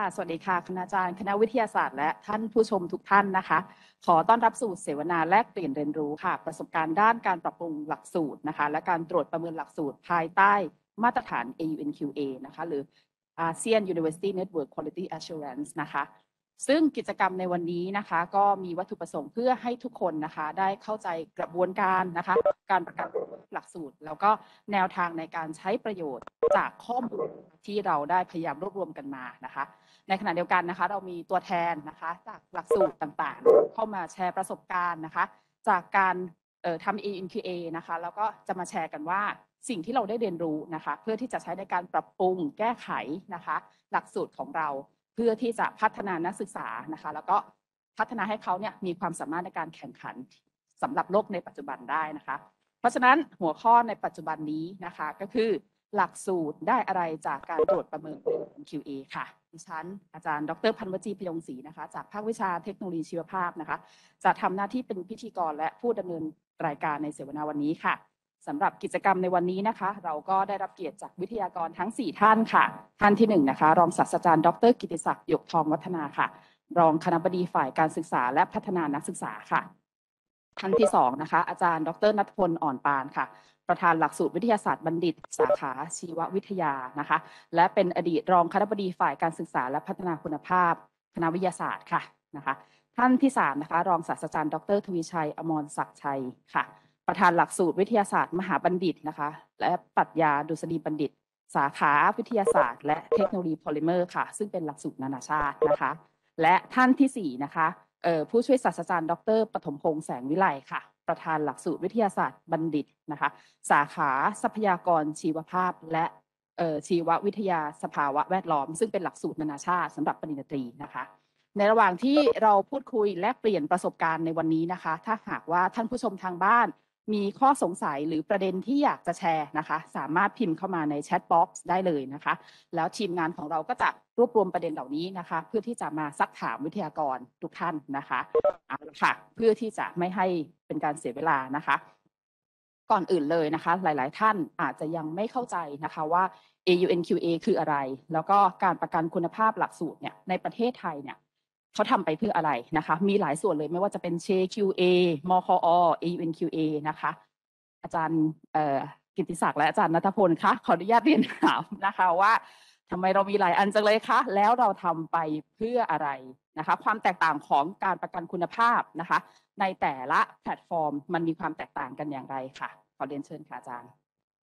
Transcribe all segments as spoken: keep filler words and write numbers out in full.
สวัสดีค่ะคณาจารย์คณะวิทยาศาสตร์และท่านผู้ชมทุกท่านนะคะขอต้อนรับสู่เสวนาแลกเปลี่ยนเรียนรู้ค่ะประสบการณ์ด้านการปรับปรุงหลักสูตรนะคะและการตรวจประเมินหลักสูตรภายใต้มาตรฐาน เอ ยู เอ็น คิว เอ นะคะหรือ อาเซียน University Network Quality Assurance นะคะซึ่งกิจกรรมในวันนี้นะคะก็มีวัตถุประสงค์เพื่อให้ทุกคนนะคะได้เข้าใจกระบวนการนะคะการประกาศหลักสูตรแล้วก็แนวทางในการใช้ประโยชน์จากข้อมูลที่เราได้พยายามรวบรวมกันมานะคะในขณะเดียวกันนะคะเรามีตัวแทนนะคะจากหลักสูตรต่างๆเข้ามาแชร์ประสบการณ์นะคะจากการทำ เอ เอ็น คิว เอ นะคะแล้วก็จะมาแชร์กันว่าสิ่งที่เราได้เรียนรู้นะคะเพื่อที่จะใช้ในการปรับปรุงแก้ไขนะคะหลักสูตรของเราเพื่อที่จะพัฒนานักศึกษานะคะแล้วก็พัฒนาให้เขาเนี่ยมีความสามารถในการแข่งขันสำหรับโลกในปัจจุบันได้นะคะเพราะฉะนั้นหัวข้อในปัจจุบันนี้นะคะก็คือหลักสูตรได้อะไรจากการตรวจประเมิน คิว เอ ค่ะดิฉันอาจารย์ดรพันวจีพยงศรีนะคะจากภาควิชาเทคโนโลยีชีวภาพนะคะจะทำหน้าที่เป็นพิธีกรและผู้ดำเนินรายการในเสวนาวันนี้ค่ะสำหรับกิจกรรมในวันนี้นะคะเราก็ได้รับเกียรติจากวิทยากรทั้งสี่ท่านค่ะท่านที่หนึ่งนะคะรองศาสตราจารย์ดรกิติศักดิ์หยกทองวัฒนาค่ะรองคณบดีฝ่ายการศึกษาและพัฒนานักศึกษาค่ะท่านที่สองนะคะอาจารย์ดรณัฐพลอ่อนปานค่ะประธานหลักสูตรวิทยาศาสตร์บัณฑิตสาขาชีววิทยานะคะและเป็นอดีตรองคณบดีฝ่ายการศึกษาและพัฒนาคุณภาพคณะวิทยาศาสตร์ค่ะนะคะท่านที่สามนะคะรองศาสตราจารย์ดรทวีชัยอมรศักดิ์ชัยค่ะประธานหลักสูตรวิทยาศาสตร์มหาบัณฑิตนะคะและปรัชญาดุษฎีบัณฑิตสาขาวิทยาศาสตร์และเทคโนโลยีโพลิเมอร์ค่ะซึ่งเป็นหลักสูตรนานาชาตินะคะและท่านที่สี่นะคะผู้ช่วยศาสตราจารย์ดรปฐมพงษ์แสงวิไลค่ะประธานหลักสูตรวิทยาศาสตร์บัณฑิตนะคะสาขาทรัพยากรชีวภาพและชีววิทยาสภาวะแวดล้อมซึ่งเป็นหลักสูตรนานาชาติสำหรับปริญญาตรีนะคะในระหว่างที่เราพูดคุยและเปลี่ยนประสบการณ์ในวันนี้นะคะถ้าหากว่าท่านผู้ชมทางบ้านมีข้อสงสัยหรือประเด็นที่อยากจะแชร์นะคะสามารถพิมพ์เข้ามาในแชทบ็อกซ์ได้เลยนะคะแล้วทีมงานของเราก็จะรวบรวมประเด็นเหล่านี้นะคะเพื่อที่จะมาซักถามวิทยากรทุกท่านนะคะเอาละค่ะเพื่อที่จะไม่ให้เป็นการเสียเวลานะคะก่อนอื่นเลยนะคะหลายๆท่านอาจจะยังไม่เข้าใจนะคะว่า เอ ยู เอ็น คิว เอ คืออะไรแล้วก็การประกันคุณภาพหลักสูตรเนี่ยในประเทศไทยเนี่ยเขาทำไปเพื่ออะไรนะคะมีหลายส่วนเลยไม่ว่าจะเป็น เช คิว เอ มคอ เอ ยู เอ็น คิว เอ นะคะอาจารย์กิติศักดิ์และอาจารย์ณัฐพลคะขออนุญาตเรียนถามนะคะว่าทำไมเรามีหลายอันจังเลยคะแล้วเราทำไปเพื่ออะไรนะคะความแตกต่างของการประกันคุณภาพนะคะในแต่ละแพลตฟอร์มมันมีความแตกต่างกันอย่างไรค่ะขอเรียนเชิญค่ะอาจารย์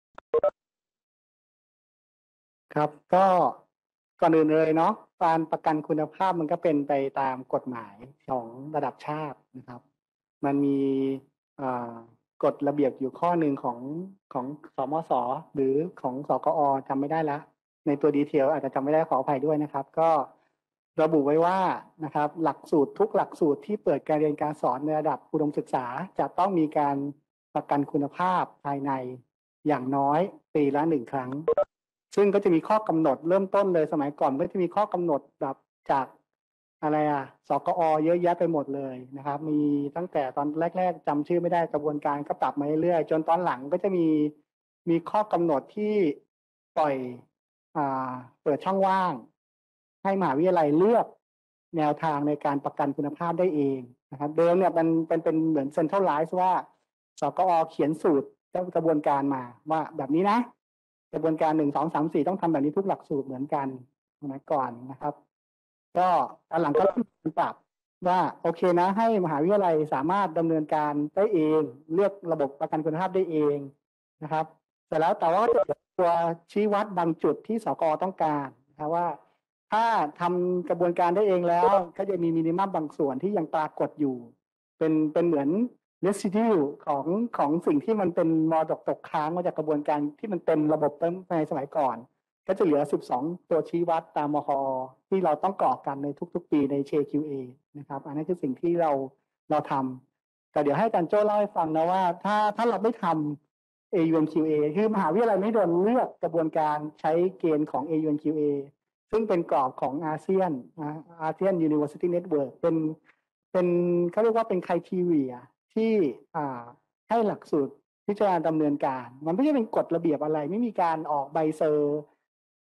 ครับก็ก่อนอื่นเลยเนาะการประกันคุณภาพมันก็เป็นไปตามกฎหมายของระดับชาตินะครับมันมีกฎระเบียบอยู่ข้อหนึ่งของของสมสหรือของสกอจำไม่ได้แล้วในตัวดีเทลอาจจะจำไม่ได้ขออภัยด้วยนะครับก็ระบุไว้ว่านะครับหลักสูตรทุกหลักสูตรที่เปิดการเรียนการสอนในระดับอุดมศึกษาจะต้องมีการประกันคุณภาพภายในอย่างน้อยปีละหนึ่งครั้งซึ่งก็จะมีข้อกำหนดเริ่มต้นเลยสมัยก่อนก็จะมีข้อกำหนดแบบจากอะไรอ่ะสกอเยอะแยะไปหมดเลยนะครับมีตั้งแต่ตอนแรกๆจำชื่อไม่ได้กระบวนการก็ปรับมาเรื่อยๆจนตอนหลังก็จะมีมีข้อกำหนดที่ปล่อยอ่าเปิดช่องว่างให้มหาวิทยาลัยเลือกแนวทางในการประกันคุณภาพได้เองนะครับเดิมเนี่ยมันเป็นเป็นเหมือนเซ็นทรัลไลซ์ว่าสกอเขียนสูตรกระบวนการมาว่าแบบนี้นะกระบวนการหนึ่งสองสามสี่ต้องทำแบบนี้ทุกหลักสูตรเหมือนกันสมัยก่อนนะครับก็ตอนหลังก็ปรับว่าโอเคนะให้มหาวิทยาลัยสามารถดำเนินการได้เองเลือกระบบประกันคุณภาพได้เองนะครับแต่แล้วแต่ว่าจะตัวชี้วัดบางจุดที่สกอต้องการนะว่าถ้าทำกระบวนการได้เองแล้วก็จะมีมินิมัมบางส่วนที่ยังปรากฏอยู่เป็นเป็นเหมือนresidue ของของสิ่งที่มันเป็นมรดกตกค้างมาจากกระบวนการที่มันเต็มระบบในสมัยก่อนก็จะเหลือสิบสองตัวชี้วัดตามมคที่เราต้องกรอกกันในทุกๆปีใน เช คิว เอ นะครับอันนี้คือสิ่งที่เราเราทำแต่เดี๋ยวให้อาจารย์โจ้เล่าให้ฟังนะว่าถ้าถ้าเราไม่ทำ เอ ยู เอ็น คิว เอ คือมหาวิทยาลัยไม่โดนเลือกกระบวนการใช้เกณฑ์ของ เอ ยู เอ็น คิว เอ ซึ่งเป็นกรอบของอาเซียนอาเซียน University Network เป็นเป็นเขาเรียกว่าเป็น criteriaที่ให้หลักสูตรพิจารณาดำเนินการมันไม่ใช่เป็นกฎระเบียบอะไรไม่มีการออกใบเซอร์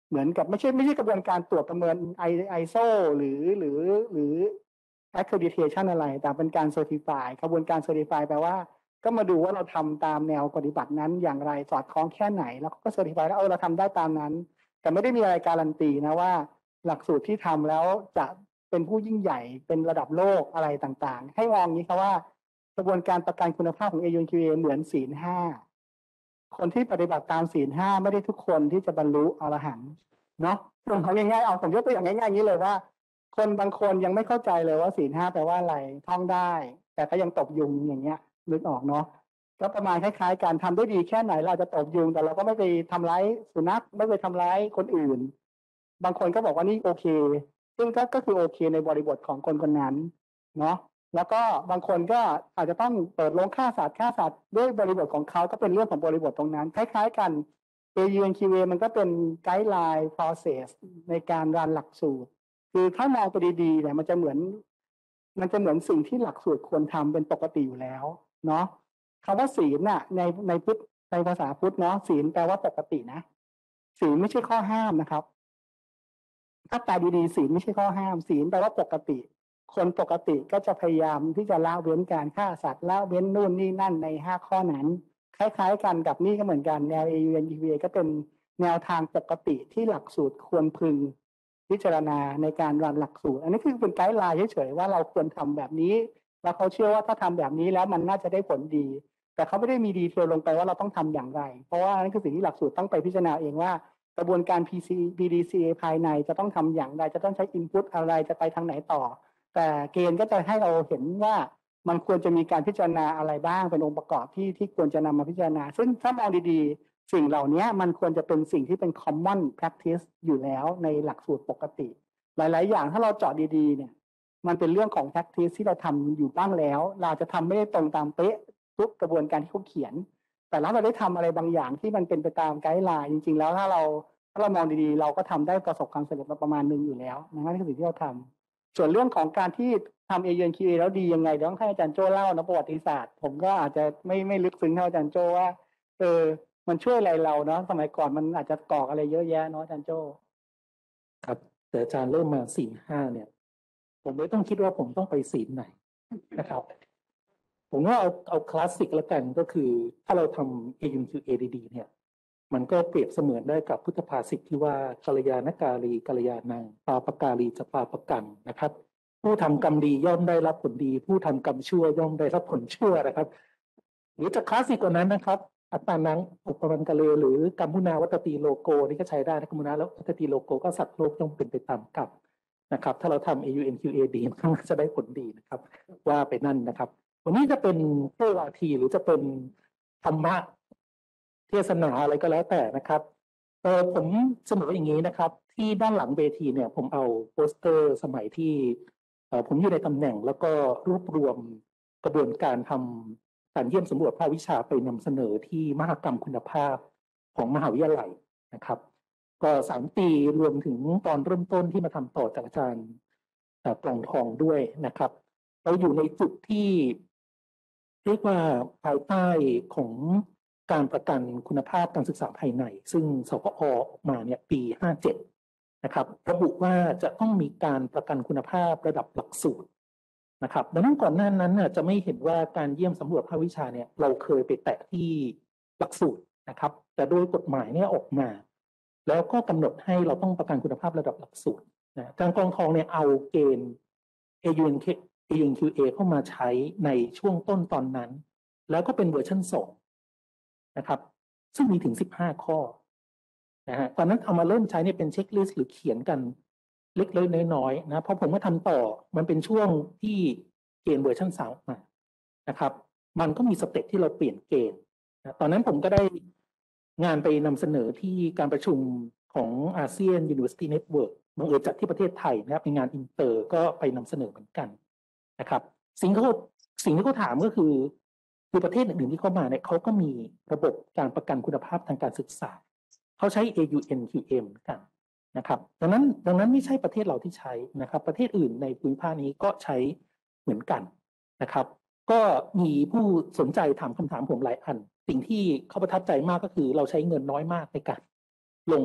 เหมือนกับไม่ใช่ไม่ใช่กระบวนการตรวจประเมิน ไอ เอส โอ หรือหรือหรือ accreditation อะไรแต่เป็นการ certify กระบวนการ certify แปลว่าก็มาดูว่าเราทำตามแนวปฏิบัตินั้นอย่างไรสอดคล้องแค่ไหนแล้วก็ certify แล้วเออเราทำได้ตามนั้นแต่ไม่ได้มีอะไรการันตีนะว่าหลักสูตรที่ทำแล้วจะเป็นผู้ยิ่งใหญ่เป็นระดับโลกอะไรต่างๆให้มองนี้ครับว่ากระบวนการประกันคุณภาพของ เอ ยู เอ็น คิว เอ เหมือนศีลห้าคนที่ปฏิบัติตามศีลห้าไม่ได้ทุกคนที่จะบรรลุอรหันต์เนาะผมเอาง่ายๆเอาผมยกตัวอย่างง่ายๆอย่างนี้เลยว่าคนบางคนยังไม่เข้าใจเลยว่าศีลห้าแปลว่าอะไรท่องได้แต่ก็ยังตบยุงอย่างเงี้ยนึกออกเนาะก็ประมาณคล้ายๆการทำได้ดีแค่ไหนเราจะตบยุงแต่เราก็ไม่ไปทำร้ายสุนัขไม่ไปทำร้ายคนอื่นบางคนก็บอกว่านี่โอเคซึ่งก็ก็คือโอเคในบริบทของคนคนนั้นเนาะแล้วก็บางคนก็อาจจะต้องเปิดโรงฆ่าสัตว์ฆ่าสัตว์ด้วยบริบทของเขาก็เป็นเรื่องของบริบทตรงนั้นคล้ายๆกัน เอ ยู เอ็น คิว เอ มันก็เป็นไกด์ไลน์ process ในการรันหลักสูตรคือถ้ามองไปดีๆเนี่ยมันจะเหมือนมันจะเหมือนสิ่งที่หลักสูตรควรทำเป็นปกติอยู่แล้วเนาะคำว่าศีลน่ะในในพุทธในภาษาพุทธเนาะศีลแปลว่าปกตินะศีลไม่ใช่ข้อห้ามนะครับถ้าแปลดีๆศีลไม่ใช่ข้อห้ามศีลแปลว่าปกติคนปกติก็จะพยายามที่จะละเว้นการฆ่าสัตว์ละเว้นนู่นนี่นั่นในห้าข้อนั้นคล้ายๆกันกับนี่ก็เหมือนกันแนว เอ ยู เอ็น คิว เอ ก็เป็นแนวทางปกติที่หลักสูตรควรพึงพิจารณาในการรันหลักสูตรอันนี้คือเป็นไกด์ไลน์เฉยๆว่าเราควรทำแบบนี้แล้วเขาเชื่อว่าถ้าทำแบบนี้แล้วมันน่าจะได้ผลดีแต่เขาไม่ได้มีดีเทลลงไปว่าเราต้องทำอย่างไรเพราะว่านั่นคือสิ่งที่หลักสูตรต้องไปพิจารณาเองว่ากระบวนการ พี ซี พี ดี ซี เอ ภายในจะต้องทำอย่างไรจะต้องใช้ input อะไรจะไปทางไหนต่อแต่เกณฑ์ก็จะให้เราเห็นว่ามันควรจะมีการพิจารณาอะไรบ้างเป็นองค์ประกอบที่ที่ควรจะนำมาพิจารณาซึ่งถ้ามองดีๆสิ่งเหล่านี้มันควรจะเป็นสิ่งที่เป็น common practice อยู่แล้วในหลักสูตรปกติหลายๆอย่างถ้าเราเจาะดีๆเนี่ยมันเป็นเรื่องของ practice ที่เราทำอยู่บ้างแล้วเราจะทำไม่ได้ตรงตามเป๊ะทุกกระบวนการที่เขาเขียนแต่ถ้าเราได้ทำอะไรบางอย่างที่มันเป็นไปตามไกด์ไลน์จริงๆแล้วถ้าเราถ้าเรามองดีๆเราก็ทำได้ประสบความสำเร็จมาประมาณหนึ่งอยู่แล้วนั่นคือสิ่งที่เราทำส่วนเรื่องของการที่ทำ เอ ยู เอ็น คิว เอ แล้วดียังไงเดี๋ยวต้องให้อาจารย์โจ้เล่านะประวัติศาสตร์ผมก็อาจจะไม่ไม่ลึกซึ้งเท่าอาจารย์โจ้ว่าเออมันช่วยอะไรเราเนาะสมัยก่อนมันอาจจะก่ออะไรเยอะแยะเนาะอาจารย์โจ้ครับแต่อาจารย์เริ่มมาศีลห้าเนี่ยผมไม่ต้องคิดว่าผมต้องไปศีลไหนนะครับผมว่าเอาเอาคลาสสิกแล้วกันก็คือถ้าเราทำ เอ ยู เอ็น คิว เอ ดีๆเนี่ยมันก็เปรียบเสมือนได้กับพุทธภาษิตที่ว่ากัลยาณกาลีกัลยาณังปาปการีจะปาปกันนะครับผู้ทำกรรมดีย่อมได้รับผลดีผู้ทำกรรมชั่วย่อมได้รับผลชั่วนะครับหรือจะคลาสสิกกว่านั้นนะครับอัตตานังอุปปันกะเลหรือกัมมุนาวัตติโลโกนี่ก็ใช้ได้นะกัมมุนาแล้ววัตติโลโกก็สัตว์โลกย่อมเป็นไปตามกรรมนะครับถ้าเราทำ เอ ยู เอ็น คิว เอ ดีมันก็จะได้ผลดีนะครับว่าไปนั่นนะครับวันนี้จะเป็นเทวาทีหรือจะเป็นธรรมะเทศนาอะไรก็แล้วแต่นะครับเออผมเสนออย่างนี้นะครับที่ด้านหลังเวทีเนี่ยผมเอาโปสเตอร์สมัยที่เออผมอยู่ในตำแหน่งแล้วก็รวบรวมกระบวนการทำการเยี่ยมสำรวจภาควิชาไปนำเสนอที่มหกรรมคุณภาพของมหาวิทยาลัยนะครับก็สามปีรวมถึงตอนเริ่มต้นที่มาทำต่อจากอาจารย์กล่องทองด้วยนะครับเราอยู่ในจุดที่เรียกว่าภายใต้ของการประกันคุณภาพการศึกษาภายในซึ่งสกอออกมาเนี่ยปีห้าเจ็ดนะครับระบุว่าจะต้องมีการประกันคุณภาพระดับหลักสูตรนะครับดังนั้นก่อนหน้านั้นน่ะจะไม่เห็นว่าการเยี่ยมสำรวจภาควิชาเนี่ยเราเคยไปแตะที่หลักสูตรนะครับแต่โดยกฎหมายเนี่ยออกมาแล้วก็กำหนดให้เราต้องประกันคุณภาพระดับหลักสูตรนะอาจารย์กองทองเนี่ยเอาเกณฑ์ เอ ยู เอ็น คิว เอ คิว เอ เข้ามาใช้ในช่วงต้นตอนนั้นแล้วก็เป็นเวอร์ชันสองนะครับซึ่งมีถึงสิบห้าข้อนะฮะตอนนั้นเอามาเริ่มใช้เนี่ยเป็นเช็คลิสต์หรือเขียนกันเล็กๆน้อยๆนะพอผมมาทำต่อมันเป็นช่วงที่เกณฑ์เวอร์ชันสามออกมานะครับมันก็มีสเต็ปที่เราเปลี่ยนเกณฑ์นะตอนนั้นผมก็ได้งานไปนำเสนอที่การประชุมของอาเซียน University Network บังเอิญจัดที่ประเทศไทยนะครับเป็นงานอินเตอร์ก็ไปนำเสนอเหมือนกันนะครับสิ่งที่เขาสิ่งที่เขาถามก็คือคือประเทศอื่นๆที่เข้ามาเนี่ยเขาก็มีระบบการประกันคุณภาพทางการศึกษาเขาใช้ เอ ยู เอ็น คิว เอ เหมือนกันนะครับดังนั้นดังนั้นไม่ใช่ประเทศเราที่ใช้นะครับประเทศอื่นในภูมิภาคนี้ก็ใช้เหมือนกันนะครับก็มีผู้สนใจถามคำถามผมหลายอันสิ่งที่เขาประทับใจมากก็คือเราใช้เงินน้อยมากในการลง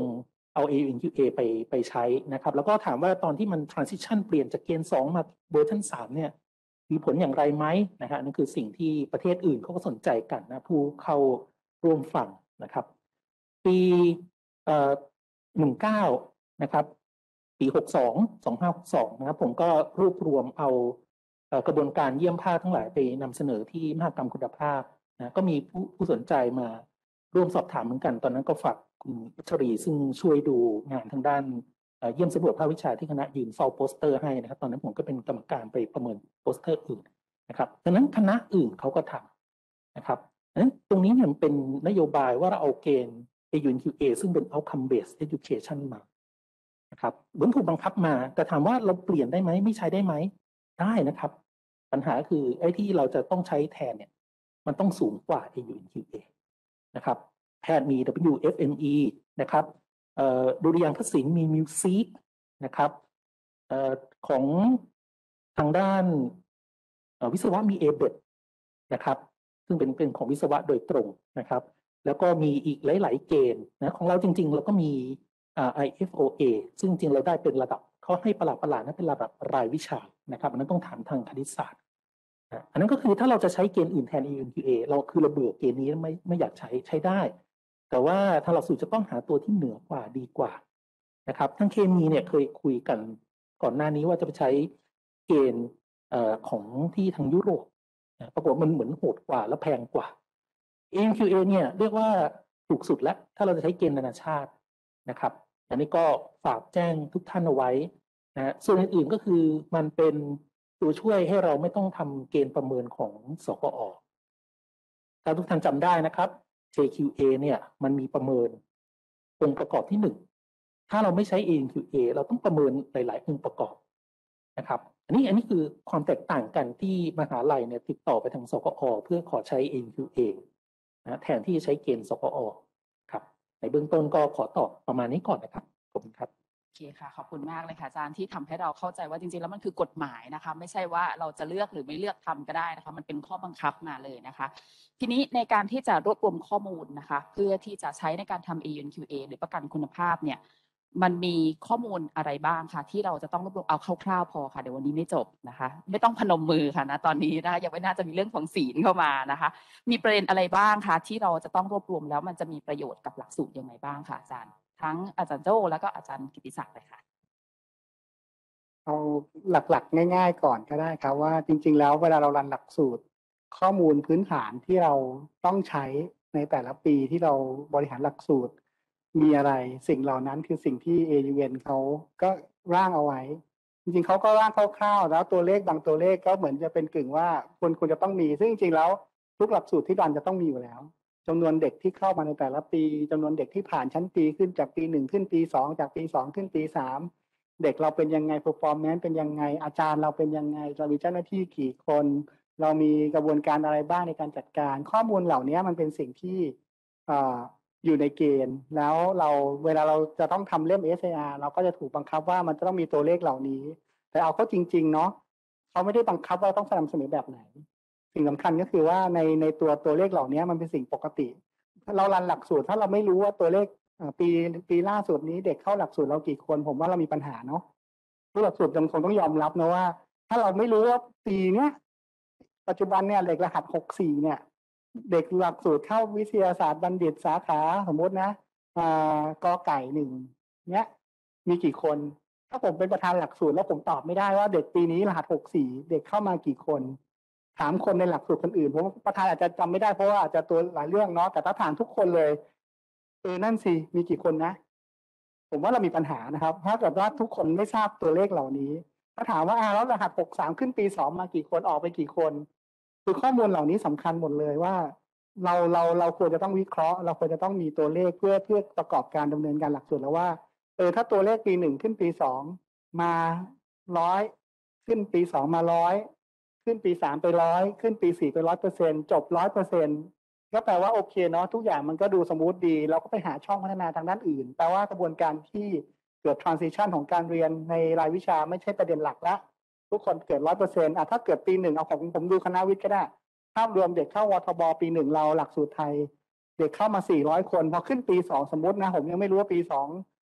เอา เอ ยู เอ็น คิว เอ ไปไปใช้นะครับแล้วก็ถามว่าตอนที่มัน transition เปลี่ยนจากเกณฑ์สองมาเวอร์ชันสามเนี่ยมีผลอย่างไรไหมนะฮะนั่นคือสิ่งที่ประเทศอื่นเขาก็สนใจกันนะผู้เข้าร่วมฟังนะครับปีเอ่อหนึ่งเก้านะครับปีหกสองสองห้าหกสองนะครับผมก็รวบรวมเอาเอ่อกระบวนการเยี่ยมภาคทั้งหลายไปนำเสนอที่มหกรรมคุณภาพนะก็มีผู้ผู้สนใจมาร่วมสอบถามเหมือนกันตอนนั้นก็ฝากคุณพัชรีซึ่งช่วยดูงานทางด้านเอ่อเยี่ยมสำรวจภาควิชาที่คณะยืนเฝ้าโปสเตอร์ให้นะครับตอนนั้นผมก็เป็นกรรมการไปประเมินโปสเตอร์อื่นนะครับดังนั้นคณะอื่นเขาก็ทำนะครับดังนั้นตรงนี้เนี่ยเป็นนโยบายว่าเราเอาเกณฑ์ เอ ยู เอ็น คิว เอ ซึ่งเป็น outcome based education มานะครับเหมือนถูกบังคับมาแต่ถามว่าเราเปลี่ยนได้ไหมไม่ใช้ได้ไหมได้นะครับปัญหาคือไอ้ที่เราจะต้องใช้แทนเนี่ยมันต้องสูงกว่า เอ ยู เอ็น คิว เอ นะครับแพทย์มี ดับเบิลยู เอฟ เอ็ม อี นะครับเอ่อดุริยางคศิลป์มี มิวซิก นะครับเอ่อของทางด้านเอ่อวิศวะมี เอ บี อี ดี นะครับซึ่งเป็นเป็นของวิศวะโดยตรงนะครับแล้วก็มีอีกหลายๆเกณฑ์นะของเราจริงๆเราก็มีอ่า ไอ เอฟ โอ เอ ซึ่งจริงเราได้เป็นระดับเขาให้ประหลาดประหลาดนั้นเป็นระดับรายวิชานะครับอันนั้นต้องถามทางคณิตศาสตร์นะอันนั้นก็คือถ้าเราจะใช้เกณฑ์อื่นแทน เอ ยู เอ็น คิว เอ เราคือเราเบื่อเกณฑ์นี้ไม่ไม่อยากใช้ใช้ได้ แต่ว่าทางหลักสูตรจะต้องหาตัวที่เหนือกว่าดีกว่านะครับทั้งเคมีเนี่ยเคยคุยกันก่อนหน้านี้ว่าจะไปใช้เกณฑ์เอ่อของที่ทางยุโรปนะปรากฏมันเหมือนโหดกว่าและแพงกว่า เอ เอ็น คิว เอ เนี่ยเรียกว่าถูกสุดแล้วถ้าเราจะใช้เกณฑ์นานาชาตินะครับอันนี้ก็ฝากแจ้งทุกท่านเอาไว้นะส่วนอื่นๆก็คือมันเป็นตัวช่วยให้เราไม่ต้องทำเกณฑ์ประเมินของสกอ.ถ้าทุกท่านจำได้นะครับ เจ คิว เอ เนี่ยมันมีประเมินองค์ประกอบที่หนึ่งถ้าเราไม่ใช้ เอ เอ็น คิว เอ เราต้องประเมินหลายๆองค์ประกอบนะครับอันนี้อันนี้คือความแตกต่างกันที่มหาลัยเนี่ยติดต่อไปทางสกอ.เพื่อขอใช้ เอ เอ็น คิว เอ นะแทนที่จะใช้เกณฑ์สกอ.ครับในเบื้องต้นก็ขอตอบประมาณนี้ก่อนนะครับขอบคุณครับโอเคค่ะขอบคุณมากเลยค่ะอาจารย์ที่ทำให้เราเข้าใจว่าจริงๆแล้วมันคือกฎหมายนะคะไม่ใช่ว่าเราจะเลือกหรือไม่เลือกทำก็ได้นะคะมันเป็นข้อบังคับมาเลยนะคะทีนี้ในการที่จะรวบรวมข้อมูลนะคะเพื่อที่จะใช้ในการทำ เอ ยู เอ็น คิว เอ หรือประกันคุณภาพเนี่ยมันมีข้อมูลอะไรบ้างคะที่เราจะต้องรวบรวมเอาคร่าวๆพอค่ะเดี๋ยววันนี้ไม่จบนะคะไม่ต้องพนมมือค่ะนะตอนนี้นะคะยังไม่น่าจะมีเรื่องของศีลเข้ามานะคะมีประเด็นอะไรบ้างคะที่เราจะต้องรวบรวมแล้วมันจะมีประโยชน์กับหลักสูตรยังไงบ้างคะอาจารย์ทั้งอาจารย์โจ้แล้วก็อาจารย์กิติศักดิ์เลยค่ะเอาหลักๆง่ายๆก่อนก็ได้ครับว่าจริงๆแล้วเวลาเรารันหลักสูตรข้อมูลพื้นฐานที่เราต้องใช้ในแต่ละปีที่เราบริหารหลักสูตรมีอะไรสิ่งเหล่านั้นคือสิ่งที่ เอ ยู เอ็น เขาก็ร่างเอาไว้จริงๆเขาก็ร่างคร่าวๆแล้วตัวเลขบางตัวเลขก็เหมือนจะเป็นกึ่งว่าควรควรจะต้องมีซึ่งจริงๆแล้วทุกหลักสูตรที่รันจะต้องมีอยู่แล้วจำนวนเด็กที่เข้ามาในแต่ละปีจำนวนเด็กที่ผ่านชั้นปีขึ้นจากปีหนึ่งขึ้นปีสองจากปีสองขึ้นปีสามเด็กเราเป็นยังไง performance เป็นยังไงอาจารย์เราเป็นยังไงเรามีเจ้าหน้าที่กี่คนเรามีกระบวนการอะไรบ้างในการจัดการข้อมูลเหล่านี้มันเป็นสิ่งที่อยู่ในเกณฑ์แล้วเราเวลาเราจะต้องทำเล่ม เอส ไอ อาร์ เราก็จะถูกบังคับว่ามันจะต้องมีตัวเลขเหล่านี้แต่เอาเข้าจริงๆเนาะเขาไม่ได้บังคับว่าต้องนำเสนอแบบไหนสิ่งสำคัญก็คือว่าในในตัวตัวเลขเหล่านี้มันเป็นสิ่งปกติเรารันหลักสูตรถ้าเราไม่รู้ว่าตัวเลขปีปีล่าสุดนี้เด็กเข้าหลักสูตรเรากี่คนผมว่าเรามีปัญหาเนาะผู้หลักสูตรคงต้องยอมรับนะว่าถ้าเราไม่รู้ว่าปีเนี้ยปัจจุบันเนี่ยเด็กรหัสหกสี่เนี่ยเด็กหลักสูตรเข้าวิทยาศาสตร์บัณฑิตสาขาสมมตินะอ่ากอไก่หนึ่งเนี้ยมีกี่คนถ้าผมเป็นประธานหลักสูตรแล้วผมตอบไม่ได้ว่าเด็กปีนี้รหัสหกสี่เด็กเข้ามากี่คนถามคนในหลักสูตรคนอื่นผมประธานอาจจะจำไม่ได้เพราะว่าอาจจะตัวหลายเรื่องเนาะแต่ถ้าถามทุกคนเลยเออนั่นสิมีกี่คนนะผมว่าเรามีปัญหานะครับถ้าเกิดว่าทุกคนไม่ทราบตัวเลขเหล่านี้ถ้าถามว่าอ่าแล้วรหัสหกสามขึ้นปีสองมากี่คนออกไปกี่คนคือข้อมูลเหล่านี้สำคัญหมดเลยว่าเราเราเราควรจะต้องวิเคราะห์เราควรจะต้องมีตัวเลขเพื่อเพื่อประกอบการดำเนินการหลักสูตรแล้วว่าเออถ้าตัวเลขปีหนึ่งขึ้นปีสองมาร้อยขึ้นปีสองมาร้อยขึ้นปีสามไปร้อยขึ้นปีสี่ไปร้อยเปอร์เซ็นจบร้อยเปอร์เซ็นก็แปลว่าโอเคเนาะทุกอย่างมันก็ดูสมูทดีเราก็ไปหาช่องพัฒนาทางด้านอื่นแปลว่ากระบวนการที่เกิด transition ของการเรียนในรายวิชาไม่ใช่ประเด็นหลักละทุกคนเกิดร้อยเปอร์เซ็นต์อ่ะถ้าเกิดปีหนึ่งเอาของผมดูคณะวิทย์ก็ได้ภาพรวมเด็กเข้าวทบปีหนึ่งเราหลักสูตรไทยเด็กเข้ามาสี่ร้อยคนพอขึ้นปีสองสมมตินะผมยังไม่รู้ว่าปีสอง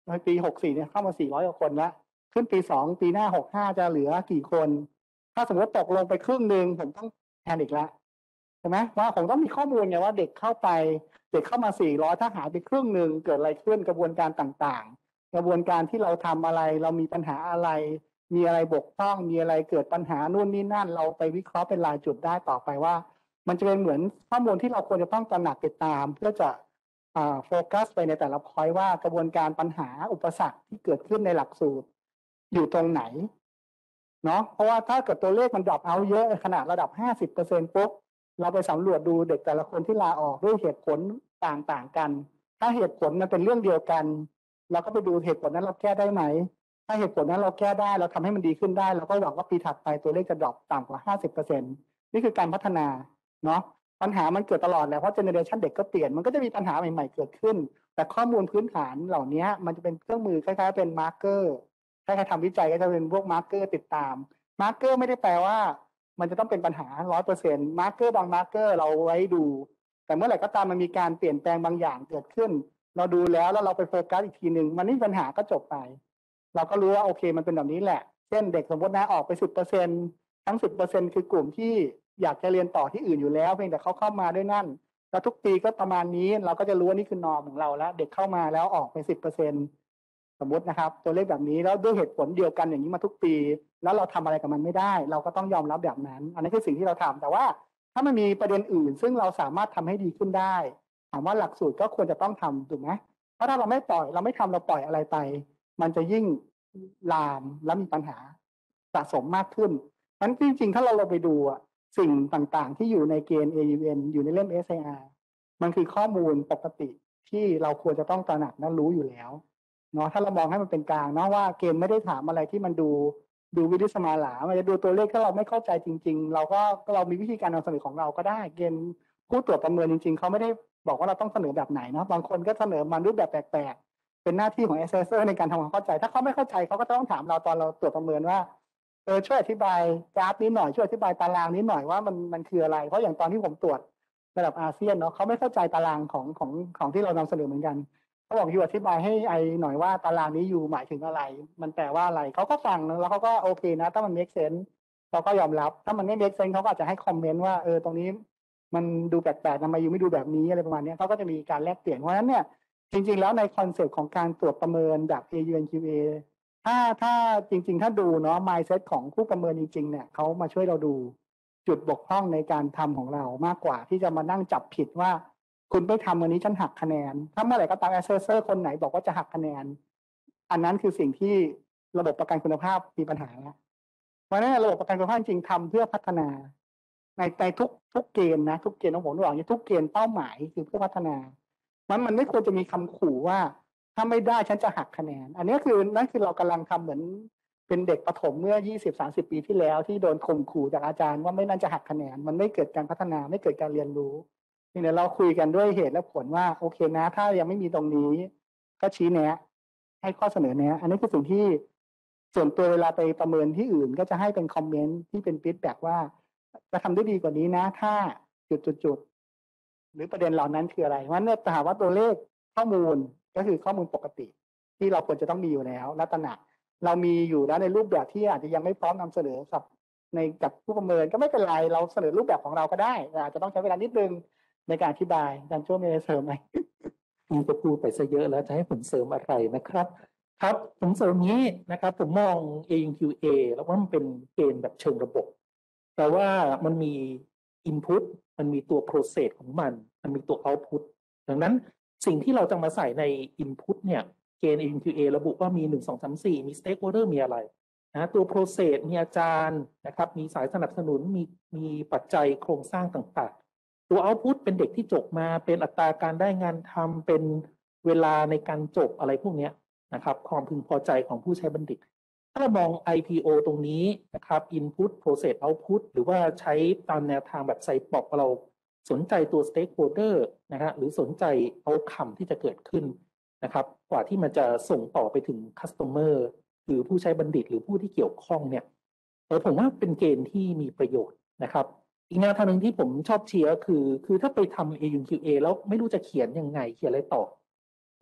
ในปีหกสี่เนี่ยเข้ามาสี่ร้อยกว่าคนละขึ้นปีสองปีหน้าหกห้าจะเหลือกี่คน ถ้าสมมติตกลงไปครึ่งหนึ่งผมต้องแพนิคละใช่ไหมว่าผมต้องมีข้อมูลไงว่าเด็กเข้าไปเด็กเข้ามาสี่ร้อยถ้าหายไปครึ่งหนึ่งเกิดอะไรขึ้นกระบวนการต่างๆ กระบวนการที่เราทำอะไรเรามีปัญหาอะไร มีอะไรบกพร่องมีอะไรเกิดปัญหานู่นนี่นั่นเราไปวิเคราะห์เป็นรายจุดได้ต่อไปว่า มันจะเป็นเหมือนข้อมูลที่เราควรจะต้องตระหนักติดตาม เพื่อจะโฟกัสไปในแต่ละพอยต์ว่ากระบวนการปัญหาอุปสรรคที่เกิดขึ้นในหลักสูตรอยู่ตรงไหนเนาะเพราะว่าถ้าเกิดตัวเลขมันดรอปเอาเยอะขนาดระดับ ห้าสิบเปอร์เซ็นต์ ปุ๊บเราไปสำรวจดูเด็กแต่ละคนที่ลาออกด้วยเหตุผลต่างๆกันถ้าเหตุผลมันเป็นเรื่องเดียวกันเราก็ไปดูเหตุผลนั้นเราแก้ได้ไหมถ้าเหตุผลนั้นเราแก้ได้เราทำให้มันดีขึ้นได้เราก็หวังว่าปีถัดไปตัวเลขจะดรอปต่ำกว่า ห้าสิบเปอร์เซ็นต์ นี่คือการพัฒนาเนาะปัญหามันเกิดตลอดแหละเพราะเจเนอเรชันเด็กก็เปลี่ยนมันก็จะมีปัญหาใหม่ๆเกิดขึ้นแต่ข้อมูลพื้นฐานเหล่านี้มันจะเป็นเครื่องมือคล้ายๆเป็นมาร์กเกอร์ถ้าใครทำวิจัยก็จะเป็นพวกมาร์กเกอร์ติดตามมาร์กเกอร์ไม่ได้แปลว่ามันจะต้องเป็นปัญหา ร้อยเปอร์เซ็นต์ มาร์กเกอร์บางมาร์กเกอร์เราไว้ดูแต่เมื่อไหร่ก็ตามมันมีการเปลี่ยนแปลงบางอย่างเกิดขึ้นเราดูแล้วแล้วเราไปโฟกัสอีกทีหนึ่งมันไม่มีปัญหาก็จบไปเราก็รู้ว่าโอเคมันเป็นแบบนี้แหละเช่นเด็กสมมตินะออกไป สิบเปอร์เซ็นต์ ทั้ง สิบเปอร์เซ็นต์ คือกลุ่มที่อยากจะเรียนต่อที่อื่นอยู่แล้วเพียงแต่เขาเข้ามาด้วยนั่นแล้วทุกปีก็ประมาณนี้เราก็จะรู้ว่านี่คือนอร์มของเราแล้วเด็กเข้ามาแล้วออกไป สิบเปอร์เซ็นต์ สมมตินะครับตัวเลขแบบนี้แล้วด้วยเหตุผลเดียวกันอย่างนี้มาทุกปีแล้วเราทำอะไรกับมันไม่ได้เราก็ต้องยอมรับแบบนั้นอันนี้คือสิ่งที่เราทำแต่ว่าถ้ามันมีประเด็นอื่นซึ่งเราสามารถทำให้ดีขึ้นได้ถามว่าหลักสูตรก็ควรจะต้องทำถูกไหมเพราะถ้าเราไม่ปล่อยเราไม่ทำเราปล่อยอะไรไปมันจะยิ่งลามและมีปัญหาสะสมมากขึ้นนั้นจริงๆถ้าเราลงไปดูสิ่งต่างๆที่อยู่ในเกณฑ์ เอ ยู เอ็น อยู่ในเล่ม เอส ไอ อาร์ มันคือข้อมูลปกติที่เราควรจะต้องตระหนักและรู้อยู่แล้วเนาะถ้าเรามองให้มันเป็นกลางเนาะว่าเกณฑ์ไม่ได้ถามอะไรที่มันดูดูวิริสมาหลามันจะดูตัวเลขถ้าเราไม่เข้าใจจริงๆเราก็เรามีวิธีการนำเสนอของเราก็ได้เกณฑ์ผู้ตรวจประเมินจริงๆเขาไม่ได้บอกว่าเราต้องเสนอแบบไหนเนาะบางคนก็เสนอมารูปแบบแปลกๆเป็นหน้าที่ของ assessor ในการทำความเข้าใจถ้าเขาไม่เข้าใจเขาก็ต้องถามเราตอนเราตรวจประเมินว่าเออช่วยอธิบายกราฟนี้หน่อยช่วยอธิบายตารางนี้หน่อยว่ามันมันคืออะไรเพราะอย่างตอนที่ผมตรวจระดับอาเซียนเนาะเขาไม่เข้าใจตารางของของของที่เรานำเสนอเหมือนกันเขาบอกอยู่อธิบายให้ไอหน่อยว่าตารางนี้อยู่หมายถึงอะไรมันแปลว่าอะไรเขาก็ฟังแล้วเขาก็โอเคนะถ้ามัน make sense เราก็ยอมรับถ้ามันไม่ make sense เขาก็อาจจะให้คอมเมนต์ว่าเออตรงนี้มันดูแปลกๆทำไมอยู่ไม่ดูแบบนี้อะไรประมาณนี้เขาก็จะมีการแลกเปลี่ยนเพราะฉะนั้นเนี่ยจริงๆแล้วในคอนเซ็ปต์ของการตรวจประเมินแบบ เอ ยู เอ็น คิว เอ ถ้าถ้าจริงๆถ้าดูเนาะ mindset ของผู้ประเมินจริงๆเนี่ยเขามาช่วยเราดูจุดบกพร่องในการทำของเรามากกว่าที่จะมานั่งจับผิดว่าคุณไม่ทำวันนี้ฉันหักคะแนนถ้าเมื่อไหร่ก็ตาม assessor คนไหนบอกว่าจะหักคะแนนอันนั้นคือสิ่งที่ระบบประกันคุณภาพมีปัญหาแล้วเพราะฉะนั้นระบบประกันคุณภาพจริงทำเพื่อพัฒนาในในทุกทุกเกณฑ์นะทุกเกณฑ์ของผมบอกอย่างนี้ทุกเกณฑ์เป้าหมายคือเพื่อพัฒนามันมันไม่ควรจะมีคำขู่ว่าถ้าไม่ได้ฉันจะหักคะแนนอันนี้คือนั่นคือเรากำลังทำเหมือนเป็นเด็กประถมเมื่อ ยี่สิบ สามสิบ ปีที่แล้วที่โดนข่มขู่จากอาจารย์ว่าไม่นั่นจะหักคะแนนมันไม่เกิดการพัฒนาไม่เกิดการเรียนรู้นี่เดี๋ยวเราคุยกันด้วยเหตุและผลว่าโอเคนะถ้ายังไม่มีตรงนี้ก็ชี้แนะให้ข้อเสนอแนะอันนี้คือสิ่งที่ส่วนตัวเวลาไปประเมินที่อื่นก็จะให้เป็นคอมเมนต์ที่เป็นฟีดแบ็กว่าจะทำได้ดีกว่านี้นะถ้าจุดๆหรือประเด็นเหล่านั้นคืออะไรเพราะฉะนั้นถามว่าตัวเลขข้อมูลก็คือข้อมูลปกติที่เราควรจะต้องมีอยู่แล้วและตระหนักเรามีอยู่แล้วในรูปแบบที่อาจจะยังไม่พร้อมนำเสนอกับในกับผู้ประเมินก็ไม่เป็นไรเราเสนอรูปแบบของเราก็ได้อาจจะต้องใช้เวลานิดนึงในการอธิบายอาจารย์โจ้มีอะไรเสริมไหมจะพูดไปซะเยอะแล้วจะให้ผมเสริมอะไรนะครับครับผมเสริมนี้นะครับผมมอง เอ ยู คิว เอ แล้วว่ามันเป็นเกณฑ์แบบเชิงระบบแต่ว่ามันมี input มันมีตัว process ของมันมันมีตัว output ดังนั้นสิ่งที่เราจะมาใส่ใน input เนี่ยเกณฑ์ เอ ยู คิว เอ ระบุว่ามีหนึ่ง สอง สาม สี่มี stakeholder มีอะไรนะตัว process มีอาจารย์นะครับมีสายสนับสนุนมีมีปัจจัยโครงสร้างต่างๆตัว output เป็นเด็กที่จบมาเป็นอัตราการได้งานทำเป็นเวลาในการจบอะไรพวกนี้นะครับความพึงพอใจของผู้ใช้บัณฑิตถ้าเรามอง ไอ พี โอ ตรงนี้นะครับ input process output หรือว่าใช้ตามแนวทางแบบไซปอกเราสนใจตัว stakeholder นะฮะหรือสนใจ outcome ที่จะเกิดขึ้นนะครับกว่าที่มันจะส่งต่อไปถึง customer หรือผู้ใช้บัณฑิตหรือผู้ที่เกี่ยวข้องเนี่ยเออผมว่าเป็นเกณฑ์ที่มีประโยชน์นะครับอีกแนวทางหนึ่งที่ผมชอบเชียร์คือคือถ้าไปทำ เอ ยู คิว เอ แล้วไม่รู้จะเขียนยังไงเขียนอะไรต่อผ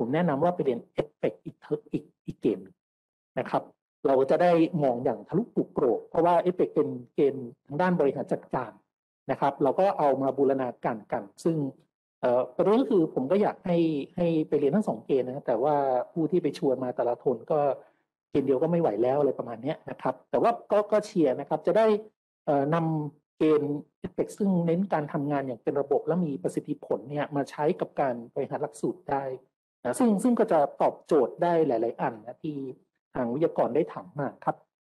ผมแนะนำว่าไปเรียนเอฟเฟกต์อีกอีกอีกเกมนะครับ เราจะได้มองอย่างทะลุปลุกโปร่งเพราะว่าเอฟเฟกต์เป็นเกณฑ์ทางด้านบริหารจัดการนะครับ เราก็เอามาบูรณาการกัน ซึ่งเอ่อประเด็นก็คือผมก็อยากให้ให้ไปเรียนทั้งสองเกณฑ์นะแต่ว่าผู้ที่ไปชวนมาแต่ละคนก็เกณฑ์เดียวก็ไม่ไหวแล้วอะไรประมาณนี้นะครับ แต่ว่าก็ก็เชียร์นะครับจะได้เอ่อนำเกณฑ์เอฟเฟกต์ซึ่งเน้นการทำงานอย่างเป็นระบบและมีประสิทธิผลเนี่ยมาใช้กับการบริหารหลักสูตรได้นะซึ่งซึ่งก็จะตอบโจทย์ได้หลายๆอันนะที่ทางวิทยากรได้ถามมาครับ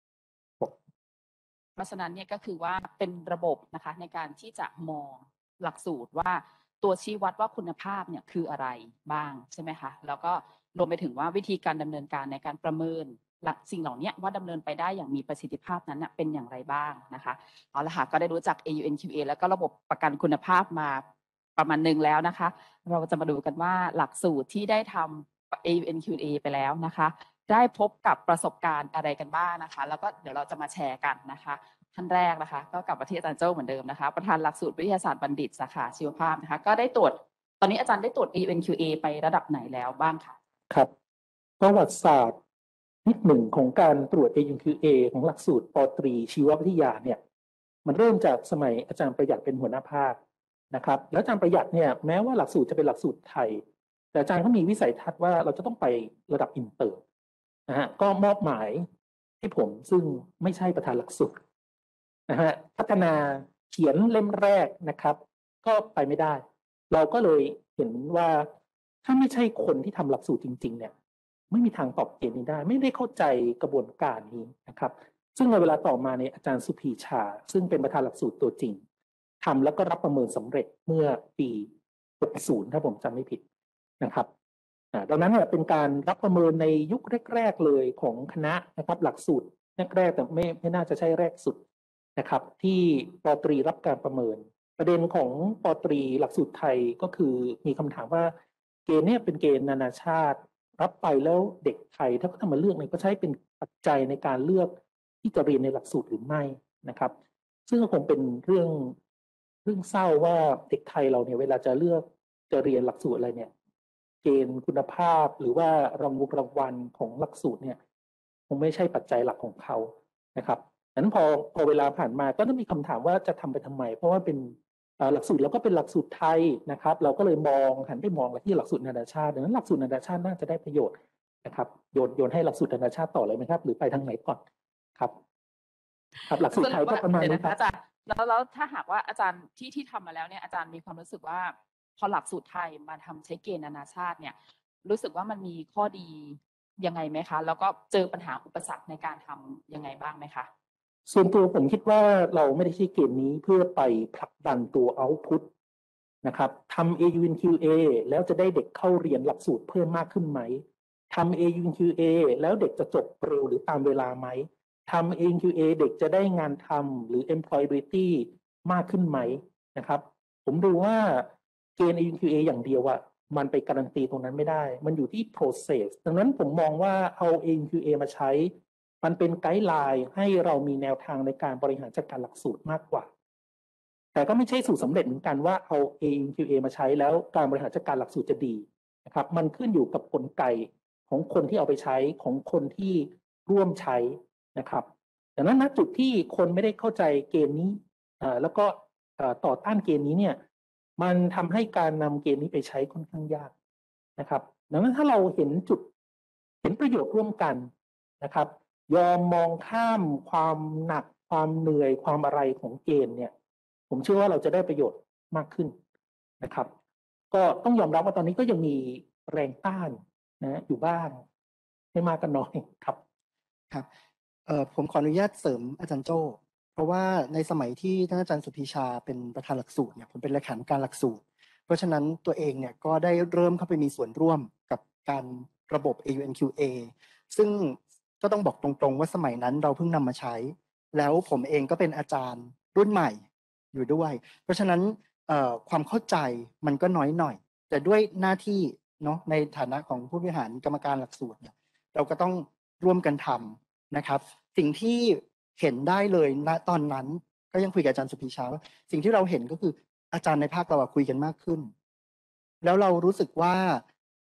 เพราะฉะนั้นเนี่ยก็คือว่าเป็นระบบนะคะในการที่จะมองหลักสูตรว่าตัวชี้วัดว่าคุณภาพเนี่ยคืออะไรบ้างใช่ไหมคะแล้วก็รวมไปถึงว่าวิธีการดำเนินการในการประเมินสิ่งเหล่านี้ว่าดำเนินไปได้อย่างมีประสิทธิภาพนั้นเป็นอย่างไรบ้างนะคะเอาละค่ะก็ได้รู้จัก เอ ยู เอ็น คิว เอ แล้วก็ระบบประกันคุณภาพมาประมาณหนึ่งแล้วนะคะเราจะมาดูกันว่าหลักสูตรที่ได้ทำ เอ ยู เอ็น คิว เอ ไปแล้วนะคะได้พบกับประสบการณ์อะไรกันบ้างนะคะแล้วก็เดี๋ยวเราจะมาแชร์กันนะคะท่านแรกนะคะก็กลับมาที่อาจารย์โจ้เหมือนเดิมนะคะประธานหลักสูตรวิทยาศาสตร์บัณฑิตสาขาชีวภาพนะคะก็ได้ตรวจตอนนี้อาจารย์ได้ตรวจ เอ ยู เอ็น คิว เอ ไประดับไหนแล้วบ้างคะครับประวัติศาสตร์นิดหนึ่งของการตรวจ เอ ยู คิว เอ ของหลักสูตรปตรีชีววิทยาเนี่ยมันเริ่มจากสมัยอาจารย์ประหยัดเป็นหัวหน้าภาคนะครับแล้วอาจารย์ประหยัดเนี่ยแม้ว่าหลักสูตรจะเป็นหลักสูตรไทยแต่อาจารย์ก็มีวิสัยทัศน์ว่าเราจะต้องไประดับอินเตอร์นะฮะก็มอบหมายให้ผมซึ่งไม่ใช่ประธานหลักสูตรนะฮะพัฒนาเขียนเล่มแรกนะครับก็ไปไม่ได้เราก็เลยเห็นว่าถ้าไม่ใช่คนที่ทำหลักสูตรจริงๆเนี่ยไม่มีทางตอบเกณฑ์นี้ได้ไม่ได้เข้าใจกระบวนการนี้นะครับซึ่งในเวลาต่อมาเนี่ยอาจารย์สุภีชาซึ่งเป็นประธานหลักสูตรตัวจริงทำแล้วก็รับประเมินสำเร็จเมื่อปีหกสิบถ้าผมจำไม่ผิดนะครับดังนั้นเนี่ยเป็นการรับประเมินในยุคแรกๆเลยของคณะนะครับหลักสูตรแรกๆแต่ไม่ไม่น่าจะใช่แรกสุดนะครับที่ปตรีรับการประเมินประเด็นของปตรีหลักสูตรไทยก็คือมีคำถามว่าเกณฑ์เนี่ยเป็นเกณฑ์นานาชาติรับไปแล้วเด็กไทยถ้าเขาทำมาเลือกเนี่ยก็ใช้เป็นปัจจัยในการเลือกที่จะเรียนในหลักสูตรหรือไม่นะครับซึ่งก็คงเป็นเรื่องเรื่องเศร้าว่าเด็กไทยเราเนี่ยเวลาจะเลือกจะเรียนหลักสูตรอะไรเนี่ยเกณฑ์คุณภาพหรือว่ารางวัลรางวัลของหลักสูตรเนี่ยคงไม่ใช่ปัจจัยหลักของเขานะครับนั้นพอพอเวลาผ่านมาก็ต้องมีคำถามว่าจะทำไปทำไมเพราะว่าเป็นหลักสูตรเราก็เป็นหลักสูตรไทยนะครับเราก็เลยมองหันไปมองไปที่หลักสูตรนานาชาติดังนั้นหลักสูตรนานาชาติน่าจะได้ประโยชน์นะครับโยนโยนให้หลักสูตรนานาชาติต่อเลยไหมครับหรือไปทางไหนก่อนครับครับหลักสูตรไทยก็ประมาณนี้ครับอาจารย์แล้วแล้วถ้าหากว่าอาจารย์ที่ที่ทำมาแล้วเนี่ยอาจารย์มีความรู้สึกว่าพอหลักสูตรไทยมาทำใช้เกณฑ์นานาชาติเนี่ยรู้สึกว่ามันมีข้อดียังไงไหมคะแล้วก็เจอปัญหาอุปสรรคในการทำยังไงบ้างไหมคะส่วนตัวผมคิดว่าเราไม่ได้ใช้เกณฑ์นี้เพื่อไปผลักดันตัวเอาต์พุตนะครับทำ เอ ยู เอ็น คิว เอ แล้วจะได้เด็กเข้าเรียนหลักสูตรเพิ่มมากขึ้นไหมทำ เอ ยู เอ็น คิว เอ แล้วเด็กจะจบเร็วหรือตามเวลาไหมทำ เอ ยู เอ็น คิว เอ เด็กจะได้งานทำหรือ employability มากขึ้นไหมนะครับผมดูว่าเกณฑ์ เอ ยู เอ็น คิว เอ อย่างเดียวอะมันไปการันตีตรงนั้นไม่ได้มันอยู่ที่ process ดังนั้นผมมองว่าเอา เอ ยู เอ็น คิว เอ มาใช้มันเป็นไกด์ไลน์ให้เรามีแนวทางในการบริหารจัดการหลักสูตรมากกว่าแต่ก็ไม่ใช่สูตรสำเร็จเหมือนกันว่าเอา เอ ยู เอ็น คิว เอ มาใช้แล้วการบริหารจัดการหลักสูตรจะดีนะครับมันขึ้นอยู่กับกลไกของคนที่เอาไปใช้ของคนที่ร่วมใช้นะครับดังนั้นณจุดที่คนไม่ได้เข้าใจเกณฑ์นี้แล้วก็ต่อต้านเกณฑ์นี้เนี่ยมันทำให้การนำเกณฑ์นี้ไปใช้ค่อนข้างยากนะครับดังนั้นถ้าเราเห็นจุดเห็นประโยชน์ร่วมกันนะครับยอมมองข้ามความหนักความเหนื่อยความอะไรของเกณฑ์เนี่ยผมเชื่อว่าเราจะได้ประโยชน์มากขึ้นนะครับก็ต้องยอมรับว่าตอนนี้ก็ยังมีแรงต้านนะอยู่บ้างไม่มากก็น้อยครับครับเอ่อผมขออนุญาตเสริมอาจารย์โจ้เพราะว่าในสมัยที่ท่านอาจารย์สุพีชาเป็นประธานหลักสูตรเนี่ยผมเป็นเลขานุการหลักสูตรเพราะฉะนั้นตัวเองเนี่ยก็ได้เริ่มเข้าไปมีส่วนร่วมกับการระบบ เอ ยู เอ็น คิว เอ ซึ่งก็ต้องบอกตรงๆว่าสมัยนั้นเราเพิ่งนำมาใช้แล้วผมเองก็เป็นอาจารย์รุ่นใหม่อยู่ด้วยเพราะฉะนั้นความเข้าใจมันก็น้อยหน่อยแต่ด้วยหน้าที่เนาะในฐานะของผู้บริหารกรรมการหลักสูตรเนี่ยเราก็ต้องร่วมกันทำนะครับสิ่งที่เห็นได้เลยณตอนนั้นก็ยังคุยกับอาจารย์สุพีชาว่าสิ่งที่เราเห็นก็คืออาจารย์ในภาคเราคุยกันมากขึ้นแล้วเรารู้สึกว่า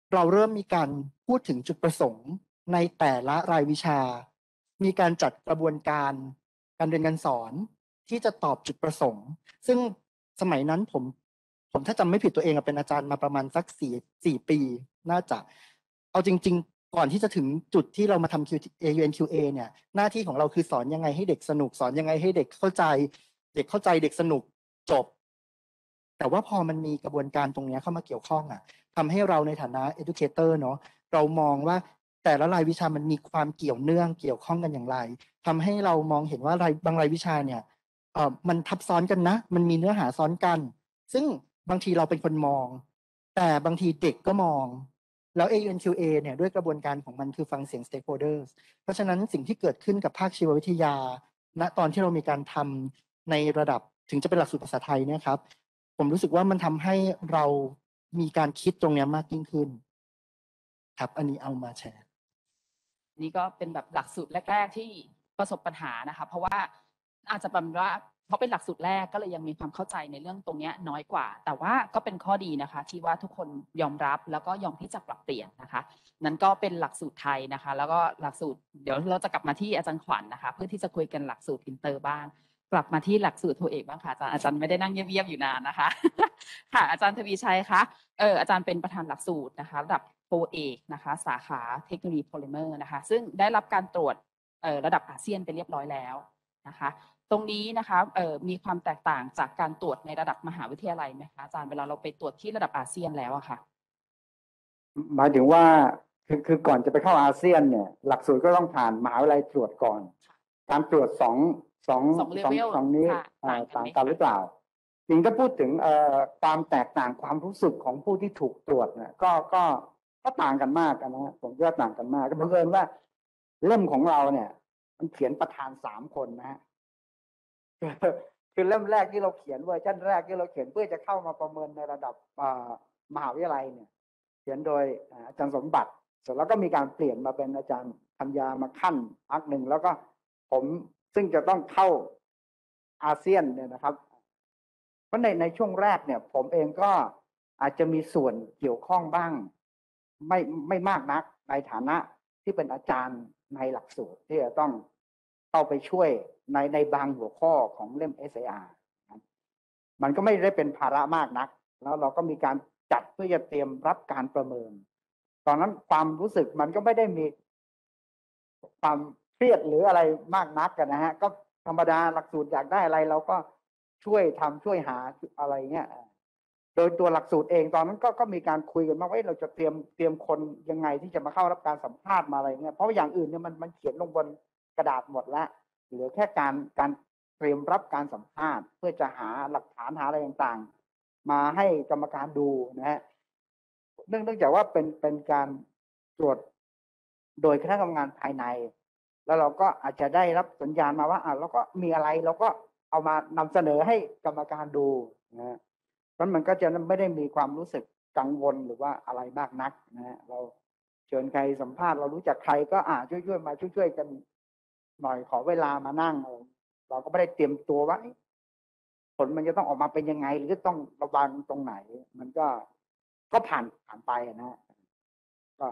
เราเริ่มมีการพูดถึงจุดประสงค์ในแต่ละรายวิชา มีการจัดกระบวนการการเรียนการสอนที่จะตอบจุดประสงค์ ซึ่งสมัยนั้นผมผมถ้าจำไม่ผิดตัวเองเป็นอาจารย์มาประมาณสักสี่สี่ปีน่าจะเอาจริงๆก่อนที่จะถึงจุดที่เรามาทำ เอ ยู เอ็น คิว เอ เนี่ยหน้าที่ของเราคือสอนยังไงให้เด็กสนุกสอนยังไงให้เด็กเข้าใจเด็กเข้าใจเด็กสนุกจบแต่ว่าพอมันมีกระบวนการตรงนี้เข้ามาเกี่ยวข้องอ่ะทำให้เราในฐานะ educator เนาะเรามองว่าแต่ละรายวิชามันมีความเกี่ยวเนื่องเกี่ยวข้องกันอย่างไรทำให้เรามองเห็นว่ารายบางรายวิชาเนี่ยเอ่อมันทับซ้อนกันนะมันมีเนื้อหาซ้อนกันซึ่งบางทีเราเป็นคนมองแต่บางทีเด็กก็มองแล้ว เอ ยู เอ็น คิว เอ เนี่ยด้วยกระบวนการของมันคือฟังเสียง stakeholders เพราะฉะนั้นสิ่งที่เกิดขึ้นกับภาคชีววิทยาณตอนที่เรามีการทำในระดับถึงจะเป็นหลักสูตรภาษาไทยเนี่ยครับผมรู้สึกว่ามันทำให้เรามีการคิดตรงนี้มากยิ่งขึ้นครับอันนี้เอามาแชร์นี่ก็เป็นแบบหลักสูตรแรกๆที่ประสบปัญหานะคะเพราะว่าอาจจะเป็นว่าเพราะเป็นหลักสูตรแรกก็เลยยังมีความเข้าใจในเรื่องตรงนี้น้อยกว่าแต่ว่าก็เป็นข้อดีนะคะที่ว่าทุกคนยอมรับแล้วก็ยอมที่จะปรับเปลี่ยนนะคะนั้นก็เป็นหลักสูตรไทยนะคะแล้วก็หลักสูตรเดี๋ยวเราจะกลับมาที่อาจารย์ขวัญ นะคะเพื่อที่จะคุยกันหลักสูตรอินเตอร์บ้างกลับมาที่หลักสูตรโทเอกบ้างค่ะอาจารย์อาจารย์ไม่ได้นั่งเงียบๆอยู่นานนะคะ ค่ะอาจารย์ทวีชัยคะเอออาจารย์เป็นประธานหลักสูตรนะคะระดับโทเอกนะคะสาขาเทคโนโลยีโพลิเมอร์นะคะซึ่งได้รับการตรวจเอ่อระดับอาเซียนไปเรียบร้อยแล้วนะคะตรงนี้นะคะเอ่อมีความแตกต่างจากการตรวจในระดับมหาวิทยาลัยไหมคะอาจารย์เวลาเราไปตรวจที่ระดับอาเซียนแล้วอะค่ะหมายถึงว่าคือคือก่อนจะไปเข้าอาเซียนเนี่ยหลักสูตรก็ต้องผ่านมหาวิทยาลัยตรวจก่อนการตรวจสองสองสองสองนี้ต่างกันหรือเปล่าจริงถ้าพูดถึงเอ่อความแตกต่างความรู้สึกของผู้ที่ถูกตรวจเนี่ยก็ก็ก็ต่างกันมากนะผมว่าต่างกันมากก็บังเอิญว่าเล่มของเราเนี่ยมันเขียนประธานสามคนนะฮะคือเล่มแรกที่เราเขียนเวอร์ชันแรกที่เราเขียนเพื่อจะเข้ามาประเมินในระดับมหาวิทยาลัยเนี่ยเขียนโดยอาจารย์สมบัติเสร็จแล้วก็มีการเปลี่ยนมาเป็นอาจารย์ธัญญามาขั้นพักหนึ่งแล้วก็ผมซึ่งจะต้องเข้าอาเซียนเนี่ยนะครับเพราะในในช่วงแรกเนี่ยผมเองก็อาจจะมีส่วนเกี่ยวข้องบ้างไม่ไม่มากนักในฐานะที่เป็นอาจารย์ในหลักสูตรที่จะต้องเข้าไปช่วยในในบางหัวข้อของเล่ม เอส ไอ อาร์ มันก็ไม่ได้เป็นภาระมากนักแล้วเราก็มีการจัดเพื่อจะเตรียมรับการประเมินตอนนั้นความรู้สึกมันก็ไม่ได้มีความเครียดหรืออะไรมากนักกันนะฮะก็ธรรมดาหลักสูตรอยากได้อะไรเราก็ช่วยทำช่วยหาอะไรเงี้ยโดยตัวหลักสูตรเองตอนนั้นก็ก็มีการคุยกันว่าเราจะเตรียมเตรียมคนยังไงที่จะมาเข้ารับการสัมภาษณ์มาอะไรเงี้ยเพราะอย่างอื่นเนี่ยมันมันเขียนลงบนกระดาษหมดแล้วเหลือแค่การการเตรียมรับการสัมภาษณ์เพื่อจะหาหลักฐานหาอะไรต่างๆมาให้กรรมการดูนะฮะเนื่องจากว่าเป็นเป็นการตรวจโดยคณะกรรมการภายในแล้วเราก็อาจจะได้รับสัญญาณมาว่าอ่ะเราก็มีอะไรเราก็เอามานำเสนอให้กรรมการดูนะเพราะมันก็จะไม่ได้มีความรู้สึกกังวลหรือว่าอะไรมากนักนะฮะเราเชิญใครสัมภาษณ์เรารู้จักใครก็อ่าช่วยๆมาช่วยๆกันหน่อยขอเวลามานั่งเราก็ไม่ได้เตรียมตัวว่าผลมันจะต้องออกมาเป็นยังไงหรือต้องระวังตรงไหนมันก็ก็ผ่านผ่านไปนะก็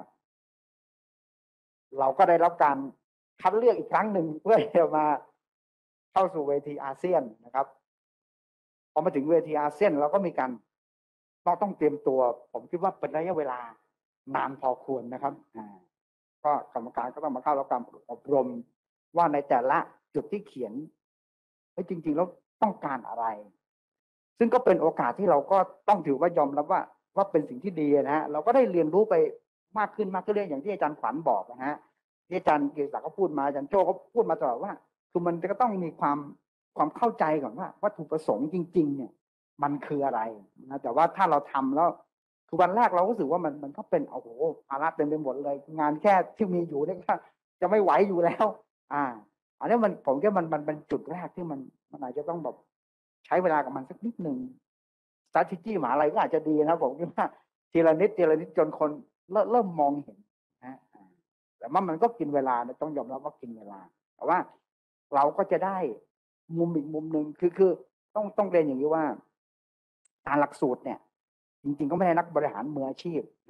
เราก็ได้รับการคัดเลือกอีกครั้งหนึ่งเพื่อจะมาเข้าสู่เวทีอาเซียนนะครับพอมาถึงเวทีอาเซียนเราก็มีการต้องต้องเตรียมตัวผมคิดว่าเป็นระยะเวลานานพอควรนะครับอ่าก็กรรมการก็ต้องมาเข้ารับการอบรมว่าในแต่ละจุดที่เขียนเฮ้ยจริงๆแล้วต้องการอะไรซึ่งก็เป็นโอกาสที่เราก็ต้องถือว่ายอมรับว่าว่าเป็นสิ่งที่ดีนะฮะเราก็ได้เรียนรู้ไปมากขึ้นมากขึ้นเรื่อยอย่างที่อาจารย์ขวัญบอกนะฮะที่อาจารย์เกียรติศักดิ์ก็พูดมาอาจารย์โจ้ก็พูดมาตลอดว่าคือมันก็ต้องมีความความเข้าใจก่อนว่าวัตถุประสงค์จริงๆเนี่ยมันคืออะไรนะแต่ว่าถ้าเราทำแล้วคือวันแรกเราก็รู้สึกว่ามันมันก็เป็นโอ้โหภาระเต็มไปหมดเลยงานแค่ที่มีอยู่เนี่ยก็จะไม่ไหวอยู่แล้วอ่าอันนี้มันผมคิดว่ามันมันเป็นจุดแรกที่มันมันอาจจะต้องแบบใช้เวลากับมันสักนิดหนึ่ง strategy มหาอะไรก็อาจจะดีนะผมคิดว่าทีละนิดทีละนิดจนคนเริ่มเริ่มมองเห็นนะแต่ว่ามันก็กินเวลาต้องยอมรับว่ากินเวลาแต่ว่าเราก็จะได้มุมอีกมุมหนึ่งคือคือต้องต้องเรียนอย่างนี้ว่าการหลักสูตรเนี่ยจริงๆก็ไม่ได้นักบริหารมืออาชีพนะฮะ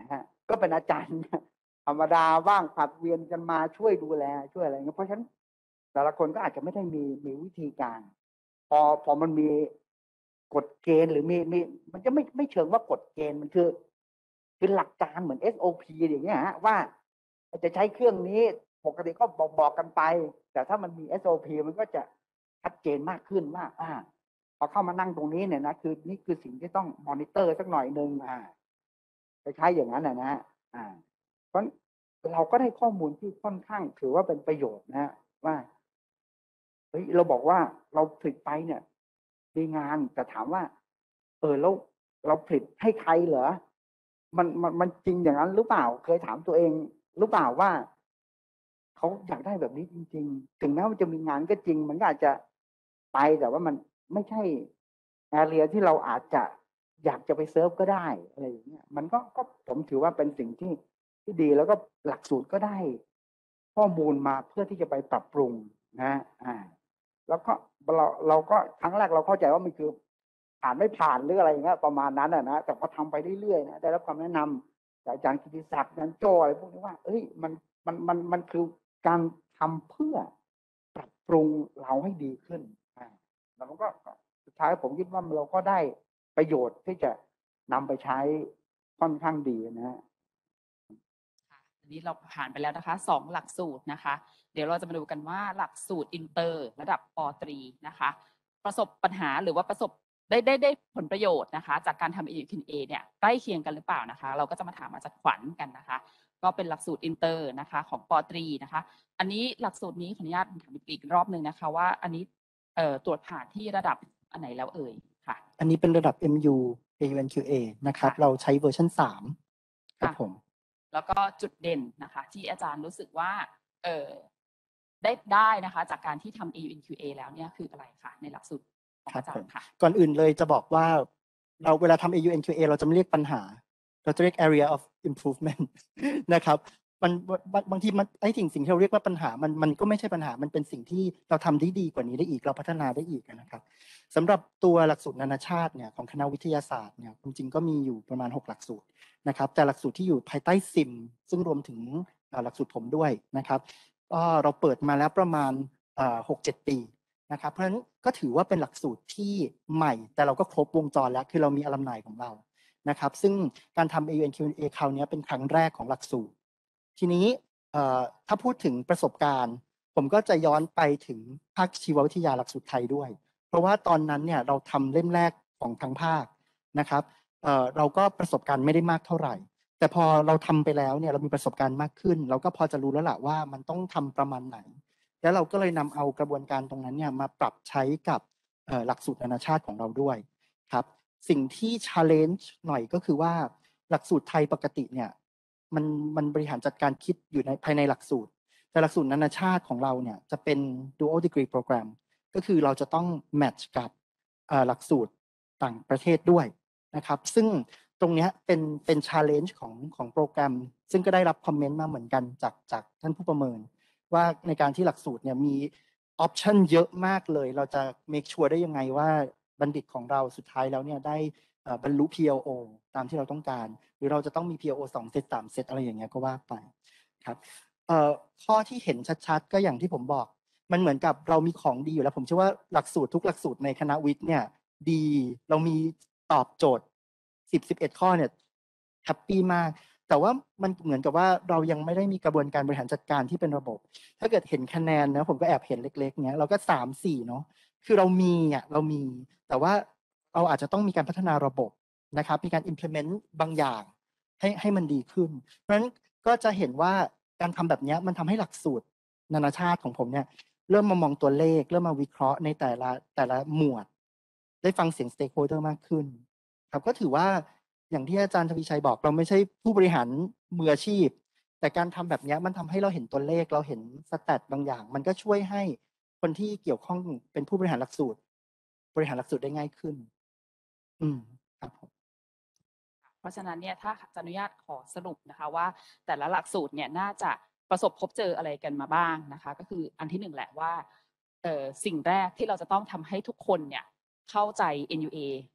ก็เป็นอาจารย์ธรรมดาบ้างผัดเวียนกันมาช่วยดูแลช่วยอะไรเงี้ยเพราะฉะนั้นแต่ละคนก็อาจจะไม่ได้มีมีวิธีการพอพอมันมีกฎเกณฑ์หรือมีมีมันจะไม่ไม่เชิงว่ากฎเกณฑ์มันคือคือหลักการเหมือน เอส โอ พี อย่างเงี้ยฮะว่าจะใช้เครื่องนี้ปกติก็บอกบอกกันไปแต่ถ้ามันมี เอส โอ พี มันก็จะชัดเจนมากขึ้นว่าอ่าพอเข้ามานั่งตรงนี้เนี่ยนะคือนี่คือสิ่งที่ต้องมอนิเตอร์สักหน่อยนึงอ่าไปใช้อย่างนั้นนะนะอ่าเพราะเราก็ได้ข้อมูลที่ค่อนข้างถือว่าเป็นประโยชน์นะว่าเฮ้ยเราบอกว่าเราผลิตไปเนี่ยมีงานแต่ถามว่าเออแล้วเราผลิตให้ใครเหรอมันมันมันจริงอย่างนั้นหรือเปล่าเคยถามตัวเองหรือเปล่าว่าเขาอยากได้แบบนี้จริงๆถึงแม้ว่าจะมีงานก็จริงมันก็อาจจะไปแต่ว่ามันไม่ใช่แอเรียที่เราอาจจะอยากจะไปเซิร์ฟก็ได้อะไรอย่างเงี้ยมันก็ก็ผมถือว่าเป็นสิ่งที่ที่ดีแล้วก็หลักสูตรก็ได้ข้อมูลมาเพื่อที่จะไปปรับปรุงนะอ่าแล้วก็เราเราก็ครั้งแรกเราเข้าใจว่ามันคือผ่านไม่ผ่านหรืออะไรอย่างเงี้ยประมาณนั้นอ่ะนะแต่พอทำไปเรื่อยๆนะได้รับคำแนะนำจากอาจารย์กิติศักดิ์อาจารย์โจอะไรพวกนี้ว่าเอ้ยมันมันมันมันคือการทำเพื่อปรับปรุงเราให้ดีขึ้นอ่าแล้วมันก็สุดท้ายผมคิดว่าเราก็ได้ประโยชน์ที่จะนำไปใช้ค่อนข้างดีนะฮะอันนี้เราผ่านไปแล้วนะคะสองหลักสูตรนะคะเดี๋ยวเราจะมาดูกันว่าหลักสูตรอินเตอร์ระดับปตรีนะคะประสบปัญหาหรือว่าประสบได้ได้ได้ผลประโยชน์นะคะจากการทำ เอ ยู คิว เอ เนี่ยใกล้เคียงกันหรือเปล่านะคะเราก็จะมาถามอาจารย์ขวัญกันนะคะก็เป็นหลักสูตรอินเตอร์นะคะของปตรีนะคะอันนี้หลักสูตรนี้ขออนุญาตถามอีกรอบหนึ่งนะคะว่าอันนี้เอ่อตรวจผ่านที่ระดับอันไหนแล้วเอ่ยค่ะอันนี้เป็นระดับ เอ็ม ยู เอ ยู เอ็น คิว เอ นะครับเราใช้เวอร์ชันสามครับผมแล้วก็จุดเด่นนะคะที่อาจารย์รู้สึกว่าเออได้ได้นะคะจากการที่ทำ เอ ยู เอ็น คิว เอ แล้วเนี่ยคืออะไรคะในหลักสูตรของอาจารย์ค่ะก่อนอื่นเลยจะบอกว่าเราเวลาทำ เอ ยู เอ็น คิว เอ เราจะไม่เรียกปัญหาเราจะเรียก area of improvement นะครับมันบางทีมันไอ้สิ่งสิ่งที่เราเรียกว่าปัญหามันมันก็ไม่ใช่ปัญหามันเป็นสิ่งที่เราทำได้ดีกว่านี้ได้อีกเราพัฒนาได้อีกนะครับสำหรับตัวหลักสูตรนานาชาติเนี่ยของคณะวิทยาศาสตร์เนี่ยจริงๆก็มีอยู่ประมาณหกหลักสูตรนะครับแต่หลักสูตรที่อยู่ภายใต้ซิมซึ่งรวมถึงหลักสูตรผมด้วยนะครับก็เราเปิดมาแล้วประมาณหกเจ็ดปีนะครับเพราะฉะนั้นก็ถือว่าเป็นหลักสูตรที่ใหม่แต่เราก็ครบวงจรแล้วคือเรามีอลัมไนของเรานะครับซึ่งการทำ เอ ยู เอ็น คิว เอ คราวนี้เป็นครั้งแรกของหลักสูตรทีนี้ถ้าพูดถึงประสบการณ์ผมก็จะย้อนไปถึงภาคชีววิทยาหลักสูตรไทยด้วยเพราะว่าตอนนั้นเนี่ยเราทำเล่มแรกของทั้งภาคนะครับเอ่อเราก็ประสบการณ์ไม่ได้มากเท่าไหร่แต่พอเราทำไปแล้วเนี่ยเรามีประสบการณ์มากขึ้นเราก็พอจะรู้แล้วล่ะว่ามันต้องทำประมาณไหนแล้วเราก็เลยนำเอากระบวนการตรงนั้นเนี่ยมาปรับใช้กับหลักสูตรนานาชาติของเราด้วยครับสิ่งที่ challenge หน่อยก็คือว่าหลักสูตรไทยปกติเนี่ยมันมันบริหารจัดการคิดอยู่ในภายในหลักสูตรแต่หลักสูตรนานาชาติของเราเนี่ยจะเป็น dual degree program ก็คือเราจะต้องแมทช์กับหลักสูตรต่างประเทศด้วยนะครับซึ่งตรงนี้เป็นเป็น challenge ของของโปรแกรมซึ่งก็ได้รับคอมเมนต์มาเหมือนกันจากจากท่านผู้ประเมินว่าในการที่หลักสูตรเนี่ยมีออปชันเยอะมากเลยเราจะ make sure ได้ยังไงว่าบัณฑิตของเราสุดท้ายแล้วเนี่ยได้บรรลุ พี แอล โอ ตามที่เราต้องการหรือเราจะต้องมี พี แอล โอ สองเซตสามเซตอะไรอย่างเงี้ยก็ว่าไปครับข้อที่เห็นชัดๆก็อย่างที่ผมบอกมันเหมือนกับเรามีของดีอยู่แล้วผมเชื่อว่าหลักสูตรทุกหลักสูตรในคณะวิทย์เนี่ยดีเรามีตอบโจทย์สิบ สิบเอ็ดข้อเนี่ยแฮปปี้มากแต่ว่ามันเหมือนกับว่าเรายังไม่ได้มีกระบวนการบริหารจัดการที่เป็นระบบถ้าเกิดเห็นคะแนนนะผมก็แอบเห็นเล็กๆเนี้ยเราก็สาม สี่เนาะคือเรามีอ่ะเรามีแต่ว่าเราอาจจะต้องมีการพัฒนาระบบนะครับมีการ implement บางอย่างให้ให้มันดีขึ้นเพราะฉะนั้นก็จะเห็นว่าการทำแบบนี้มันทำให้หลักสูตรนานาชาติของผมเนี่ยเริ่มมามองตัวเลขเริ่มมาวิเคราะห์ในแต่ละแต่ละหมวดได้ฟังเสียง stakeholder มากขึ้นครับก็ถือว่าอย่างที่อาจารย์ทวีชัยบอกเราไม่ใช่ผู้บริหารมืออาชีพแต่การทำแบบนี้มันทำให้เราเห็นตัวเลขเราเห็นสแตทบางอย่างมันก็ช่วยให้คนที่เกี่ยวข้องเป็นผู้บริหารหลักสูตรบริหารหลักสูตรได้ง่ายขึ้นอืมครับผมเพราะฉะนั้นเนี่ยถ้าจะอนุญาตขอสรุปนะคะว่าแต่ละหลักสูตรเนี่ยน่าจะประสบพบเจออะไรกันมาบ้างนะคะก็คืออันที่หนึ่งแหละว่าเอ่อสิ่งแรกที่เราจะต้องทำให้ทุกคนเนี่ยเข้าใจ เอ็น ยู เอ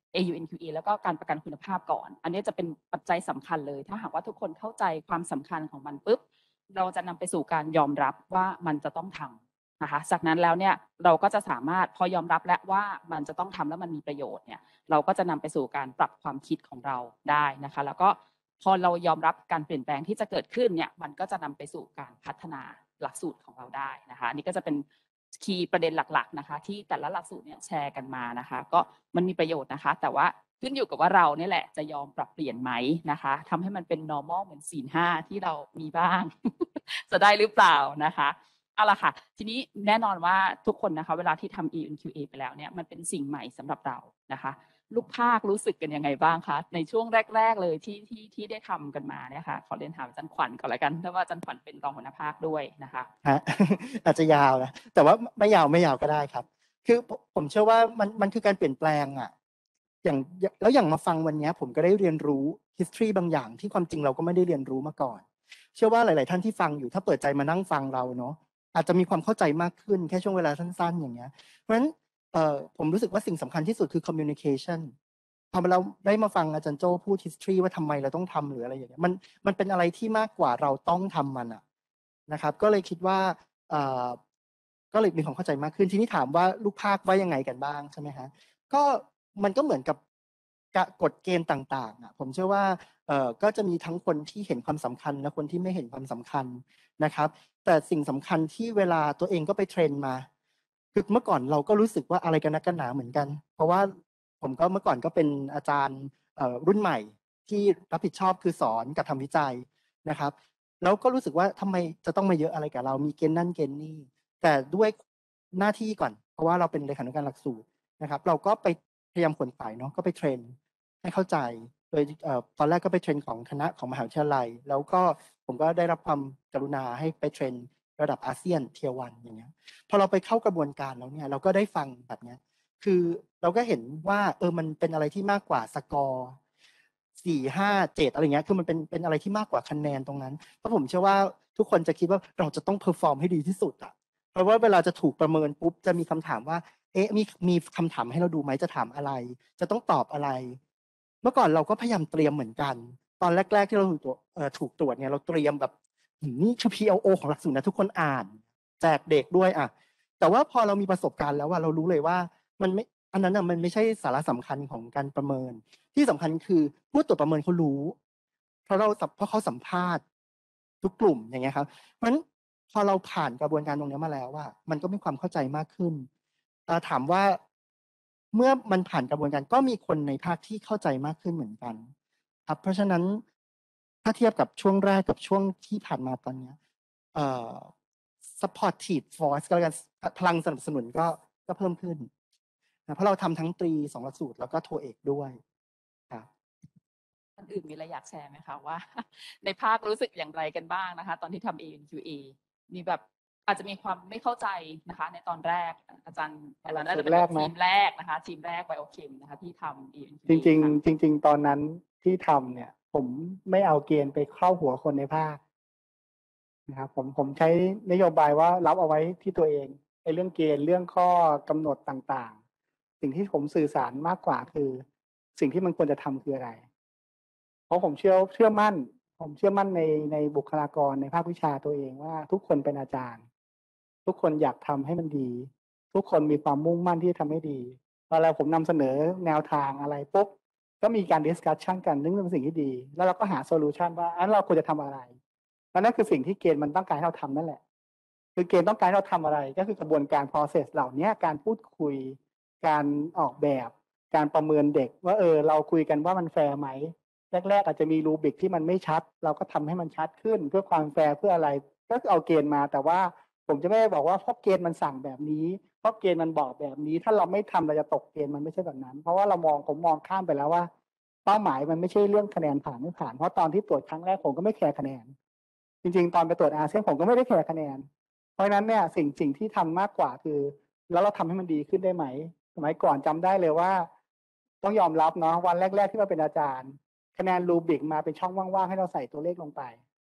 เอ ยู เอ็น คิว เอ แล้วก็การประกันคุณภาพก่อนอันนี้จะเป็นปัจจัยสำคัญเลยถ้าหากว่าทุกคนเข้าใจความสำคัญของมันปุ๊บเราจะนำไปสู่การยอมรับว่ามันจะต้องทำนะคะจากนั้นแล้วเนี่ยเราก็จะสามารถพอยอมรับแล้วว่ามันจะต้องทำแล้วมันมีประโยชน์เนี่ยเราก็จะนำไปสู่การปรับความคิดของเราได้นะคะแล้วก็พอเรายอมรับการเปลี่ยนแปลงที่จะเกิดขึ้นเนี่ยมันก็จะนำไปสู่การพัฒนาหลักสูตรของเราได้นะคะอันนี้ก็จะเป็นคีย์ประเด็นหลักๆนะคะที่แต่ละหลักสูตรเนี่ยแชร์กันมานะคะก็มันมีประโยชน์นะคะแต่ว่าขึ้นอยู่กับว่าเราเนี่ยแหละจะยอมปรับเปลี่ยนไหมนะคะทำให้มันเป็น normal เหมือนศีลห้าที่เรามีบ้าง จะได้หรือเปล่านะคะเอาล่ะค่ะทีนี้แน่นอนว่าทุกคนนะคะเวลาที่ทำ อี เอ็น คิว เอ ไปแล้วเนี่ยมันเป็นสิ่งใหม่สำหรับเรานะคะลูกภาครู้สึกกันยังไงบ้างคะในช่วงแรกๆเลยที่ที่ที่ได้ทำกันมาเนี่ยค่ะขอเรียนถามอาจารย์ขวัญก่อนละกันเพราะว่าอาจารย์ขวัญเป็นรองหัวหน้าภาคด้วยนะคะฮะ อาจจะยาวนะแต่ว่าไม่ยาวไม่ยาวก็ได้ครับคือผมผมเชื่อว่ามันมันคือการเปลี่ยนแปลงอ่ะอย่างแล้วอย่างมาฟังวันนี้ผมก็ได้เรียนรู้ history บางอย่างที่ความจริงเราก็ไม่ได้เรียนรู้มาก่อน เชื่อว่าหลาย ๆ ท่านที่ฟังอยู่ถ้าเปิดใจมานั่งฟังเราเนาะอาจจะมีความเข้าใจมากขึ้นแค่ช่วงเวลาสั้น ๆ อย่างเงี้ยเพราะฉะนั้นเอ่อผมรู้สึกว่าสิ่งสำคัญที่สุดคือ communication พอเราได้มาฟังอาจารย์โจ้พูด history ว่าทำไมเราต้องทำหรืออะไรอย่างเงี้ยมันมันเป็นอะไรที่มากกว่าเราต้องทำมันอะนะครับก็เลยคิดว่าเอ่อก็เลยมีความเข้าใจมากขึ้นทีนี้ถามว่าลูกภาคว่ายังไงกันบ้างใช่ไหมฮะก็มันก็เหมือนกับกฎเกณฑ์ต่างๆอ่ะผมเชื่อว่าเอ่อก็จะมีทั้งคนที่เห็นความสำคัญและคนที่ไม่เห็นความสำคัญนะครับแต่สิ่งสำคัญที่เวลาตัวเองก็ไปเทรนมาคือเมื่อก่อนเราก็รู้สึกว่าอะไรกันนักกันหนาเหมือนกันเพราะว่าผมก็เมื่อก่อนก็เป็นอาจารย์เอ่อรุ่นใหม่ที่รับผิดชอบคือสอนกับทำวิจัยนะครับแล้วก็รู้สึกว่าทำไมจะต้องมาเยอะอะไรกับเรามีเกณฑ์นั่นเกณฑ์นี่แต่ด้วยหน้าที่ก่อนเพราะว่าเราเป็นเลขานุการหลักสูตรนะครับเราก็ไปพยายามขวนขวายเนาะก็ไปเทรนให้เข้าใจโดยเอ่อตอนแรกก็ไปเทรนของคณะของมหาวิทยาลัยแล้วก็ผมก็ได้รับความกรุณาให้ไปเทรนระดับอาเซียนเทียร์วันอย่างเงี้ยพอเราไปเข้ากระบวนการแล้วเนี่ยเราก็ได้ฟังแบบเนี้ยคือเราก็เห็นว่าเออมันเป็นอะไรที่มากกว่าสกอร์สี่ห้าเจ็ดอะไรเงี้ยคือมันเป็นเป็นอะไรที่มากกว่าคะแนนตรงนั้นเพราะผมเชื่อว่าทุกคนจะคิดว่าเราจะต้องเพอร์ฟอร์มให้ดีที่สุดอ่ะเพราะว่าเวลาจะถูกประเมินปุ๊บจะมีคำถามว่าเอ๊ะมีมีคำถามให้เราดูไหมจะถามอะไรจะต้องตอบอะไรเมื่อก่อนเราก็พยายามเตรียมเหมือนกันตอนแรกๆที่เราถูกตรวจเอ่อถูกตรวจเนี่ยเราเตรียมแบบนี่คือ พี แอล โอ ของหลักสูตรนะทุกคนอ่านแจกเด็กด้วยอ่ะแต่ว่าพอเรามีประสบการณ์แล้วว่าเรารู้เลยว่ามันไม่อันนั้นอ่ะมันไม่ใช่สาระสำคัญของการประเมินที่สำคัญคือผู้ตรวจประเมินเขารู้เพราะเราเพราะเขาสัมภาษณ์ทุกกลุ่มอย่างเงี้ยครับเพราะฉะนั้นพอเราผ่านกระบวนการตรงนี้มาแล้วว่ามันก็มีความเข้าใจมากขึ้นถามว่าเมื่อมันผ่านกระบวนการก็มีคนในภาคที่เข้าใจมากขึ้นเหมือนกันครับเพราะฉะนั้นถ้าเทียบกับช่วงแรกกับช่วงที่ผ่านมาตอนนี้เอ่อ supportive force ก็แล้วกันพลังสนับสนุนก็ก็เพิ่มขึ้นนะเพราะเราทำทั้งตรีสองหลักสูตรแล้วก็โทเอกด้วยครับท่านอื่นมีอะไรอยากแชร์ไหมคะว่า ในภาครู้สึกอย่างไรกันบ้างนะคะ ตอนที่ทำ เอ เอ็น คิว เอ มีแบบอาจจะมีความไม่เข้าใจนะคะ ในตอนแรกอาจารย์อาจารย์น่าจะเป็นทีมแรกนะคะทีมแรกไบโอเคมนะคะที่ทำ เอ เอ็น คิว เอจริงๆจริง ๆ ตอนนั้นที่ทำเนี่ย ผมไม่เอาเกณฑ์ไปเข้าหัวคนในภาคนะครับผมผมใช้นโยบายว่ารับเอาไว้ที่ตัวเองไอ้เรื่องเกณฑ์เรื่องข้อกำหนดต่างๆ สิ่งที่ผมสื่อสารมากกว่าคือ สิ่งที่มันควรจะทำคืออะไร เพราะผมเชื่อเชื่อมั่น ผมเชื่อมั่นในในบุคลากรในภาควิชาตัวเองว่าทุกคนเป็นอาจารย์ ทุกคนอยากทำให้มันดี ทุกคนมีความมุ่งมั่นที่จะทำให้ดีเวลาผมนำเสนอแนวทางอะไรปุ๊บก็มีการดิสคัสชั่นกันเรื่องเป็นสิ่งที่ดี แล้วเราก็หาโซลูชันว่าอันเราควรจะทำอะไรและนั่นคือสิ่งที่เกณฑ์มันต้องการให้เราทำนั่นแหละคือเกณฑ์ต้องการให้เราทำอะไรก็คือกระบวนการ process เหล่านี้การพูดคุยการออกแบบการประเมินเด็กว่าเออเราคุยกันว่ามันแฟร์ไหมแรกๆอาจจะมีรูบิกที่มันไม่ชัดเราก็ทำให้มันชัดขึ้นเพื่อความแฟร์เพื่ออะไรก็คือเอาเกณฑ์มาแต่ว่าผมจะไม่ได้บอกว่าเพราะเกณฑ์มันสั่งแบบนี้เพราะเกณฑ์มันบอกแบบนี้ถ้าเราไม่ทำเราจะตกเกณฑ์มันไม่ใช่แบบนั้นเพราะว่าเรามองผมมองข้ามไปแล้วว่าเป้าหมายมันไม่ใช่เรื่องคะแนนผ่านไม่ผ่านเพราะตอนที่ตรวจครั้งแรกผมก็ไม่แคร์คะแนนจริงๆตอนไปตรวจอาเซียนผมก็ไม่ได้แคร์คะแนนเพราะฉะนั้นเนี่ยสิ่งสิ่งที่ทำมากกว่าคือแล้วเราทำให้มันดีขึ้นได้ไหมสมัยก่อนจำได้เลยว่าต้องยอมรับเนาะวันแรกๆที่มาเป็นอาจารย์คะแนนรูบิกมาเป็นช่องว่างๆให้เราใส่ตัวเลขลงไป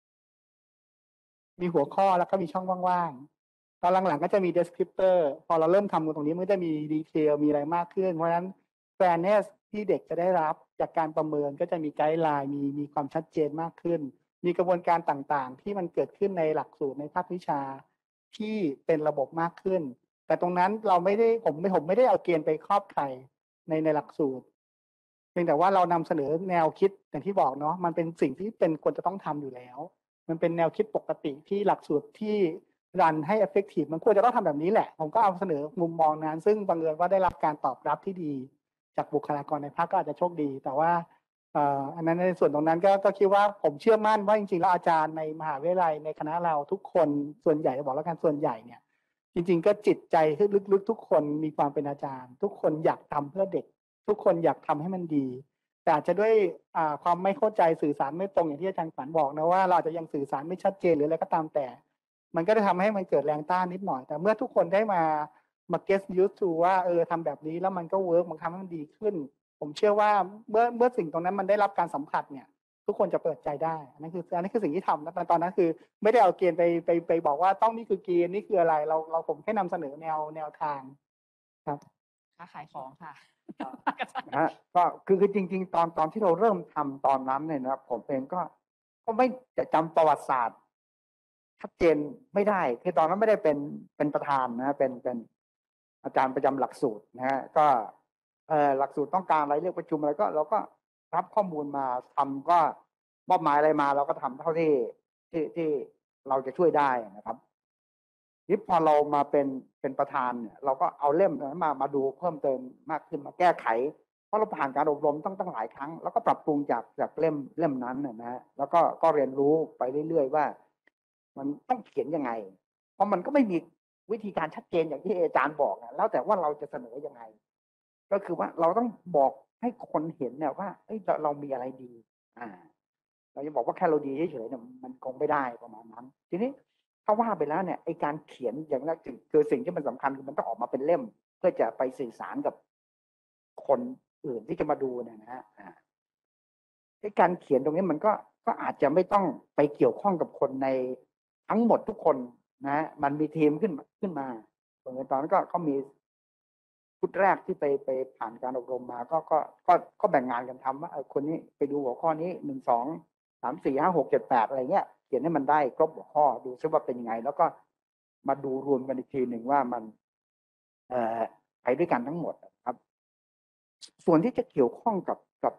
มีหัวข้อแล้วก็มีช่องว่างๆตอนหลังๆก็จะมี descriptor พอเราเริ่มทำตรงนี้มันจะมีดีเทลมีอะไรมากขึ้นเพราะฉะนั้น fairness ที่เด็กจะได้รับจากการประเมินก็จะมีไกด์ไลน์มีมีความชัดเจนมากขึ้น มีกระบวนการต่างๆที่มันเกิดขึ้นในหลักสูตรในภาควิชาที่เป็นระบบมากขึ้น แต่ตรงนั้นเราไม่ได้ผมไม่ผมไม่ได้เอาเกณฑ์ไปครอบใครในในหลักสูตรเพียงแต่ว่าเรานำเสนอแนวคิดอย่างที่บอกเนาะมันเป็นสิ่งที่เป็นควรจะต้องทำอยู่แล้วมันเป็นแนวคิดปกติที่หลักสูตรที่รันให้ effective มันควรจะต้องทำแบบนี้แหละผมก็เอาเสนอมุมมองนั้นซึ่งบังเอิญว่าได้รับการตอบรับที่ดีจากบุคลากรในภาคก็อาจจะโชคดีแต่ว่าอันนั้นในส่วนตรงนั้นก็ก็คิดว่าผมเชื่อมั่นว่าจริงๆแล้วอาจารย์ในมหาวิทยาลัยในคณะเราทุกคนส่วนใหญ่บอกแล้วกันส่วนใหญ่เนี่ยจริงๆก็จิตใจลึกๆทุกคนมีความเป็นอาจารย์ทุกคนอยากทำเพื่อเด็กทุกคนอยากทำให้มันดีแต่อาจจะด้วยความไม่เข้าใจสื่อสารไม่ตรงอย่างที่อาจารย์ฝันบอกนะว่าเราจะยังสื่อสารไม่ชัดเจนหรืออะไรก็ตามแต่มันก็จะทำให้มันเกิดแรงต้านนิดหน่อยแต่เมื่อทุกคนได้มามา get used to ว่าเออทำแบบนี้แล้วมันก็เวิร์กมันทำให้มันดีขึ้นผมเชื่อว่าเมื่อเมื่อสิ่งตรงนั้นมันได้รับการสัมผัสเนี่ยทุกคนจะเปิดใจได้อันนั้นคืออันนี้คือสิ่งที่ทำนะตอนนั้นคือไม่ได้เอาเกณฑ์ไปไปไปบอกว่าต้องนี่คือเกณฑ์นี่คืออะไรเราเราผมแค่นำเสนอแนวแนวทางครับค้าขายของค่ะนะฮะก็คือคือจริงๆตอนตอนที่เราเริ่มทำตอนนั้นเนี่ยนะผมเองก็ก็ไม่จะจำประวัติศาสตร์ชัดเจนไม่ได้คือตอนนั้นไม่ได้เป็นเป็นประธานนะเป็นเป็นอาจารย์ประจำหลักสูตรนะฮะก็เออหลักสูตรต้องการอะไรเรียกประชุมอะไรก็เราก็รับข้อมูลมาทำก็มอบหมายอะไรมาเราก็ทำเท่าที่ที่ที่เราจะช่วยได้นะครับนี่พอเรามาเป็นเป็นประธานเนี่ยเราก็เอาเล่มนั้นมามาดูเพิ่มเติมมากขึ้นมาแก้ไขเพราะเราผ่านการอบรมตั้งตั้งหลายครั้งแล้วก็ปรับปรุงจากจากเล่มเล่มนั้นนะฮะแล้วก็ก็เรียนรู้ไปเรื่อยๆว่ามันต้องเขียนยังไงเพราะมันก็ไม่มีวิธีการชัดเจนอย่างที่อาจารย์บอกนะแล้วแต่ว่าเราจะเสนอยังไงก็คือว่าเราต้องบอกให้คนเห็นเนี่ยว่าเอ้ยเราเรามีอะไรดีอ่าเราจะบอกว่าแค่เราดีเฉยๆเนี่ยมันคงไม่ได้ประมาณนั้นทีนี้ถ้าว่าไปแล้วเนี่ยไอการเขียนอย่างนั้นคือสิ่งที่มันสำคัญคือมันต้องออกมาเป็นเล่มเพื่อจะไปสื่อสารกับคนอื่นที่จะมาดูเนี่ยนะฮะไอการเขียนตรงนี้มันก็ก็อาจจะไม่ต้องไปเกี่ยวข้องกับคนในทั้งหมดทุกคนนะมันมีทีมขึ้นขึ้นมาตอนนั้นก็เขามีชุดแรกที่ไปไปผ่านการอบรมมาก็ก็ก็ก็แบ่งงานกันทำว่าคนนี้ไปดูหัวข้อนี้หนึ่งสองสามสี่ห้าหกเจ็ดแปดอะไรเงี้ยเขียนให้มันได้ครบหัวข้อดูซิว่าเป็นยังไงแล้วก็มาดูรวมกันอีกทีหนึ่งว่ามันเอ่อไปด้วยกันทั้งหมดครับส่วนที่จะเกี่ยวข้องกับกับ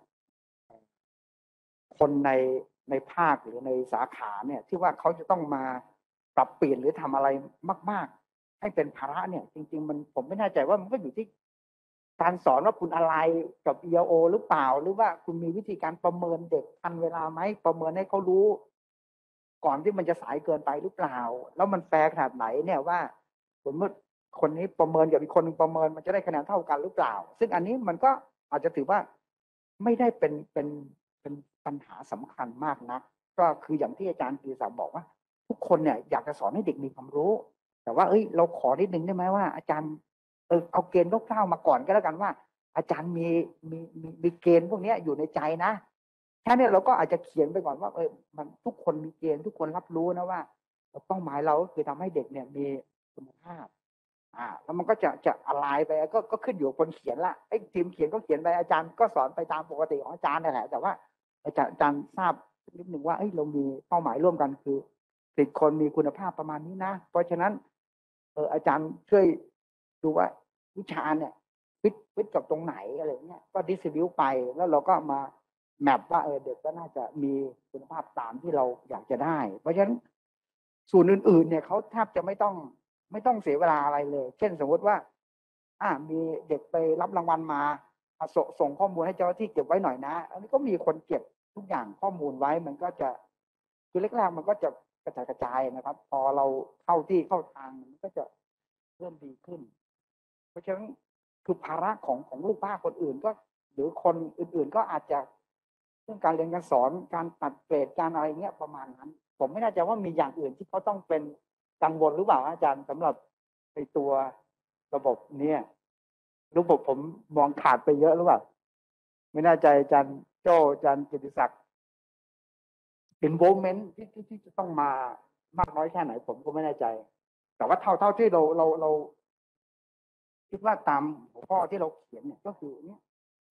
คนในในภาคหรือในสาขาเนี่ยที่ว่าเขาจะต้องมาปรับเปลี่ยนหรือทำอะไรมากๆให้เป็นภาระเนี่ยจริงๆมันผมไม่แน่ใจว่ามันก็อยู่ที่การสอนว่าคุณอะไรกับ อี แอล โอ หรือเปล่าหรือว่าคุณมีวิธีการประเมินเด็กทันเวลาไหมประเมินให้เขารู้ก่อนที่มันจะสายเกินไปหรือเปล่าแล้วมันแฟร์ขนาดไหนเนี่ยว่าสมมติคนนี้ประเมินกับอีกคนนึงประเมินมันจะได้คะแนนเท่ากันหรือเปล่าซึ่งอันนี้มันก็อาจจะถือว่าไม่ได้เป็นเป็นเป็นปัญหาสำคัญมากนะก็คืออย่างที่อาจารย์กีศักดิ์บอกว่าทุกคนเนี่ยอยากจะสอนให้เด็กมีความรู้แต่ว่าเอ้ยเราขอนิดนึงได้ไหมว่าอาจารย์เออเอาเกณฑ์คร่าวๆมาก่อนก็แล้วกันว่าอาจารย์มีมีมีมีเกณฑ์พวกนี้อยู่ในใจนะแค่นี้เราก็อาจจะเขียนไปก่อนว่าเออมันทุกคนมีเกณฑ์ทุกคนรับรู้นะว่าเป้าหมายเราคือทำให้เด็กเนี่ยมีคุณภาพอ่าแล้วมันก็จะจะอะไรไปก็ก็ขึ้นอยู่กับคนเขียนละไอ้ทีมเขียนก็เขียนไปอาจารย์ก็สอนไปตามปกติของอาจารย์นั่นแหละแต่ว่าอาจารย์อาจารย์ทราบนิดหนึ่งว่าเอ้ยเรามีเป้าหมายร่วมกันคือสิบคนมีคุณภาพประมาณนี้นะเพราะฉะนั้นเอออาจารย์ช่วยดูว่าวิชาเนี่ยฟิตฟิตกับตรงไหนอะไรเงี้ยก็ดิสติบิวไปแล้วเราก็มาแมปว่าเออเด็กก็น่าจะมีคุณภาพตามที่เราอยากจะได้เพราะฉะนั้นส่วนอื่นๆเนี่ยเขาแทบจะไม่ต้องไม่ต้องเสียเวลาอะไรเลยเช่นสมมติว่าอ่ามีเด็กไปรับรางวัลมาสส่งข้อมูลให้เจ้าหน้าที่เก็บไว้หน่อยนะอันนี้ก็มีคนเก็บทุกอย่างข้อมูลไว้มันก็จะคือแรกๆมันก็จะกระจายกระจายนะครับพอเราเข้าที่เข้าทางมันก็จะเริ่มดีขึ้นเพราะฉะนั้นคือภาระของของลูกบ้านคนอื่นก็หรือคนอื่นๆก็อาจจะเรื่องการเรียนการสอนการตัดเกรดการอะไรเงี้ยประมาณนั้นผมไม่แน่ใจว่ามีอย่างอื่นที่เขาต้องเป็นกังวลหรือเปล่าอาจารย์สำหรับในตัวระบบเนี่ยระบบผมมองขาดไปเยอะหรือเปล่าไม่แน่ใจอาจารย์โจ้อาจารย์กิติศักดิ์ involvement ที่ที่ที่จะต้องมามากน้อยแค่ไหนผมก็ไม่แน่ใจแต่ว่าเท่าเท่าที่เราเราเราคิดว่าตามหัวข้อที่เราเขียนเนี่ยก็คือเนี่ย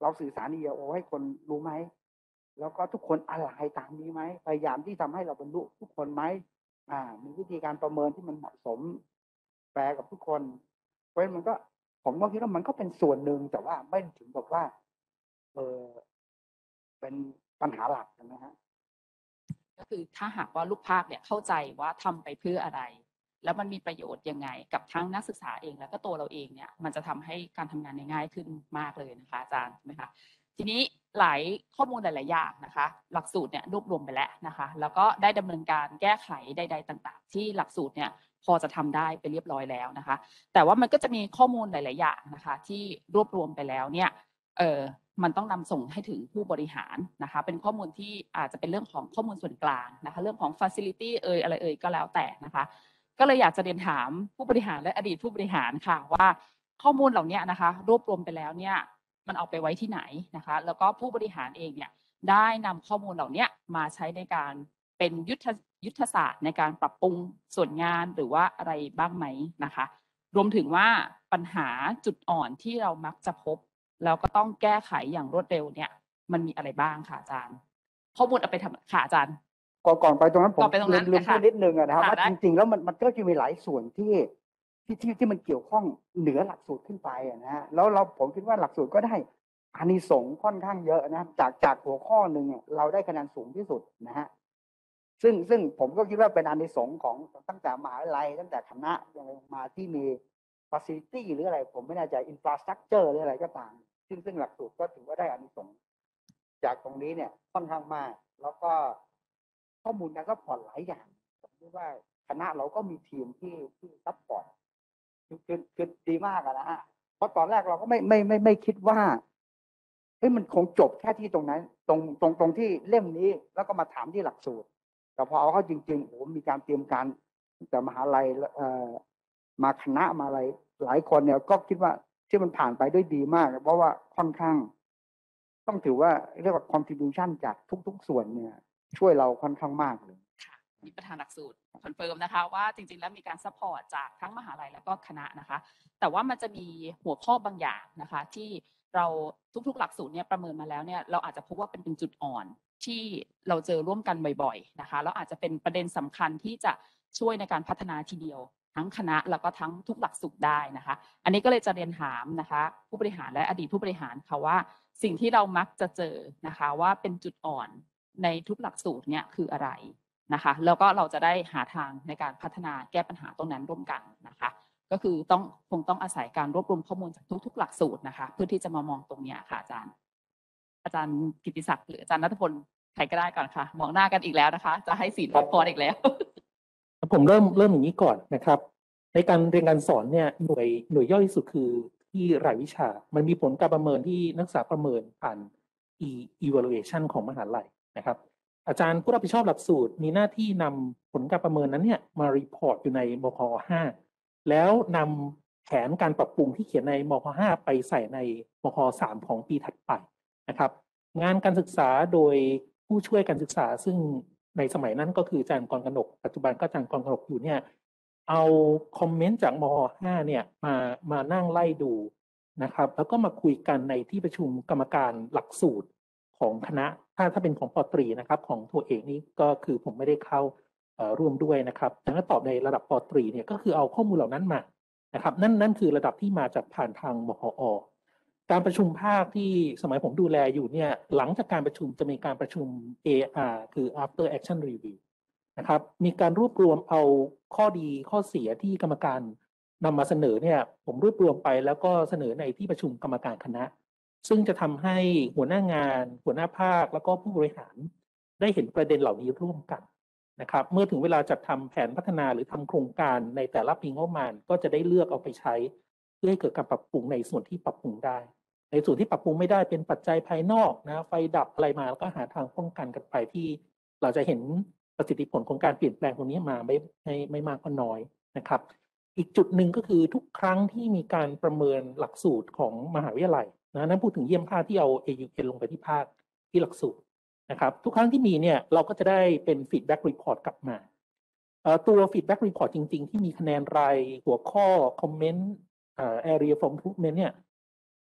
เราสื่อสาร อี โอ ให้คนรู้ไหมแล้วก็ทุกคนอะไรตามนี้ไหมพยายามที่ทำให้เราบรรลุทุกคนไหมอ่ามีวิธีการประเมินที่มันเหมาะสมแฟร์กับทุกคนเพราะฉะนั้นมันก็ผมก็คิดว่ามันก็เป็นส่วนหนึ่งแต่ว่าไม่ถึงกับว่าเออเป็นปัญหาหลักนะฮะก็คือถ้าหากว่าลูกภาคเนี่ยเข้าใจว่าทำไปเพื่ออะไรแล้วมันมีประโยชน์ยังไงกับทั้งนักศึกษาเองแล้วก็ตัวเราเองเนี่ยมันจะทำให้การทำงานง่ายขึ้นมากเลยนะคะอาจารย์ใช่ไหมคะทีนี้หลายข้อมูลหลายๆอย่างนะคะหลักสูตรเนี่ยรวบรวมไปแล้วนะคะแล้วก็ได้ดำเนินการแก้ไขใดๆต่างๆที่หลักสูตรเนี่ยพอจะทำได้ไปเรียบร้อยแล้วนะคะแต่ว่ามันก็จะมีข้อมูลหลายๆอย่างนะคะที่รวบรวมไปแล้วเนี่ยเออมันต้องนำส่งให้ถึงผู้บริหารนะคะเป็นข้อมูลที่อาจจะเป็นเรื่องของข้อมูลส่วนกลางนะคะเรื่องของ facility เอ่ยอะไรเอ่ยก็แล้วแต่นะคะก็เลยอยากจะเรียนถามผู้บริหารและอดีตผู้บริหารค่ะว่าข้อมูลเหล่านี้นะคะรวบรวมไปแล้วเนี่ยมันเอาไปไว้ที่ไหนนะคะแล้วก็ผู้บริหารเองเนี่ยได้นำข้อมูลเหล่านี้มาใช้ในการเป็นยุทธยุทธศาสตร์ในการปรับปรุงส่วนงานหรือว่าอะไรบ้างไหมนะคะรวมถึงว่าปัญหาจุดอ่อนที่เรามักจะพบแล้วก็ต้องแก้ไขอย่างรวดเร็วเนี่ยมันมีอะไรบ้างค่ะอาจารย์ข้อมูลเอาไปทำค่ะอาจารย์ก่อนก่อนไปตรงนั้นผมก่อนไปตรงลืนั้มนลืมค่ะพูดนิดนึงอะนะครับค่ะว่าได้จริงๆแล้วมันมันก็จะมีหลายส่วนที่ที่ที่ที่มันเกี่ยวข้องเหนือหลักสูตรขึ้นไปอะนะฮะแล้วเราผมคิดว่าหลักสูตรก็ได้อานิสงส์ค่อนข้างเยอะนะจากจากหัวข้อหนึ่งอะเราได้คะแนนสูงที่สุดนะฮะซึ่งซึ่งผมก็คิดว่าเป็นอานิสงส์ของตั้งแต่มหาวิทยาลัยตั้งแต่คณะยังมาที่มี facility หรืออะไรผมไม่แน่ใจ infrastructure หรืออะไรก็ตามซึ่งซึ่งหลักสูตรก็ถือว่าได้อานิสงส์จากตรงนี้เนี่ยค่อนข้างมากแล้วก็ข้อมูลการซัพพอร์ตหลายอย่างผมคิดว่าคณะเราก็มีทีมที่ที่ซัพพอร์ตคือคือคือดีมากอะนะฮะเพราะตอนแรกเราก็ไม่ไม่ไม่ไม่คิดว่าเฮ้ยมันคงจบแค่ที่ตรงนั้นตรงตรงตรงที่เล่มนี้แล้วก็มาถามที่หลักสูตรแต่พอเอาเข้าจริงๆโอ้มีการเตรียมการแต่มหาลัยเอ่อมาคณะมาอะไรหลายคนเนี่ยก็คิดว่าที่มันผ่านไปด้วยดีมากเพราะว่าค่อนข้างต้องถือว่าเรียกว่า contribution จากทุกๆส่วนเนี่ยช่วยเราค่อนข้างมากเลยค่ะมีประธานหลักสูตรคอนเฟิร์มนะคะว่าจริงๆแล้วมีการซัพพอร์ตจากทั้งมหาลัยแล้วก็คณะนะคะแต่ว่ามันจะมีหัวข้อบางอย่างนะคะที่เราทุกๆหลักสูตรเนี่ยประเมินมาแล้วเนี่ยเราอาจจะพบว่าเป็นเป็นจุดอ่อนที่เราเจอร่วมกันบ่อยๆนะคะแล้วอาจจะเป็นประเด็นสำคัญที่จะช่วยในการพัฒนาทีเดียวทั้งคณะแล้วก็ทั้งทุกหลักสูตรได้นะคะอันนี้ก็เลยจะเรียนถามนะคะผู้บริหารและอดีตผู้บริหารค่ะว่าสิ่งที่เรามักจะเจอนะคะว่าเป็นจุดอ่อนในทุกหลักสูตรเนี่ยคืออะไรนะคะแล้วก็เราจะได้หาทางในการพัฒนาแก้ปัญหาตรงนั้นร่วมกันนะคะก็คือต้องคงต้องอาศัยการรวบรวมข้อมูลจากทุกๆหลักสูตรนะคะเพื่อที่จะมามองตรงนี้ค่ะอาจารย์อาจารย์กิติศักดิ์หรืออาจารย์ณัฐพลใครก็ได้ก่อนค่ะมองหน้ากันอีกแล้วนะคะจะให้สินพรอีกแล้วผมเริ่มเริ่มอย่างนี้ก่อนนะครับในการเรียนการสอนเนี่ยหน่วยหน่วยย่อยที่สุดคือที่รายวิชามันมีผลการประเมินที่นักศึกษาประเมินผ่าน evaluation ของมหาลัยนะครับอาจารย์ผู้รับผิดชอบหลักสูตรมีหน้าที่นำผลการประเมินนั้นเนี่ยมารีพอร์ตอยู่ในมค.ห้าแล้วนำแผนการปรับปรุงที่เขียนในมค.ห้าไปใส่ในมค.สามของปีถัดไปนะครับงานการศึกษาโดยผู้ช่วยการศึกษาซึ่งในสมัยนั้นก็คืออาจารย์กรกนกปัจจุบันก็อาจารย์กรกนกอยู่เนี่ยเอาคอมเมนต์จากมค.ห้าเนี่ยมามานั่งไล่ดูนะครับแล้วก็มาคุยกันในที่ประชุมกรรมการหลักสูตรของคณะถ้าถ้าเป็นของปตรีนะครับของตัวเอกนี้ก็คือผมไม่ได้เข้าร่วมด้วยนะครับแต่ถ้าตอบในระดับปตรีเนี่ยก็คือเอาข้อมูลเหล่านั้นมานะครับนั่นนั่นคือระดับที่มาจากผ่านทางมคอการประชุมภาคที่สมัยผมดูแลอยู่เนี่ยหลังจากการประชุมจะมีการประชุม เอ อาร์ คือ after action review นะครับมีการรวบรวมเอาข้อดีข้อเสียที่กรรมการนำมาเสนอเนี่ยผมรวบรวมไปแล้วก็เสนอในที่ประชุมกรรมการคณะซึ่งจะทำให้หัวหน้างานหัวหน้าภาคแล้วก็ผู้บริหารได้เห็นประเด็นเหล่านี้ร่วมกันนะครับเมื่อถึงเวลาจัดทำแผนพัฒนาหรือทำโครงการในแต่ละปีงบประมาณก็จะได้เลือกเอาไปใช้เพื่อให้เกิดการปรับปรุงในส่วนที่ปรับปรุงได้ในส่วนที่ปรับปรุงไม่ได้เป็นปัจจัยภายนอกนะไฟดับอะไรมาแล้วก็หาทางป้องกันกันไปที่เราจะเห็นประสิทธิผลของการเปลี่ยนแปลงตรงนี้มาไม่ไม่ไม่มากก็น้อยนะครับอีกจุดหนึ่งก็คือทุกครั้งที่มีการประเมินหลักสูตรของมหาวิทยาลัยนะนั้นพูดถึงเยี่ยมภาคที่เอา เอ ยู เอ็น ลงไปที่ภาคที่หลักสูตรนะครับทุกครั้งที่มีเนี่ยเราก็จะได้เป็น feedback report กลับมาตัว feedback report จริงๆที่มีคะแนนรายหัวข้อ comment area for improvement เนี่ย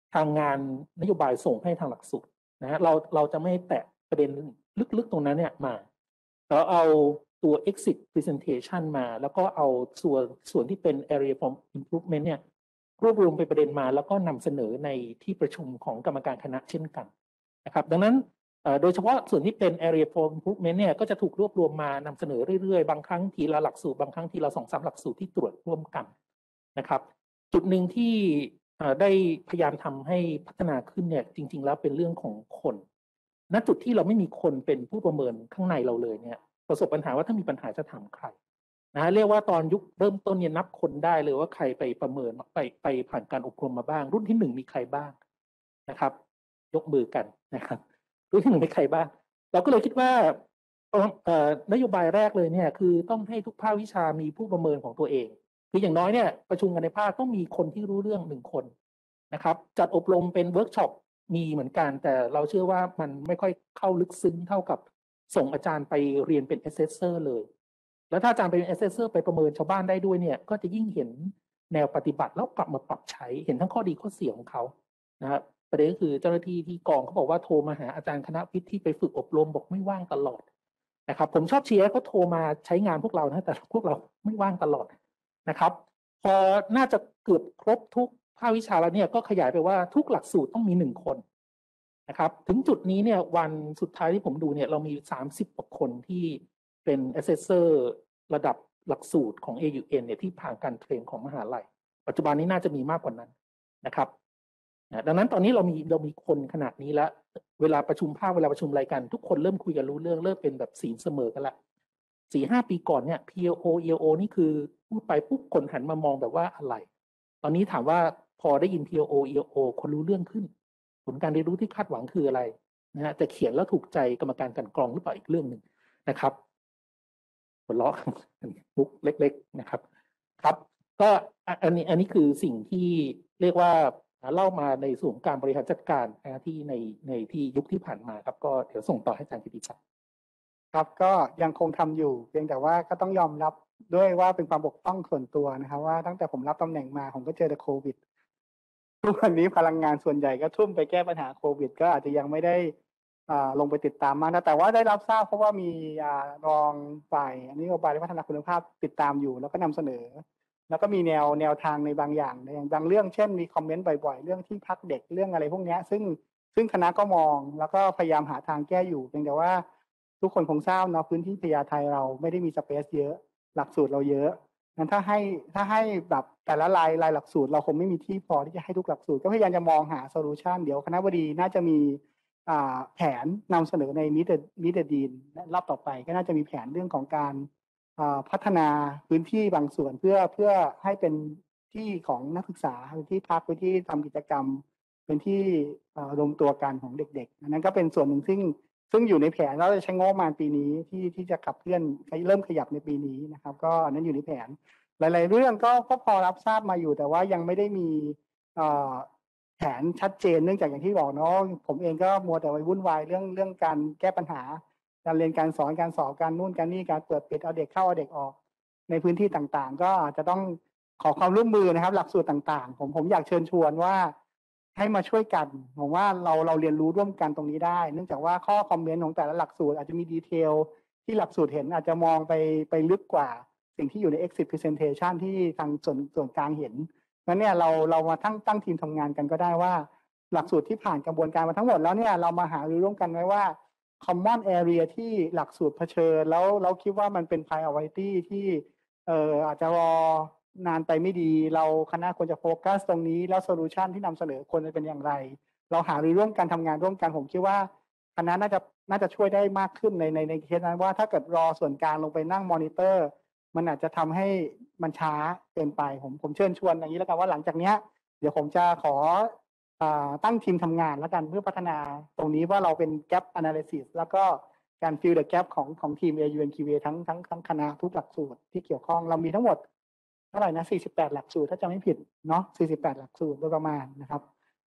ทางงานนโยบายส่งให้ทางหลักสูตรนะฮะเราเราจะไม่แตะประเด็นลึกๆตรงนั้นเนี่ยมาเราเอาตัว exit presentation มาแล้วก็เอาส่วนส่วนที่เป็น area for improvement เนี่ยรวบรวมเป็นประเด็นมาแล้วก็นำเสนอในที่ประชุมของกรรมการคณะเช่นกันนะครับดังนั้นโดยเฉพาะส่วนที่เป็น area for improvement เนี่ยก็จะถูกรวบรวมมานำเสนอเรื่อยๆบางครั้งทีละหลักสูตรบางครั้งทีละสองสามหลักสูตรที่ตรวจร่วมกันนะครับจุดหนึ่งที่ได้พยายามทำให้พัฒนาขึ้นเนี่ยจริงๆแล้วเป็นเรื่องของคนณจุดที่เราไม่มีคนเป็นผู้ประเมินข้างในเราเลยเนี่ยประสบปัญหาว่าถ้ามีปัญหาจะถามใครนะเรียกว่าตอนยุคเริ่มต้นเนี่ยนับคนได้เลยว่าใครไปประเมินไปไปผ่านการอบรมมาบ้างรุ่นที่หนึ่งมีใครบ้างนะครับยกมือกันนะครับรุ่นที่หนึ่งมีใครบ้างเราก็เลยคิดว่านโยบายแรกเลยเนี่ยคือต้องให้ทุกภาควิชามีผู้ประเมินของตัวเองคืออย่างน้อยเนี่ยประชุมกันในภาคต้องมีคนที่รู้เรื่องหนึ่งคนนะครับจัดอบรมเป็นเวิร์กช็อปมีเหมือนกันแต่เราเชื่อว่ามันไม่ค่อยเข้าลึกซึ้งเท่ากับส่งอาจารย์ไปเรียนเป็นแอสเซสเซอร์เลยแล้วถ้าอาจารย์เป็นแอสเซสเซอร์ไปประเมินชาวบ้านได้ด้วยเนี่ยก็จะยิ่งเห็นแนวปฏิบัติแล้วกลับมาปรับใช้เห็นทั้งข้อดีข้อเสียของเขานะครับประเด็นก็คือเจ้าหน้าที่ที่กองเขาบอกว่าโทรมาหาอาจารย์คณะวิทย์ที่ไปฝึกอบรมบอกไม่ว่างตลอดนะครับผมชอบเชียร์เขาโทรมาใช้งานพวกเรานะแต่พวกเราไม่ว่างตลอดนะครับพอน่าจะเกือบครบทุกภาควิชาแล้วเนี่ยก็ขยายไปว่าทุกหลักสูตรต้องมีหนึ่งคนนะครับถึงจุดนี้เนี่ยวันสุดท้ายที่ผมดูเนี่ยเรามีสามสิบกว่าคนที่เป็น assessor ระดับหลักสูตรของ เอ ยู เอ็น เนี่ยที่ผ่านการเทรนของมหาลัยปัจจุบันนี้น่าจะมีมากกว่านั้นนะครับดังนั้นตอนนี้เรามีเรามีคนขนาดนี้แล้วเวลาประชุมภาคเวลาประชุมรายการทุกคนเริ่มคุยกันรู้เรื่องเริ่มเป็นแบบศีลเสมอกันละสี่ห้าปีก่อนเนี่ย พี แอล โอ อี แอล โอ นี่คือพูดไปปุ๊บคนหันมามองแบบว่าอะไรตอนนี้ถามว่าพอได้ยิน พี แอล โอ อี แอล โอ คนรู้เรื่องขึ้นผลการเรียนรู้ที่คาดหวังคืออะไรนะฮะจะเขียนแล้วถูกใจกรรมการกลั่นกรองหรือเปล่าอีกเรื่องหนึ่งนะครับหัวเราะมุกเล็กๆนะครับครับก็อันนี้อันนี้คือสิ่งที่เรียกว่าเล่ามาในส่วนการบริหารจัดการนะที่ในในที่ยุคที่ผ่านมาครับก็เดี๋ยวส่งต่อให้อาจารย์กิติศักดิ์ครับก็ยังคงทำอยู่เพียงแต่ว่าก็ต้องยอมรับด้วยว่าเป็นความบกพร่องส่วนตัวนะครับว่าตั้งแต่ผมรับตำแหน่งมาผมก็เจอแต่โควิดทุกวันนี้พลังงานส่วนใหญ่ก็ทุ่มไปแก้ปัญหาโควิดก็อาจจะยังไม่ได้ลงไปติดตามมากนะแต่ว่าได้รับทราบเพราะว่ามีรองฝ่ายนโยบายและพัฒนาคุณภาพติดตามอยู่แล้วก็นำเสนอแล้วก็มีแนวแนวทางในบางอย่างในบางเรื่องเช่นมีคอมเมนต์บ่อยๆเรื่องที่พักเด็กเรื่องอะไรพวกนี้ซึ่งซึ่งคณะก็มองแล้วก็พยายามหาทางแก้อยู่เพียงแต่ว่าทุกคนคงทราบเนาะพื้นที่พญาไทเราไม่ได้มีสเปซเยอะหลักสูตรเราเยอะงั้นถ้าให้ถ้าให้แบบแต่ละรายรายหลักสูตรเราคงไม่มีที่พอที่จะให้ทุกหลักสูตรก็พยายามจะมองหาโซลูชันเดี๋ยวคณะบดีน่าจะมีแผนนำเสนอในมิเตอร์มิเตอร์ดีนรอบต่อไปก็น่าจะมีแผนเรื่องของการพัฒนาพื้นที่บางส่วนเพื่อเพื่อให้เป็นที่ของนักศึกษาเป็นที่พักเป็นที่ทำกิจกรรมเป็นที่รวมตัวกันของเด็กๆนั้นก็เป็นส่วนหนึ่งซึ่งซึ่งอยู่ในแผนเราจะใช้งบประมาณปีนี้ที่ที่จะขับเคลื่อนเริ่มขยับในปีนี้นะครับก็นั้นอยู่ในแผนหลายๆเรื่องก็ก็พอรับทราบมาอยู่แต่ว่ายังไม่ได้มีแผนชัดเจนเนื่องจากอย่างที่บอกเนาะผมเองก็มัวแต่ไปวุ่นวายเรื่องเรื่องการแก้ปัญหาการเรียนการสอนการสอบการนู่นการนี่การเปิดปิดเอาเด็กเข้าเอาเด็กออกในพื้นที่ต่างๆก็อาจจะต้องขอความร่วมมือนะครับหลักสูตรต่างๆผมผมอยากเชิญชวนว่าให้มาช่วยกันผมว่าเราเราเรียนรู้ร่วมกันตรงนี้ได้เนื่องจากว่าข้อคอมเมนต์ของแต่ละหลักสูตรอาจจะมีดีเทลที่หลักสูตรเห็นอาจจะมองไปไปลึกกว่าสิ่งที่อยู่ใน exit presentation ที่ทางส่วนส่วนกลางเห็นงั้นเนี่ยเราเรามาตั้งตั้งทีมทำงานกันก็ได้ว่าหลักสูตรที่ผ่านกระบวนการมาทั้งหมดแล้วเนี่ยเรามาหารือร่วมกันไว้ว่า common area ที่หลักสูตรเผชิญแล้วเราคิดว่ามันเป็น priority ที่เอ่ออาจจะรอนานไปไม่ดีเราคณะควรจะโฟกัสตรงนี้แล้วโซลูชันที่นำเสนอควรจะเป็นอย่างไรเราหารือร่วมกันทำงานร่วมกันผมคิดว่าคณะน่าจะน่าจะช่วยได้มากขึ้นในในในเคสนั้นว่าถ้าเกิดรอส่วนกลางลงไปนั่งมอนิเตอร์มันอาจจะทำให้มันช้าเกินไปผมผมเชิญชวนอย่างนี้แล้วกันว่าหลังจากเนี้ยเดี๋ยวผมจะขอตั้งทีมทำงานแล้วกันเพื่อพัฒนาตรงนี้ว่าเราเป็น gap analysis แล้วก็การ fill the gap ของของทีม เอ ยู เอ็น คิว เอ ทั้งทั้งทั้งคณะทุกหลักสูตรที่เกี่ยวข้องเรามีทั้งหมดเท่าไหร่นะสี่สิบแปดหลักสูตรถ้าจำไม่ผิดเนาะสี่สิบแปดหลักสูตรโดยประมาณนะครับ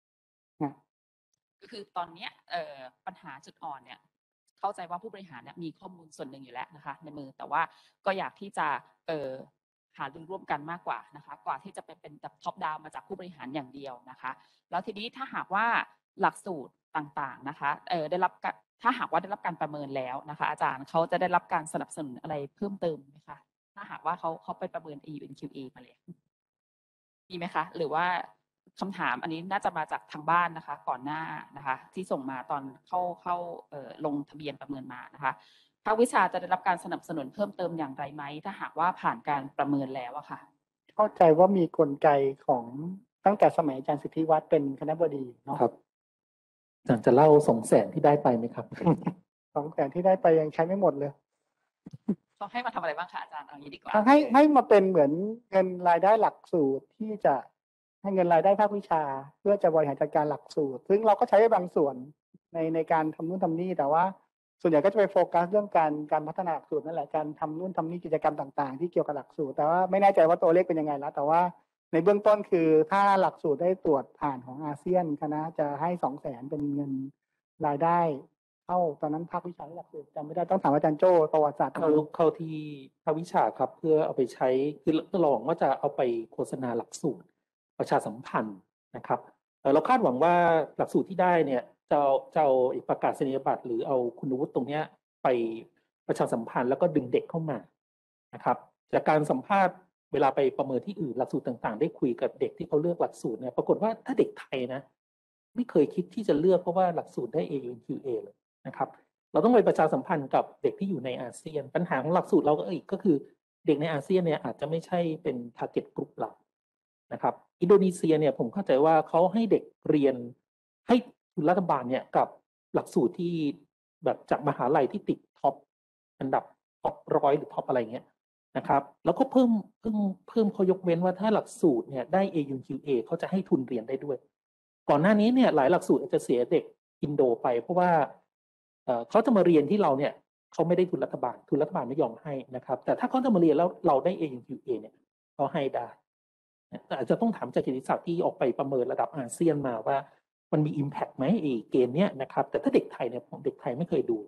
ก็คือตอนนี้ปัญหาจุดอ่อนเนี่ยเข้าใจว่าผู้บริหารเนี่ยมีข้อมูลส่วนหนึ่งอยู่แล้วนะคะในมือแต่ว่าก็อยากที่จะหารือร่วมกันมากกว่านะคะกว่าที่จะเป็นเป็นแบบท็อปดาวมาจากผู้บริหารอย่างเดียวนะคะแล้วทีนี้ถ้าหากว่าหลักสูตรต่างๆนะคะเออได้รับถ้าหากว่าได้รับการประเมินแล้วนะคะอาจารย์เขาจะได้รับการสนับสนุนอะไรเพิ่มเติมไหมคะถ้าหากว่าเขาเขาไปประเมิน เอ ยู เอ็น คิว เอ มาแล้วมีไหมคะหรือว่าคำถามอันนี้น่าจะมาจากทางบ้านนะคะก่อนหน้านะคะที่ส่งมาตอนเข้าเข้าเอ่อลงทะเบียนประเมินมานะคะภาควิชาจะได้รับการสนับสนุนเพิ่มเติมอย่างไรไหมถ้าหากว่าผ่านการประเมินแล้วอะค่ะเข้าใจว่ามีกลไกของตั้งแต่สมัยอาจารย์สิทธิวัฒน์เป็นคณบดีเนาะครับอาจารย์จะเล่าสองแสนที่ได้ไปไหมครับสองแสนที่ได้ไปยังใช้ไม่หมดเลยเขาให้มาทำอะไรบ้างคะอาจารย์เอางี้ดีกว่าให้ให้มาเป็นเหมือนเงินรายได้หลักสูตรที่จะให้เงินรายได้ภาควิชา เพื่อจะบริหารจัดการหลักสูตร ซึ่งเราก็ใช้บางส่วนในในการทำนู่นทำนี่แต่ว่าส่วนใหญ่ก็จะไปโฟกัสเรื่องการการพัฒนาหลักสูตรนั่นแหละการทำนู่นทำนี่กิจกรรมต่างๆที่เกี่ยวกับหลักสูตรแต่ว่าไม่แน่ใจว่าตัวเลขเป็นยังไงแล้วแต่ว่าในเบื้องต้นคือถ้าหลักสูตรได้ตรวจผ่านของอาเซียนคณะจะให้สองแสนเป็นเงินรายได้เข้าตอนนั้นภาควิชาหลักสูตรจำไม่ได้ต้องถามอาจารย์โจ้ประวัติศาสตร์เข้าเข้าที่ภาควิชาครับเพื่อเอาไปใช้คือเราหวังว่าจะเอาไปโฆษณาหลักสูตรประชาสัมพันธ์นะครับเอ่อเราคาดหวังว่าหลักสูตรที่ได้เนี่ยจะเอาจะเอาเอกประกาศนียบัตรหรือเอาคุณวุฒิตรงเนี้ยไปประชาสัมพันธ์แล้วก็ดึงเด็กเข้ามานะครับจากการสัมภาษณ์เวลาไปประเมินที่อื่นหลักสูตรต่างๆได้คุยกับเด็กที่เขาเลือกหลักสูตรเนี่ยปรากฏว่าถ้าเด็กไทยนะไม่เคยคิดที่จะเลือกเพราะว่าหลักสูตรได้ เอ ยู เอ็น คิว เอ เลยนะครับเราต้องไปประชาสัมพันธ์กับเด็กที่อยู่ในอาเซียนปัญหาของหลักสูตรเราก็อีกก็คือเด็กในอาเซียนเนี่ยอาจจะไม่ใช่เป็น target group เรานะครับอินโดนีเซียเนี่ยผมเข้าใจว่าเขาให้เด็กเรียนให้ทุนรัฐบาลเนี่ยกับหลักสูตรที่แบบจากมหาลัยที่ติดท็อปอันดับท็อปร้อยหรือท็อปอะไรเงี้ยนะครับแล้วก็เพิ่มเพิ่มเพิ่มเขายกเว้นว่าถ้าหลักสูตรเนี่ยได้ เอ ยู เอ็น คิว เอ เขาจะให้ทุนเรียนได้ด้วยก่อนหน้านี้เนี่ยหลายหลักสูตรอาจจะเสียเด็กอินโดไปเพราะว่าเขาจะมาเรียนที่เราเนี่ยเขาไม่ได้ทุนรัฐบาลทุนรัฐบาลไม่ยอมให้นะครับแต่ถ้าเขาจะมาเรียนแล้วเราได้ เอ ยู เอ็น คิว เอ เนี่ยเขาให้ได้แต่อาจจะต้องถามจากกิติศักดิ์ที่ออกไปประเมินระดับอาเซียนมาว่ามันมี impact ไหมไอ้เกณฑ์เนี้ยนะครับแต่ถ้าเด็กไทยเนี่ยเด็กไทยไม่เคยดู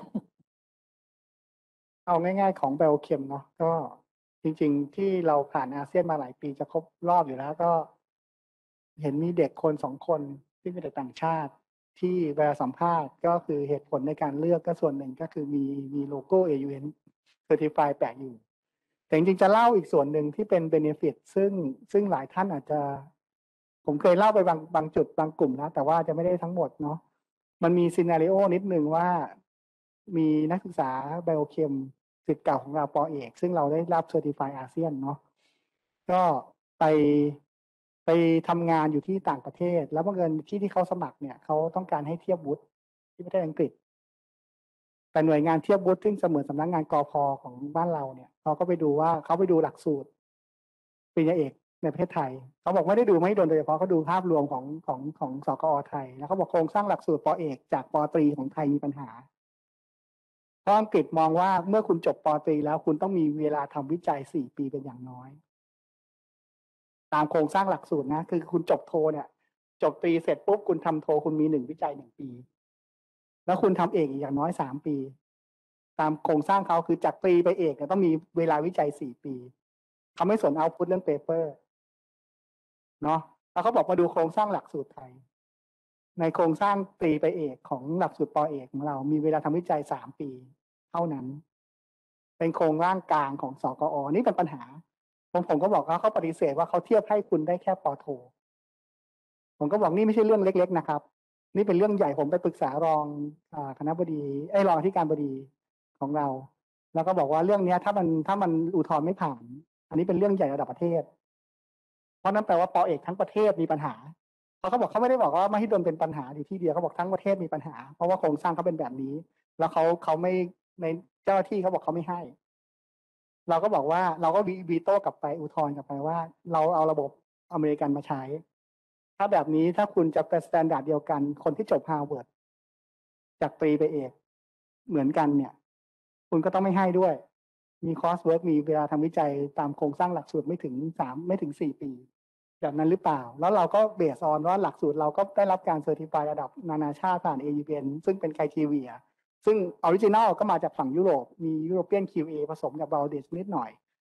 เอาง่ายๆของเบลเคมเนาะก็จริงๆที่เราผ่านอาเซียนมาหลายปีจะครบรอบอยู่แล้วก็เห็นมีเด็กคนสองคนที่เป็นเด็กต่างชาติที่เวลาสัมภาษณ์ก็คือเหตุผลในการเลือกก็ส่วนหนึ่งก็คือมีมีโลโก้ เอ ยู เอ็น Certify แปะอยู่แต่จริงๆจะเล่าอีกส่วนหนึ่งที่เป็น benefit ซึ่งซึ่งหลายท่านอาจจะผมเคยเล่าไปบางบางจุดบางกลุ่มแล้วแต่ว่าจะไม่ได้ทั้งหมดเนาะมันมีซีนาริโอนิดนึงว่ามีนักศึกษาไบโอเคมศิษย์เก่าของเราปอเอกซึ่งเราได้รับ Certify อาเซียนเนาะก็ไปไปทำงานอยู่ที่ต่างประเทศแล้วบังเอิญที่ที่เขาสมัครเนี่ยเขาต้องการให้เทียบวุฒิที่ประเทศอังกฤษแต่หน่วยงานเทียบวุฒิซึ่งเสมือนสำนักงานกพ.ของบ้านเราเนี่ยเขาก็ไปดูว่าเขาไปดูหลักสูตรปริญญาเอกในประเทศไทยเขาบอกไม่ได้ดูไม่โดนโดยเฉพาะเขาดูภาพรวมของของของสกอไทยแล้วเขาบอกโครงสร้างหลักสูตรปอเอกจากปอตรีของไทยมีปัญหาเพราะอังกฤษมองว่าเมื่อคุณจบปอตรีแล้วคุณต้องมีเวลาทำวิจัยสี่ปีเป็นอย่างน้อยตามโครงสร้างหลักสูตรนะคือคุณจบโทเนี่ยจบตรีเสร็จปุ๊บคุณทำโทคุณมีหนึ่งวิจัยหนึ่งปีแล้วคุณทำเอกอีกอย่างน้อยสามปีตามโครงสร้างเขาคือจากตรีไปเอกเนี่ยต้องมีเวลาวิจัยสี่ปีเขาไม่สนเอาพุทเรื่องเปเปอร์เนาะแล้วเขาบอกมาดูโครงสร้างหลักสูตรไทยในโครงสร้างตรีไปเอกของหลักสูตรปอเอกของเรามีเวลาทำวิจัยสามปีเท่านั้นเป็นโครงร่างกลางของสกอนี่เป็นปัญหาผมผมก็บอกเขาเขาปฏิเสธว่าเขาเทียบให้คุณได้แค่ปอโทผมก็บอกนี่ไม่ใช่เรื่องเล็กๆนะครับนี่เป็นเรื่องใหญ่ผมไปปรึกษารองคณบดีไอ้รองที่การบดีของเราแล้วก็บอกว่าเรื่องนี้ถ้ามันถ้ามันอุทธรณ์ไม่ผ่านอันนี้เป็นเรื่องใหญ่ระดับประเทศเพราะนั้นแปลว่าปอเอกทั้งประเทศมีปัญหาเขาเขาบอกเขาไม่ได้บอกว่าไม่ให้โดนเป็นปัญหาอยู่ที่เดียวเขาบอกทั้งประเทศมีปัญหาเพราะว่าโครงสร้างเขาเป็นแบบนี้แล้วเขาเขาไม่ในเจ้าหน้าที่เขาบอกเขาไม่ให้เราก็บอกว่าเราก็วีโต้กลับไปอุทธรณ์กลับไปว่าเราเอาระบบอเมริกันมาใช้ถ้าแบบนี้ถ้าคุณจะเป็นสแตนดาร์ดเดียวกันคนที่จบฮาร์วาร์ดจากตรีไปเอกเหมือนกันเนี่ยคุณก็ต้องไม่ให้ด้วยมีคอร์สเวิร์กมีเวลาทำวิจัยตามโครงสร้างหลักสูตรไม่ถึงสามไม่ถึงสี่ปีแบบนั้นหรือเปล่าแล้วเราก็เบสออนว่าหลักสูตรเราก็ได้รับการเซอร์ติฟายระดับนานาชาติผ่าน เอ ยู เอ็น ซึ่งเป็นไครทีเรียซึ่งออริจินัลก็มาจากฝั่งยุโรปมียุโรเปียน คิว เอ ผสมกับบาลดิชนิดหน่อย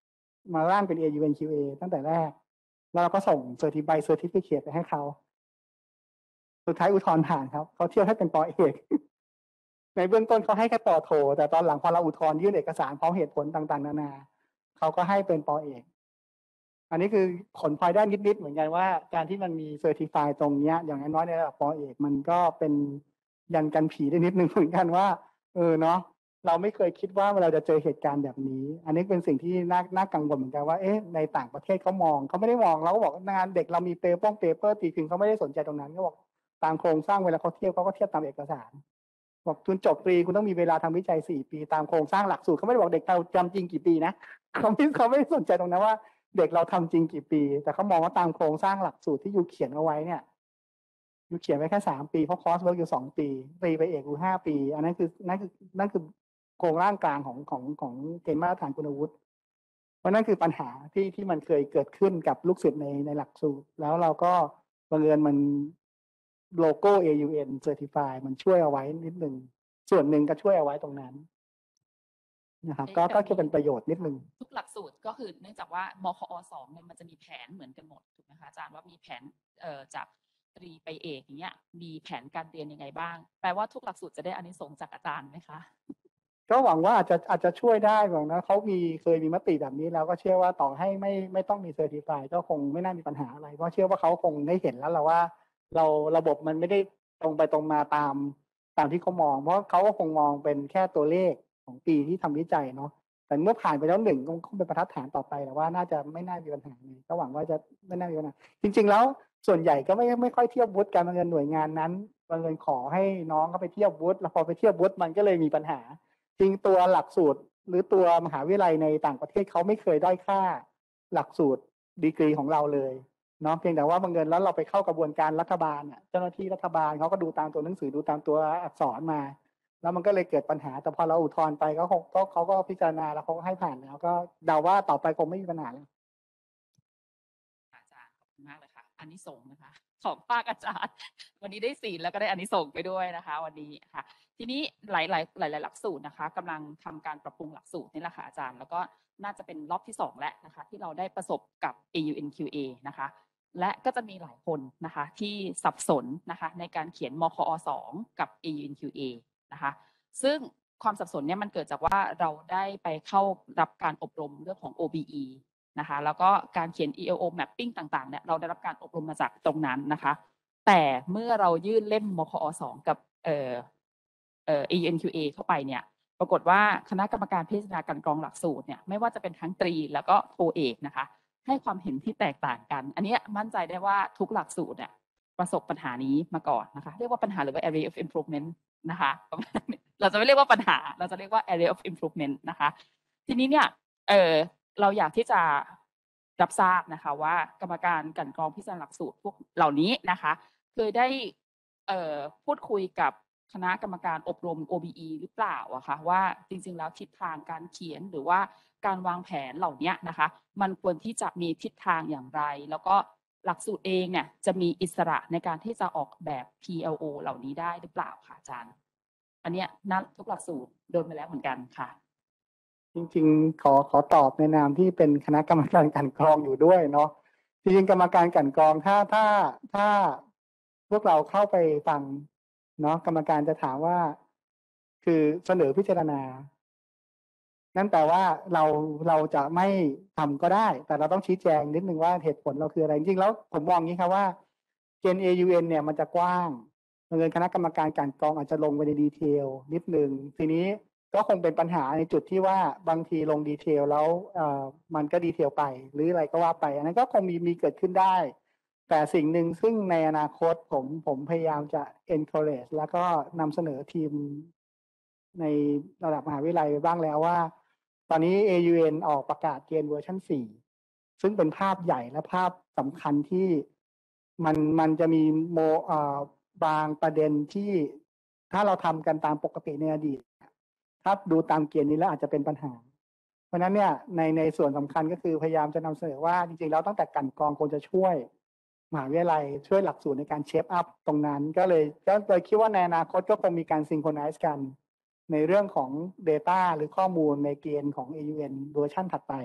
มาร่างเป็น เอ ยู เอ็น คิว เอ ตั้งแต่แรกแล้วเราก็ส่งเซอร์ติฟายเซอร์ติฟิเคตไปให้เขาสุดท้ายอุทธรณ์ผ่านครับเขาเทียบให้เป็นปอเอกในเบื้องต้นเขาให้แค่ปอโทแต่ตอนหลังพอเราอุทธรณ์ยื่นเอกสารพร้อมเหตุผลต่างๆนานาเขาก็ให้เป็นปอเอกอันนี้คือผลพลอยได้นิดๆเหมือนกันว่าการที่มันมีเซอร์ติฟายตรงเนี้ยอย่างน้อยในระดับปอเอกมันก็เป็นยันกันผีได้นิดนึงเหมือนกันว่าเออเนาะเราไม่เคยคิดว่าเราจะเจอเหตุการณ์แบบนี้อันนี้เป็นสิ่งที่น่าน่ากังวลเหมือนกันว่าเอ๊ะในต่างประเทศเขามองเขาไม่ได้มองเราก็บอกงานเด็กเรามีเปเปอร์เปเปอร์ตีพิมพ์เขาไม่ได้สนใจตรงนั้นเขาบอกตามโครงสร้างเวลาเขาเทียบเขาก็เทียบตามเอกสารบอกทุนจบตรีคุณต้องมีเวลาทำวิจัยสี่ปีตามโครงสร้างหลักสูตรเขาไม่ได้บอกเด็กเราจำจริงกี่ปีนะเขาไม่เขาไม่ได้สนใจตรงนั้นว่าเด็กเราทำจริงกี่ปีแต่เขามองว่าตามโครงสร้างหลักสูตรที่ยูเขียนเอาไว้เนี่ยยูเขียนไว้แค่สามปีเพราะคอร์สเวิร์กอยู่สองปีตรีไปเอกอยู่ห้าปีอันนั้นคือนั่นคือนั่นคือโครงร่างกลางของของของเกณฑ์มาตรฐานคุณวุฒิเพราะนั่นคือปัญหาที่ที่มันเคยเกิดขึ้นกับลูกศิษย์ในในหลักสูตรแล้วเราก็บังเอิญมันโลโก้ เอ ยู เอ็น Certify มันช่วยเอาไว้นิดนึงส่วนหนึ่งก็ช่วยเอาไว้ตรงนั้นนะครับก็ก็จะเป็นประโยชน์นิดนึงทุกหลักสูตรก็คือเนื่องจากว่ามคอสองเนี่ยมันจะมีแผนเหมือนกันหมดถูกไหมคะอาจารย์ว่ามีแผนเอ่อจากตรีไปเอกอย่างเงี้ยมีแผนการเรียนยังไงบ้างแปลว่าทุกหลักสูตรจะได้อานิสงส์จากอาจารย์ไหมคะก็หวังว่าอาจจะอาจจะช่วยได้หวังนะเขามีเคยมีมติแบบนี้แล้วก็เชื่อว่าต่อให้ไม่ไม่ต้องมีเซอร์ติฟายก็คงไม่น่ามีปัญหาอะไรเพราะเชื่อว่าเขาคงได้เห็นแล้วแหละว่าเราระบบมันไม่ได้ตรงไปตรงมาตามตามที่เขามองเพราะเขาก็คงมองเป็นแค่ตัวเลขของปีที่ทำวิจัยเนาะแต่เมื่อผ่านไปแล้วหนึ่งก็คงเป็นบรรทัดฐานต่อไปแต่ว่าน่าจะไม่น่ามีปัญหาเลยก็หวังว่าจะไม่น่ามีปัญหาจริงๆแล้วส่วนใหญ่ก็ไม่ไม่ค่อยเทียบวุฒิการเงินหน่วยงานนั้นบางเงินขอให้น้องเขาไปเทียบวุฒิแล้วพอไปเทียบวุฒิมันก็เลยมีปัญหาจริงตัวหลักสูตรหรือตัวมหาวิทยาลัยในต่างประเทศเขาไม่เคยด้อยค่าหลักสูตรดีกรีของเราเลยเนาะเพียงแต่ว่าบางเงินแล้วเราไปเข้ากระบวนการรัฐบาลเนี่ยเจ้าหน้าที่รัฐบาลเขาก็ดูตามตัวหนังสือดูตามตัวอักษรมาแล้วมันก็เลยเกิดปัญหาแต่พอเราอุทธรณ์ไปก็คงก็เขาก็พิจารณาแล้วเขาก็ให้ผ่านแล้วก็เดาว่าต่อไปคงไม่มีปัญหาแล้วอาจารย์ขอบคุณมากเลยค่ะอานิสงส์นะคะของภาคอาจารย์วันนี้ได้ศีลแล้วก็ได้อานิสงส์ไปด้วยนะคะวันนี้ค่ะทีนี้หลายๆหลายๆหลักสูตรนะคะกำลังทำการปรับปรุงหลักสูตรนี่แหละค่ะอาจารย์แล้วก็น่าจะเป็นรอบที่สองแล้วนะคะที่เราได้ประสบกับ เอ ยู เอ็น คิว เอ นะคะและก็จะมีหลายคนนะคะที่สับสนนะคะในการเขียนมคอสองกับ เอ ยู เอ็น คิว เอ นะคะซึ่งความสับสนเนี่ยมันเกิดจากว่าเราได้ไปเข้ารับการอบรมเรื่องของ โอ บี อี นะคะแล้วก็การเขียน อี แอล โอ mapping ต่างๆเนี่ยเราได้รับการอบรมมาจากตรงนั้นนะคะแต่เมื่อเรายื่นเล่มมคอสองกับเอ่อเอ่อ เอ ยู เอ็น คิว เอ เข้าไปเนี่ยปรากฏว่าคณะกรรมการพิจารณาการกรองหลักสูตรเนี่ยไม่ว่าจะเป็นทั้งตรีแล้วก็โทเอกนะคะให้ความเห็นที่แตกต่างกันอันนี้มั่นใจได้ว่าทุกหลักสูตรเนี่ยประสบปัญหานี้มาก่อนนะคะเรียกว่าปัญหาหรือว่า area of improvement นะคะเราจะไม่เรียกว่าปัญหาเราจะเรียกว่า area of improvement นะคะทีนี้เนี่ยเออเราอยากที่จะรับทราบนะคะว่ากรรมการกลั่นกรองพิจารณาหลักสูตรพวกเหล่านี้นะคะเคยได้เอ่อพูดคุยกับคณะกรรมการอบรม โอ บี อี หรือเปล่าอะคะว่าจริงๆแล้วทิศทางการเขียนหรือว่าการวางแผนเหล่านี้นะคะมันควรที่จะมีทิศทางอย่างไรแล้วก็หลักสูตรเองเนี่ยจะมีอิสระในการที่จะออกแบบ พี แอล โอ เหล่านี้ได้หรือเปล่าคะอาจารย์อันเนี้ยนักทุกหลักสูตรโดนไปแล้วเหมือนกันค่ะจริงๆขอขอตอบในนามที่เป็นคณะกรรมการกลั่นกรองอยู่ด้วยเนาะจริงๆกรรมการกลั่นกรองถ้าถ้าถ้าพวกเราเข้าไปฟังเนาะกรรมการจะถามว่าคือเสนอพิจารณานั่นแปลว่าเราเราจะไม่ทำก็ได้ แต่เราต้องชี้แจงนิดนึงว่าเหตุผลเราคืออะไรจริงๆแล้วผมมองอย่างนี้ครับว่าเกณฑ์ เอ ยู เอ็น เนี่ยมันจะกว้างเงินคณะกรรมการกลั่นกรองอาจจะลงไปในดีเทลนิดนึงทีนี้ก็คงเป็นปัญหาในจุดที่ว่าบางทีลงดีเทลแล้วเอ่อมันก็ดีเทลไปหรืออะไรก็ว่าไปอันนั้นก็คงมีมีเกิดขึ้นได้แต่สิ่งหนึ่งซึ่งในอนาคตผมผมพยายามจะ encourage แล้วก็นำเสนอทีมในระดับมหาวิทยาลัยบ้างแล้วว่าตอนนี้ เอ ยู เอ็น ออกประกาศเกณฑ์เวอร์ชันสี่ซึ่งเป็นภาพใหญ่และภาพสำคัญที่มันมันจะมีโมเอ่อบางประเด็นที่ถ้าเราทำกันตามปกติในอดีตถ้าดูตามเกณฑ์นี้แล้วอาจจะเป็นปัญหาเพราะนั้นเนี่ยในในส่วนสำคัญก็คือพยายามจะนำเสนอว่าจริงๆแล้วตั้งแต่กันกรองควรจะช่วยมหาวิทยาลัยช่วยหลักสูตรในการเชฟอัพตรงนั้นก็เลยก็เลยคิดว่าในอนาคตก็คงมีการซิงโครไนซ์กันในเรื่องของ Data หรือข้อมูลในเกณฑ์ของ เอ ยู เอ็น เวอร์ชันถัดไป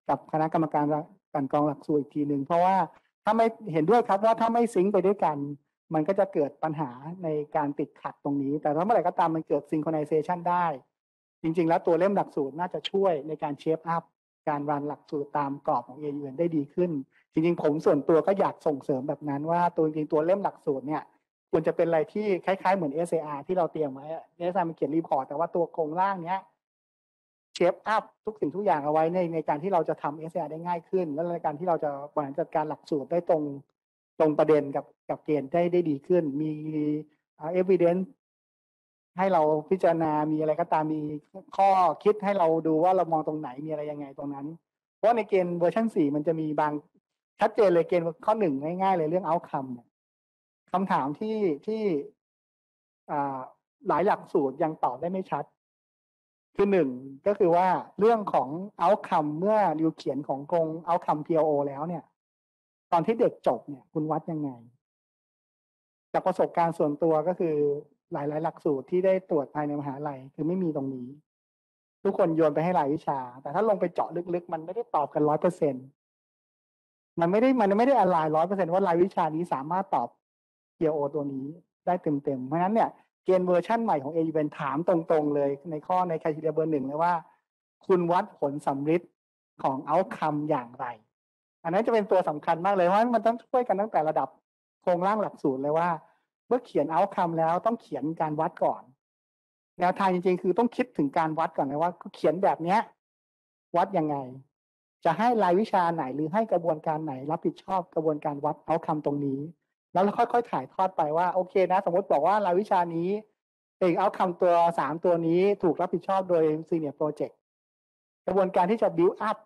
กับคณะกรรมการกลั่นกรองหลักสูตรอีกทีหนึ่งเพราะว่าถ้าไม่เห็นด้วยครับว่าถ้าไม่ซิงค์ไปด้วยกันมันก็จะเกิดปัญหาในการติดขัดตรงนี้แต่ถ้าเมื่อไหร่ก็ตามมันเกิดซิงโครไนเซชันได้จริงๆแล้วตัวเล่มหลักสูตรน่าจะช่วยในการเชฟอัพการรันหลักสูตรตามกรอบของ เอ ยู เอ็น ได้ดีขึ้นจริงๆผมส่วนตัวก็อยากส่งเสริมแบบนั้นว่าตัวจริงๆตัวเล่มหลักสูตรเนี่ยควรจะเป็นอะไรที่คล้ายๆเหมือน เอส เอ อาร์ ที่เราเตรียมไว้ เอส เอ อาร์ มันเขียนรีพอร์ตแต่ว่าตัวโครงร่างเนี้ยเชฟอัพทุกสิ่งทุกอย่างเอาไว้ในในการที่เราจะทำ เอส เอ อาร์ ได้ง่ายขึ้นและในการที่เราจะบริหารจัดการหลักสูตรได้ตรงตรงประเด็นกับกับเกณฑ์ได้ได้ดีขึ้นมีเอ่อ evidence ให้เราพิจารณามีอะไรก็ตามมีข้อคิดให้เราดูว่าเรามองตรงไหนมีอะไรยังไงตรงนั้นเพราะในเกณฑ์เวอร์ชันสี่มันจะมีบางชัดเจนเลยเกณฑ์ข้อหนึ่งง่ายๆเลยเรื่อง outcome เนี่ยคำถามที่ที่อ่าหลายหลักสูตรยังตอบได้ไม่ชัดคือหนึ่งก็คือว่าเรื่องของ outcome เมื่อริวเขียนของกรง outcome พี แอล โอ แล้วเนี่ยตอนที่เด็กจบเนี่ยคุณวัดยังไงจากประสบการณ์ส่วนตัวก็คือหลายๆหลักสูตรที่ได้ตรวจภายในมหาลัยคือไม่มีตรงนี้ทุกคนโยนไปให้รายวิชาแต่ถ้าลงไปเจาะลึกๆมันไม่ได้ตอบกันร้อยเปอร์เซ็นต์มันไม่ได้มันไม่ได้อะไรร้อยเปอร์เซ็นต์ว่ารายวิชานี้สามารถตอบ พี แอล โอ ตัวนี้ได้เต็มๆเพราะฉะนั้นเนี่ยเกณฑ์เวอร์ชั่นใหม่ของ เอ ยู เอ็น ถามตรงๆเลยในข้อใน criteria เบอร์หนึ่งเลยว่าคุณวัดผลสำฤทธิ์ของ outcome อย่างไรอันนั้นจะเป็นตัวสำคัญมากเลยเพราะมันต้องช่วยกันตั้งแต่ระดับโครงร่างหลักสูตรเลยว่าเมื่อเขียน outcome แล้วต้องเขียนการวัดก่อนแนวทางจริงๆคือต้องคิดถึงการวัดก่อนนะว่าเขียนแบบเนี้ยวัดยังไงจะให้รายวิชาไหนหรือให้กระบวนการไหนรับผิดชอบกระบวนการวัด outcome ตรงนี้แล้วเราค่อยๆถ่ายทอดไปว่าโอเคนะสมมติบอกว่ารายวิชานี้เอง outcome ตัวสามตัวนี้ถูกรับผิดชอบโดย senior project กระบวนการที่จะ build up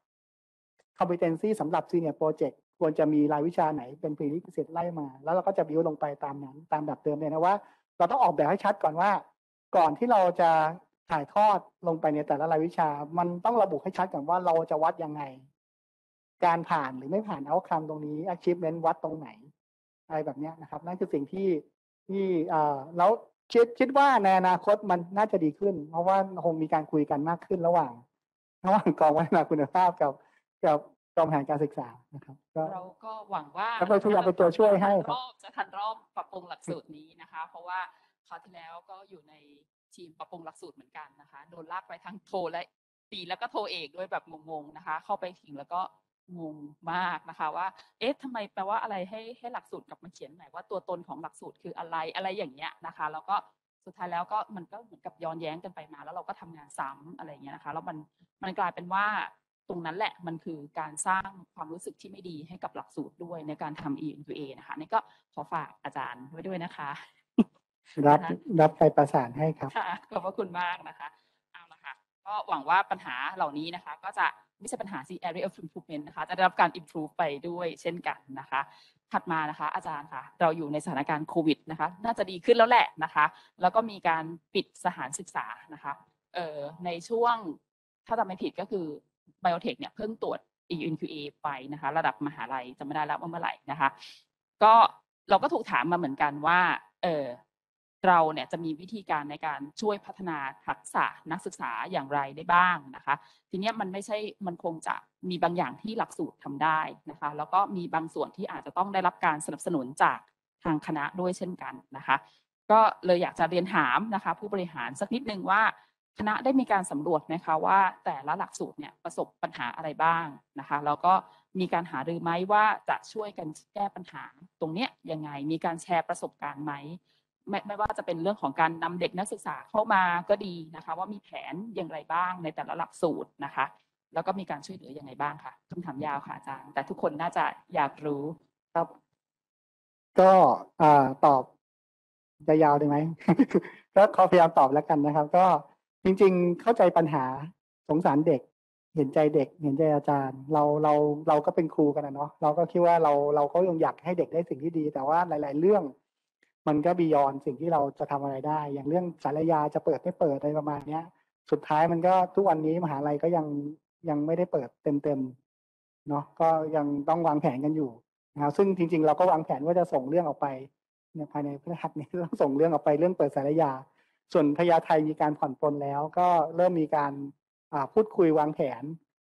competency สำหรับ senior project ควรจะมีรายวิชาไหนเป็น prerequisite ไล่มาแล้วเราก็จะ build ลงไปตามนั้นตามแบบเดิมเลยนะว่าเราต้องออกแบบให้ชัดก่อนว่าก่อนที่เราจะถ่ายทอดลงไปในแต่ละรายวิชามันต้องระบุให้ชัดก่อนว่าเราจะวัดยังไงการผ่านหรือไม่ผ่าน outcome ตรงนี้ achievement วัดตรงไหนอะไรแบบนี้นะครับนั่นคือสิ่งที่ที่อ่าแล้วคิดคิดว่าในอนาคตมันน่าจะดีขึ้นเพราะว่าคงมีการคุยกันมากขึ้นระหว่างระหว่างกองพัฒนาคุณภาพกับกับกองบริหารการศึกษานะครับเราก็หวังว่าแล้วก็พยายามเป็นตัวช่วยให้ครับรอบจะทันรอบปรับปรุงหลักสูตรนี้นะคะ เพราะว่าคราวที่แล้วก็อยู่ในทีมปรับปรุงหลักสูตรเหมือนกันนะคะโดนลากไปทั้งโทและตีแล้วก็โทเอกด้วยแบบงงๆนะคะเข้าไปถึงแล้วก็งงมากนะคะว่าเอ๊ะทำไมแปลว่าอะไรให้ให้หลักสูตรกลับมาเขียนใหม่ว่าตัวตนของหลักสูตรคืออะไรอะไรอย่างเงี้ยนะคะแล้วก็สุดท้ายแล้วก็มันก็เหมือนกับย้อนแย้งกันไปมาแล้วเราก็ทำงานซ้ำอะไรอย่างเงี้ยนะคะแล้วมันมันกลายเป็นว่าตรงนั้นแหละมันคือการสร้างความรู้สึกที่ไม่ดีให้กับหลักสูตรด้วยในการทำ อี เอ็น คิว เอ นะคะนี่ก็ขอฝากอาจารย์ไว้ด้วยนะคะรับรับไปประสานให้ครับค่ะขอบพระคุณมากนะคะเอาละค่ะก็หวังว่าปัญหาเหล่านี้นะคะก็จะไม่ใช่ปัญหา area of improvement นะคะจะได้รับการ improve ไปด้วยเช่นกันนะคะถัดมานะคะอาจารย์ค่ะเราอยู่ในสถานการณ์โควิดนะคะน่าจะดีขึ้นแล้วแหละนะคะแล้วก็มีการปิดสถานศึกษานะคะเอ่อในช่วงถ้าจำไม่ผิดก็คือ Biotech เนี่ยเพิ่งตรวจ อี เอ็น คิว เอ ไปนะคะระดับมหาลัยจำไม่ได้แล้วว่าเมื่อไหร่นะคะก็เราก็ถูกถามมาเหมือนกันว่าเออเราเนี่ยจะมีวิธีการในการช่วยพัฒนาทักษะนักศึกษาอย่างไรได้บ้างนะคะทีนี้มันไม่ใช่มันคงจะมีบางอย่างที่หลักสูตรทำได้นะคะแล้วก็มีบางส่วนที่อาจจะต้องได้รับการสนับสนุนจากทางคณะด้วยเช่นกันนะคะก็เลยอยากจะเรียนถามนะคะผู้บริหารสักนิดนึงว่าคณะได้มีการสำรวจไหมคะว่าแต่ละหลักสูตรเนี่ยประสบปัญหาอะไรบ้างนะคะแล้วก็มีการหารือไหมว่าจะช่วยกันแก้ปัญหาตรงเนี้ยยังไงมีการแชร์ประสบการณ์ไหมไม่ไม่ว่าจะเป็นเรื่องของการนำเด็กนักศึกษาเข้ามาก็ดีนะคะว่ามีแผนอย่างไรบ้างในแต่ละหลักสูตรนะคะแล้วก็มีการช่วยเหลือยังไงบ้างค่ะคำถามยาวค่ะอาจารย์แต่ทุกคนน่าจะอยากรู้ครับก็อ่าตอบจะยาวได้ไหม ก็ขอพยายามตอบแล้วกันนะครับก็จริงๆเข้าใจปัญหาสงสารเด็กเห็นใจเด็กเห็นใจอาจารย์เราเราเราก็เป็นครูกันนะเนาะเราก็คิดว่าเราเราก็ยังอยากให้เด็กได้สิ่งที่ดีแต่ว่าหลายๆเรื่องมันก็บียอนสิ่งที่เราจะทำอะไรได้อย่างเรื่องสารยาจะเปิดไม่เปิดอะไรประมาณเนี้ยสุดท้ายมันก็ทุกวันนี้มหาลัยก็ยังยังไม่ได้เปิดเต็มๆเนาะก็ยังต้องวางแผนกันอยู่นะครับซึ่งจริงๆเราก็วางแผนว่าจะส่งเรื่องออกไปเนี่ยภายในพฤหัสนี้ต้องส่งเรื่องออกไปเรื่องเปิดสารยาส่วนพญาไทมีการผ่อนปลนแล้วก็เริ่มมีการพูดคุยวางแผน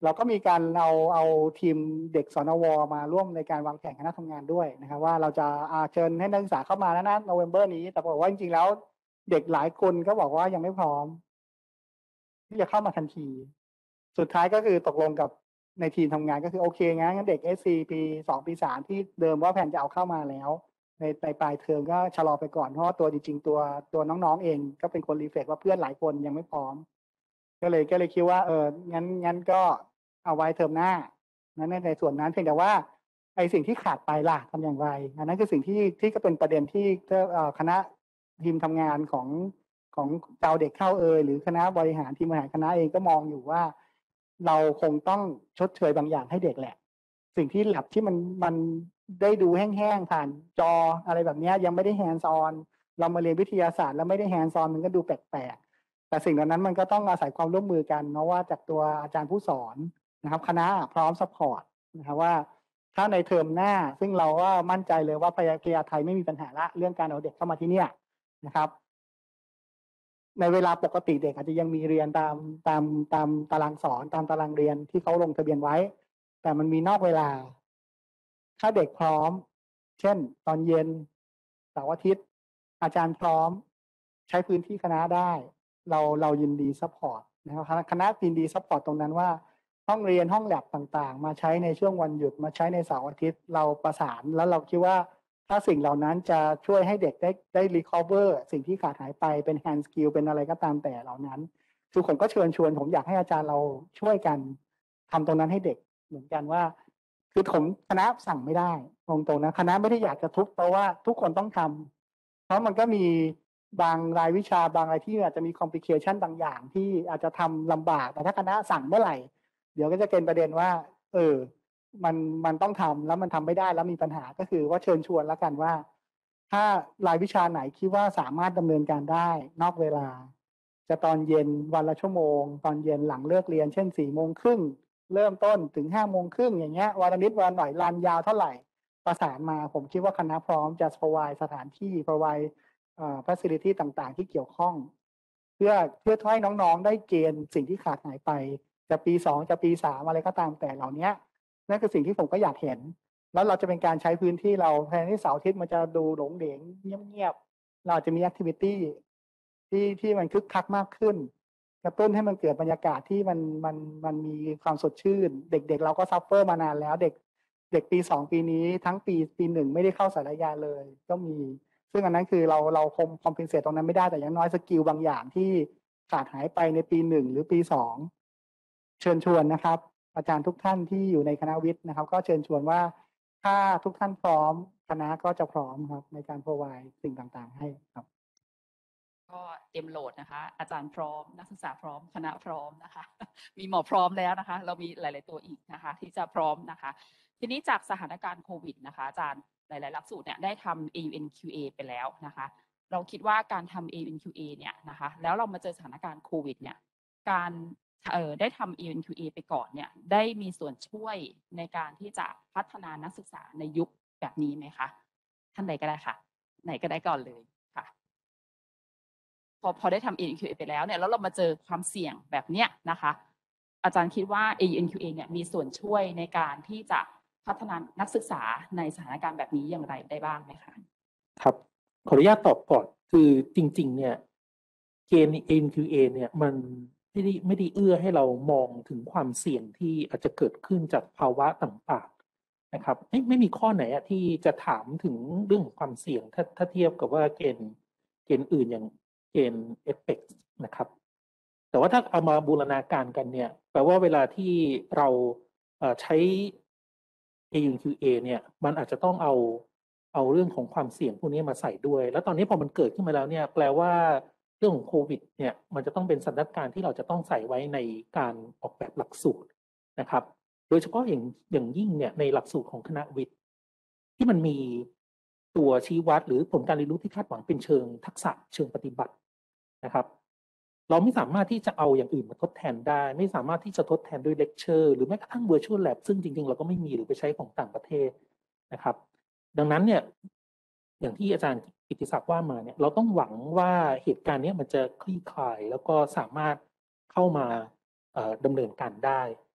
เราก็มีการเอาเอาทีมเด็กสนวมาร่วมในการวางแผนคณะทำงานด้วยนะครับว่าเราจะอาเชิญให้นักศึกษาเข้ามาแล้วนะโนเวมเบอร์นี้แต่บอกว่าจริงๆแล้วเด็กหลายคนก็บอกว่ายังไม่พร้อมที่จะเข้ามาทันทีสุดท้ายก็คือตกลงกับในทีมทำงานก็คือโอเคงั้นเด็ก เอส ซี ปีสองปีสามที่เดิมว่าแผนจะเอาเข้ามาแล้วในในปลายเทอมก็ชะลอไปก่อนเพราะว่าตัวจริงๆตัวตัวน้องๆเองก็เป็นคนรีเฟล็กว่าเพื่อนหลายคนยังไม่พร้อมก็เลยก็เลยคิดว่าเอองั้นงั้นก็เอาไว้เทอมหน้านั้นในในส่วนนั้นเพียงแต่ว่าไอสิ่งที่ขาดไปล่ะทำอย่างไรอันนั้นคือสิ่งที่ที่ก็เป็นประเด็นที่คณะทีมทำงานของของเจ้าเด็กเข้าเอยหรือคณะบริหารทีมบริหารคณะเองก็มองอยู่ว่าเราคงต้องชดเชยบางอย่างให้เด็กแหละสิ่งที่แลบที่มันมันได้ดูแห้งๆผ่านจออะไรแบบนี้ยังไม่ได้แฮนด์ออนเรามาเรียนวิทยาศาสตร์แล้วไม่ได้แฮนด์ออนมันก็ดูแปลกๆแต่สิ่งเหล่านั้นมันก็ต้องอาศัยความร่วมมือกันเนาะว่าจากตัวอาจารย์ผู้สอนนะครับคณะพร้อมซัพพอร์ตนะครับว่าถ้าในเทอมหน้าซึ่งเราก็มั่นใจเลยว่าพยาไทยไม่มีปัญหาละเรื่องการเอาเด็กเข้ามาที่เนี่ยนะครับในเวลาปกติเด็กอาจจะยังมีเรียนตามตามตามตารางสอนตามตารางเรียนที่เขาลงทะเบียนไว้แต่มันมีนอกเวลาถ้าเด็กพร้อมเช่นตอนเย็นเสาร์อาทิตย์อาจารย์พร้อมใช้พื้นที่คณะได้เราเรายินดีซัพพอร์ตนะครับคณะยินดีซัพพอร์ตตรงนั้นว่าห้องเรียนห้องแลบต่างๆมาใช้ในช่วงวันหยุดมาใช้ในเสาร์อาทิตย์เราประสานแล้วเราคิดว่าถ้าสิ่งเหล่านั้นจะช่วยให้เด็กได้ได้ recover สิ่งที่ขาดหายไปเป็น hand skill เป็นอะไรก็ตามแต่เหล่านั้นคือผมก็เชิญชวนผมอยากให้อาจารย์เราช่วยกันทำตรงนั้นให้เด็กเหมือนกันว่าคือผมคณะสั่งไม่ได้ตรงๆนะคณะไม่ได้อยากจะทุบเพราะว่าทุกคนต้องทำเพราะมันก็มีบางรายวิชาบางอะไรที่อาจจะมี complication บางอย่างที่อาจจะทำลำบากแต่ถ้าคณะสั่งเมื่อไหร่เดี๋ยวก็จะเป็นประเด็นว่าเออมันมันต้องทำแล้วมันทำไม่ได้แล้วมีปัญหาก็คือว่าเชิญชวนแล้วกันว่าถ้ารายวิชาไหนคิดว่าสามารถดำเนินการได้นอกเวลาจะตอนเย็นวันละชั่วโมงตอนเย็นหลังเลิกเรียนเช่นสี่โมงครึ่งเริ่มต้นถึงห้าโมงครึ่งอย่างเงี้ยวันละนิดวันหน่อยลานยาวเท่าไหร่ประสานมาผมคิดว่าคณะพร้อมจะ provide สถานที่ provide เอ่อ facility ต่างๆที่เกี่ยวข้องเพื่อเพื่อให้น้องๆได้เกณฑ์สิ่งที่ขาดหายไปจะปีสองจะปีสามอะไรก็ตามแต่เหล่านี้นั่นคือสิ่งที่ผมก็อยากเห็นแล้วเราจะเป็นการใช้พื้นที่เราแทนที่เสาร์อาทิตย์มันจะดูหลงเหลงเงียบๆเราจะมีแอคทิวิตี้ที่ที่มันคึกคักมากขึ้นกระตุ้นให้มันเกิดบรรยากาศที่มันมันมันมีความสดชื่นเด็กๆ เ, เราก็ซัฟเฟอร์มานานแล้วเด็กเด็กปีสองปีนี้ทั้งปีปีหนึ่งไม่ได้เข้าสารยาเลยก็มีซึ่งอันนั้นคือเราเราคงคอมเพนเซตตรงนั้นไม่ได้แต่อย่างน้อยสกิลบางอย่างที่ขาดหายไปในปีหนึ่งหรือปีสองเชิญชวนนะครับอาจารย์ทุกท่านที่อยู่ในคณะวิทย์นะครับก็เชิญชวนว่าถ้าทุกท่านพร้อมคณะก็จะพร้อมครับในการ provide สิ่งต่างๆให้ครับก็เต็มโหลดนะคะอาจารย์พร้อมนักศึกษาพร้อมคณะพร้อมนะคะมีหมอพร้อมแล้วนะคะเรามีหลายๆตัวอีกนะคะที่จะพร้อมนะคะทีนี้จากสถานการณ์โควิดนะคะอาจารย์หลายๆหลักสูตรเนี่ยได้ทำ เอ ยู เอ็น คิว เอ ไปแล้วนะคะเราคิดว่าการทำ เอ ยู เอ็น คิว เอ เนี่ยนะคะแล้วเรามาเจอสถานการณ์โควิดเนี่ยการเอ่อได้ทำ เอ ยู เอ็น คิว เอ ไปก่อนเนี่ยได้มีส่วนช่วยในการที่จะพัฒนานักศึกษาในยุคแบบนี้ไหมคะท่านใดก็ได้ค่ะไหนก็ได้ก่อนเลยค่ะพอพอได้ทำ เอ ยู เอ็น คิว เอ ไปแล้วเนี่ยแล้วเรามาเจอความเสี่ยงแบบเนี้ยนะคะอาจารย์คิดว่า เอ ยู เอ็น คิว เอ เนี่ยมีส่วนช่วยในการที่จะพัฒนานักศึกษาในสถานการณ์แบบนี้อย่างไรได้บ้างไหมคะครับขออนุญาตตอบก่อนคือจริงๆเนี่ยเกณฑ์ เอ ยู เอ็น คิว เอ เนี่ยมันไม่ได้ไม่ได้เอื้อให้เรามองถึงความเสี่ยงที่อาจจะเกิดขึ้นจากภาวะต่างๆนะครับไม่ไม่มีข้อไหนอะที่จะถามถึงเรื่องของความเสี่ยงถ้าถ้าเทียบกับว่าเกณฑ์เกณฑ์อื่นอย่างเกณฑ์ เอฟ เอ ซี นะครับแต่ว่าถ้าเอามาบูรณาการกันเนี่ยแปลว่าเวลาที่เราใช้ เอ ยู เอ็น คิว เอ เนี่ยมันอาจจะต้องเอาเอาเรื่องของความเสี่ยงพวกนี้มาใส่ด้วยแล้วตอนนี้พอมันเกิดขึ้นมาแล้วเนี่ยแปลว่าเรื่องของโควิดเนี่ยมันจะต้องเป็นสถานการณ์ที่เราจะต้องใส่ไว้ในการออกแบบหลักสูตรนะครับโดยเฉพาะอย่างอย่างยิ่งเนี่ยในหลักสูตรของคณะวิทย์ที่มันมีตัวชี้วัดหรือผลการเรียนรู้ที่คาดหวังเป็นเชิงทักษะเชิงปฏิบัตินะครับเราไม่สามารถที่จะเอาอย่างอื่นมาทดแทนได้ไม่สามารถที่จะทดแทนด้วยเลคเชอร์หรือแม้กระทั่ง virtual lab ซึ่งจริงๆเราก็ไม่มีหรือไปใช้ของต่างประเทศนะครับดังนั้นเนี่ยอย่างที่อาจารย์กิติศักดิ์ว่ามาเนี่ยเราต้องหวังว่าเหตุการณ์นี้มันจะคลี่คลายแล้วก็สามารถเข้ามาดำเนินการได้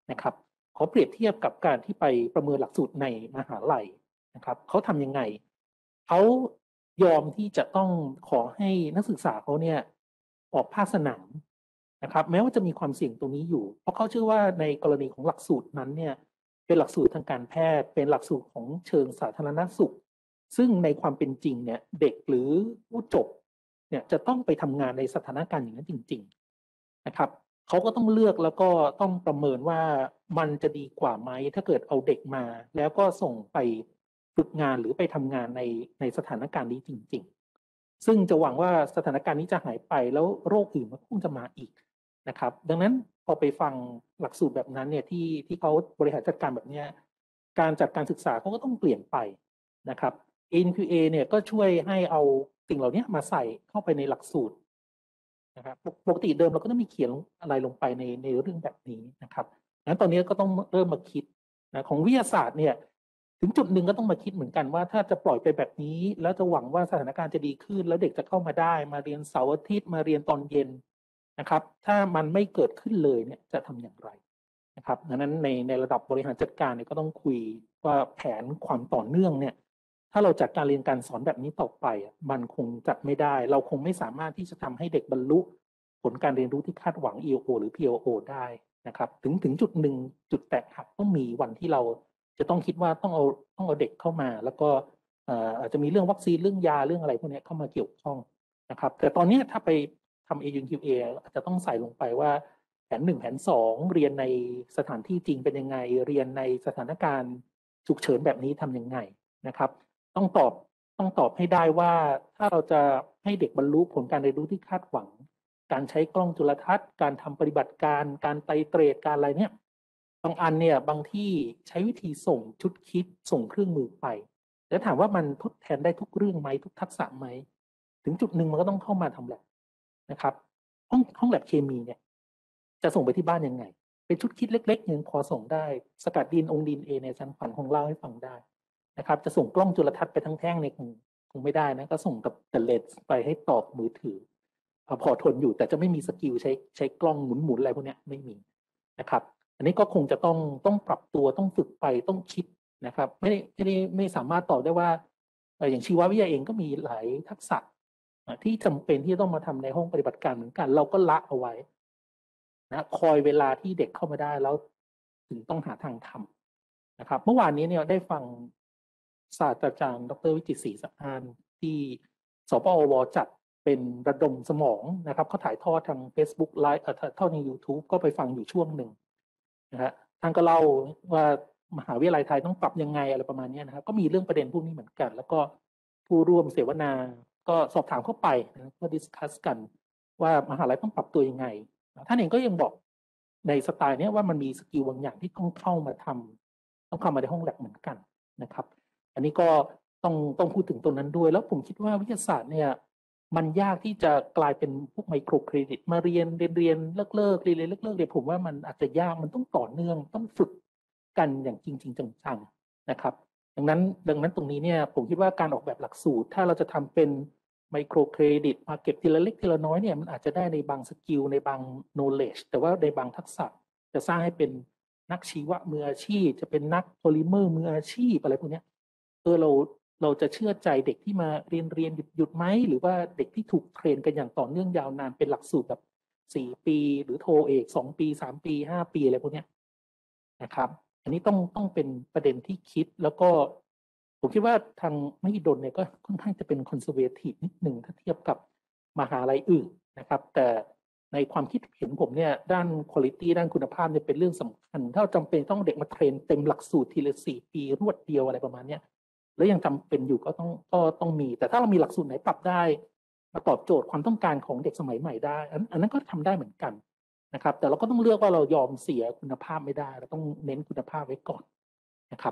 นะครับขอเปรียบเทียบกับการที่ไปประเมินหลักสูตรในมหาลัยนะครับเขาทำยังไงเขายอมที่จะต้องขอให้นักศึกษาเขาเนี่ยออกภาคสนามนะครับแม้ว่าจะมีความเสี่ยงตรงนี้อยู่เพราะเขาเชื่อว่าในกรณีของหลักสูตรนั้นเนี่ยเป็นหลักสูตรทางการแพทย์เป็นหลักสูตรของเชิงสาธารณสุขซึ่งในความเป็นจริงเนี่ยเด็กหรือผู้จบเนี่ยจะต้องไปทำงานในสถานการณ์อย่างนั้นจริงๆนะครับเขาก็ต้องเลือกแล้วก็ต้องประเมินว่ามันจะดีกว่าไหมถ้าเกิดเอาเด็กมาแล้วก็ส่งไปฝึกงานหรือไปทำงานในในสถานการณ์นี้จริงๆซึ่งจะหวังว่าสถานการณ์นี้จะหายไปแล้วโรคอื่นมันคงจะมาอีกนะครับดังนั้นพอไปฟังหลักสูตรแบบนั้นเนี่ยที่ที่เขาบริหารจัดการแบบนี้การจัดการศึกษาเขาก็ต้องเปลี่ยนไปนะครับ เอ เอ็น คิว เอ เนี่ยก็ช่วยให้เอาสิ่งเหล่านี้มาใส่เข้าไปในหลักสูตรนะครับปกติเดิมเราก็ต้องมีเขียนอะไรลงไปในในเรื่องแบบนี้นะครับงั้นตอนนี้ก็ต้องเริ่มมาคิดนะของวิทยาศาสตร์เนี่ยถึงจุดหนึ่งก็ต้องมาคิดเหมือนกันว่าถ้าจะปล่อยไปแบบนี้แล้วจะหวังว่าสถานการณ์จะดีขึ้นแล้วเด็กจะเข้ามาได้มาเรียนเสาร์อาทิตย์มาเรียนตอนเย็นนะครับถ้ามันไม่เกิดขึ้นเลยเนี่ยจะทำอย่างไรนะครับดังนั้นในในระดับบริหารจัดการเนี่ยก็ต้องคุยว่าแผนความต่อเนื่องเนี่ยถ้าเราจัดการเรียนการสอนแบบนี้ต่อไปมันคงจัดไม่ได้เราคงไม่สามารถที่จะทำให้เด็กบรรลุผลการเรียนรู้ที่คาดหวัง อี โอ โอ หรือ พี โอ โอ ได้นะครับถึงถึงจุดหนึ่งจุดแตกหักต้องมีวันที่เราจะต้องคิดว่าต้องเอาต้องเอาเด็กเข้ามาแล้วก็อาจจะมีเรื่องวัคซีนเรื่องยาเรื่องอะไรพวกนี้เข้ามาเกี่ยวข้องนะครับแต่ตอนนี้ถ้าไปทำ เอ ยู คิว เอ อาจจะต้องใส่ลงไปว่าแผนหนึ่งแผนสองเรียนในสถานที่จริงเป็นยังไงเรียนในสถานการณ์ฉุกเฉินแบบนี้ทำยังไงนะครับต้องตอบต้องตอบให้ได้ว่าถ้าเราจะให้เด็กบรรลุผลการเรียนรู้ที่คาดหวังการใช้กล้องจุลทรรศน์การทำปฏิบัติการการไตรเตรดการอะไรเนี่ยบางอันเนี่ยบางที่ใช้วิธีส่งชุดคิดส่งเครื่องมือไปแล้วถามว่ามันทดแทนได้ทุกเรื่องไหมทุกทักษะไหมถึงจุดหนึ่งมันก็ต้องเข้ามาทำแลบนะครับห้องห้องแลบเคมีเนี่ยจะส่งไปที่บ้านยังไงเป็นชุดคิดเล็กๆยังพอส่งได้สกัดดินองค์ดินเอในชั้นขวัญคงเล่าให้ฟังได้นะครับจะส่งกล้องจุลทรรศน์ไปทั้งแท่งเนี่ยคงคงไม่ได้นะก็ส่งกับแต่เลนส์ไปให้ตอบมือถือพอทนอยู่แต่จะไม่มีสกิลใช้ใช้กล้องหมุนๆอะไรพวกนี้ไม่มีนะครับอันนี้ก็คงจะต้องต้องปรับตัวต้องฝึกไปต้องคิดนะครับไม่ได้ไม่ได้ไม่สามารถตอบได้ว่าอย่างชีววิทยาเองก็มีหลายทักษะที่จำเป็นที่ต้องมาทำในห้องปฏิบัติการเหมือนกันเราก็ละเอาไว้นะคอยเวลาที่เด็กเข้ามาได้แล้วถึงต้องหาทางทำนะครับเมื่อวานนี้เนี่ยได้ฟังศาสตราจารย์ดร.วิจิตรศรีสะอาดที่สปอวจัดเป็นระดมสมองนะครับเขาถ่ายทอดทาง Facebook Live เอ่อทอดใน YouTube ก็ไปฟังอยู่ช่วงหนึ่งนะฮะท่านก็เล่าว่ามหาวิทยาลัยไทยต้องปรับยังไงอะไรประมาณนี้นะครับก็มีเรื่องประเด็นพวกนี้เหมือนกันแล้วก็ผู้ร่วมเสวนาก็สอบถามเข้าไปนะก็ดิสคัสกันว่ามหาลัยต้องปรับตัวยังไงท่านเองก็ยังบอกในสไตล์นี้ว่ามันมีสกิลบางอย่างที่ต้องเข้ามาทำต้องเข้ามาในห้องแลบเหมือนกันนะครับอันนี้ก็ต้องต้องพูดถึงตรงนั้นด้วยแล้วผมคิดว่าวิทยาศาสตร์เนี่ยมันยากที่จะกลายเป็นพวกไมโครเครดิตมาเรียนเรียนเรียนเลิกเลิกเรียนเรียนเลิกเลิกเดี๋ยวผมว่ามันอาจจะยากมันต้องต่อเนื่องต้องฝึกกันอย่างจริงจริงจังๆนะครับดังนั้นดังนั้นตรงนี้เนี่ยผมคิดว่าการออกแบบหลักสูตรถ้าเราจะทำเป็นไมโครเครดิตมาเก็บทีละเล็กทีละน้อยเนี่ยมันอาจจะได้ในบางสกิลในบาง knowledge แต่ว่าในบางทักษะจะสร้างให้เป็นนักชีวะมืออาชีพจะเป็นนักโพลิเมอร์มืออาชีพอะไรพวกนี้เออเราเราจะเชื่อใจเด็กที่มาเรียนเรียนหยุดหยุดไหมหรือว่าเด็กที่ถูกเทรนกันอย่างต่อเนื่องยาวนานเป็นหลักสูตรแบบสี่ปีหรือโทเอกสองปีสามปีห้าปีอะไรพวกนี้นะครับอันนี้ต้องต้องเป็นประเด็นที่คิดแล้วก็ผมคิดว่าทางมหิดลเนี่ยก็ค่อนข้างจะเป็นคอนเซอร์เวทีฟนิดหนึ่งถ้าเทียบกับมหาลัยอื่นนะครับแต่ในความคิดเห็นผมเนี่ยด้านคุณภาพด้านคุณภาพเนี่ยเป็นเรื่องสำคัญถ้าจำเป็นต้องเด็กมาเทรนเต็มหลักสูตรทีละสี่ปีรวดเดียวอะไรประมาณนี้แล้วยังจำเป็นอยู่ก็ต้องก็ต้องมีแต่ถ้าเรามีหลักสูตรไหนปรับได้มาตอบโจทย์ความต้องการของเด็กสมัยใหม่ได้อันนั้นก็ทำได้เหมือนกันนะครับแต่เราก็ต้องเลือกว่าเรายอมเสียคุณภาพไม่ได้เราต้องเน้นคุณภาพไว้ก่อนนะครับ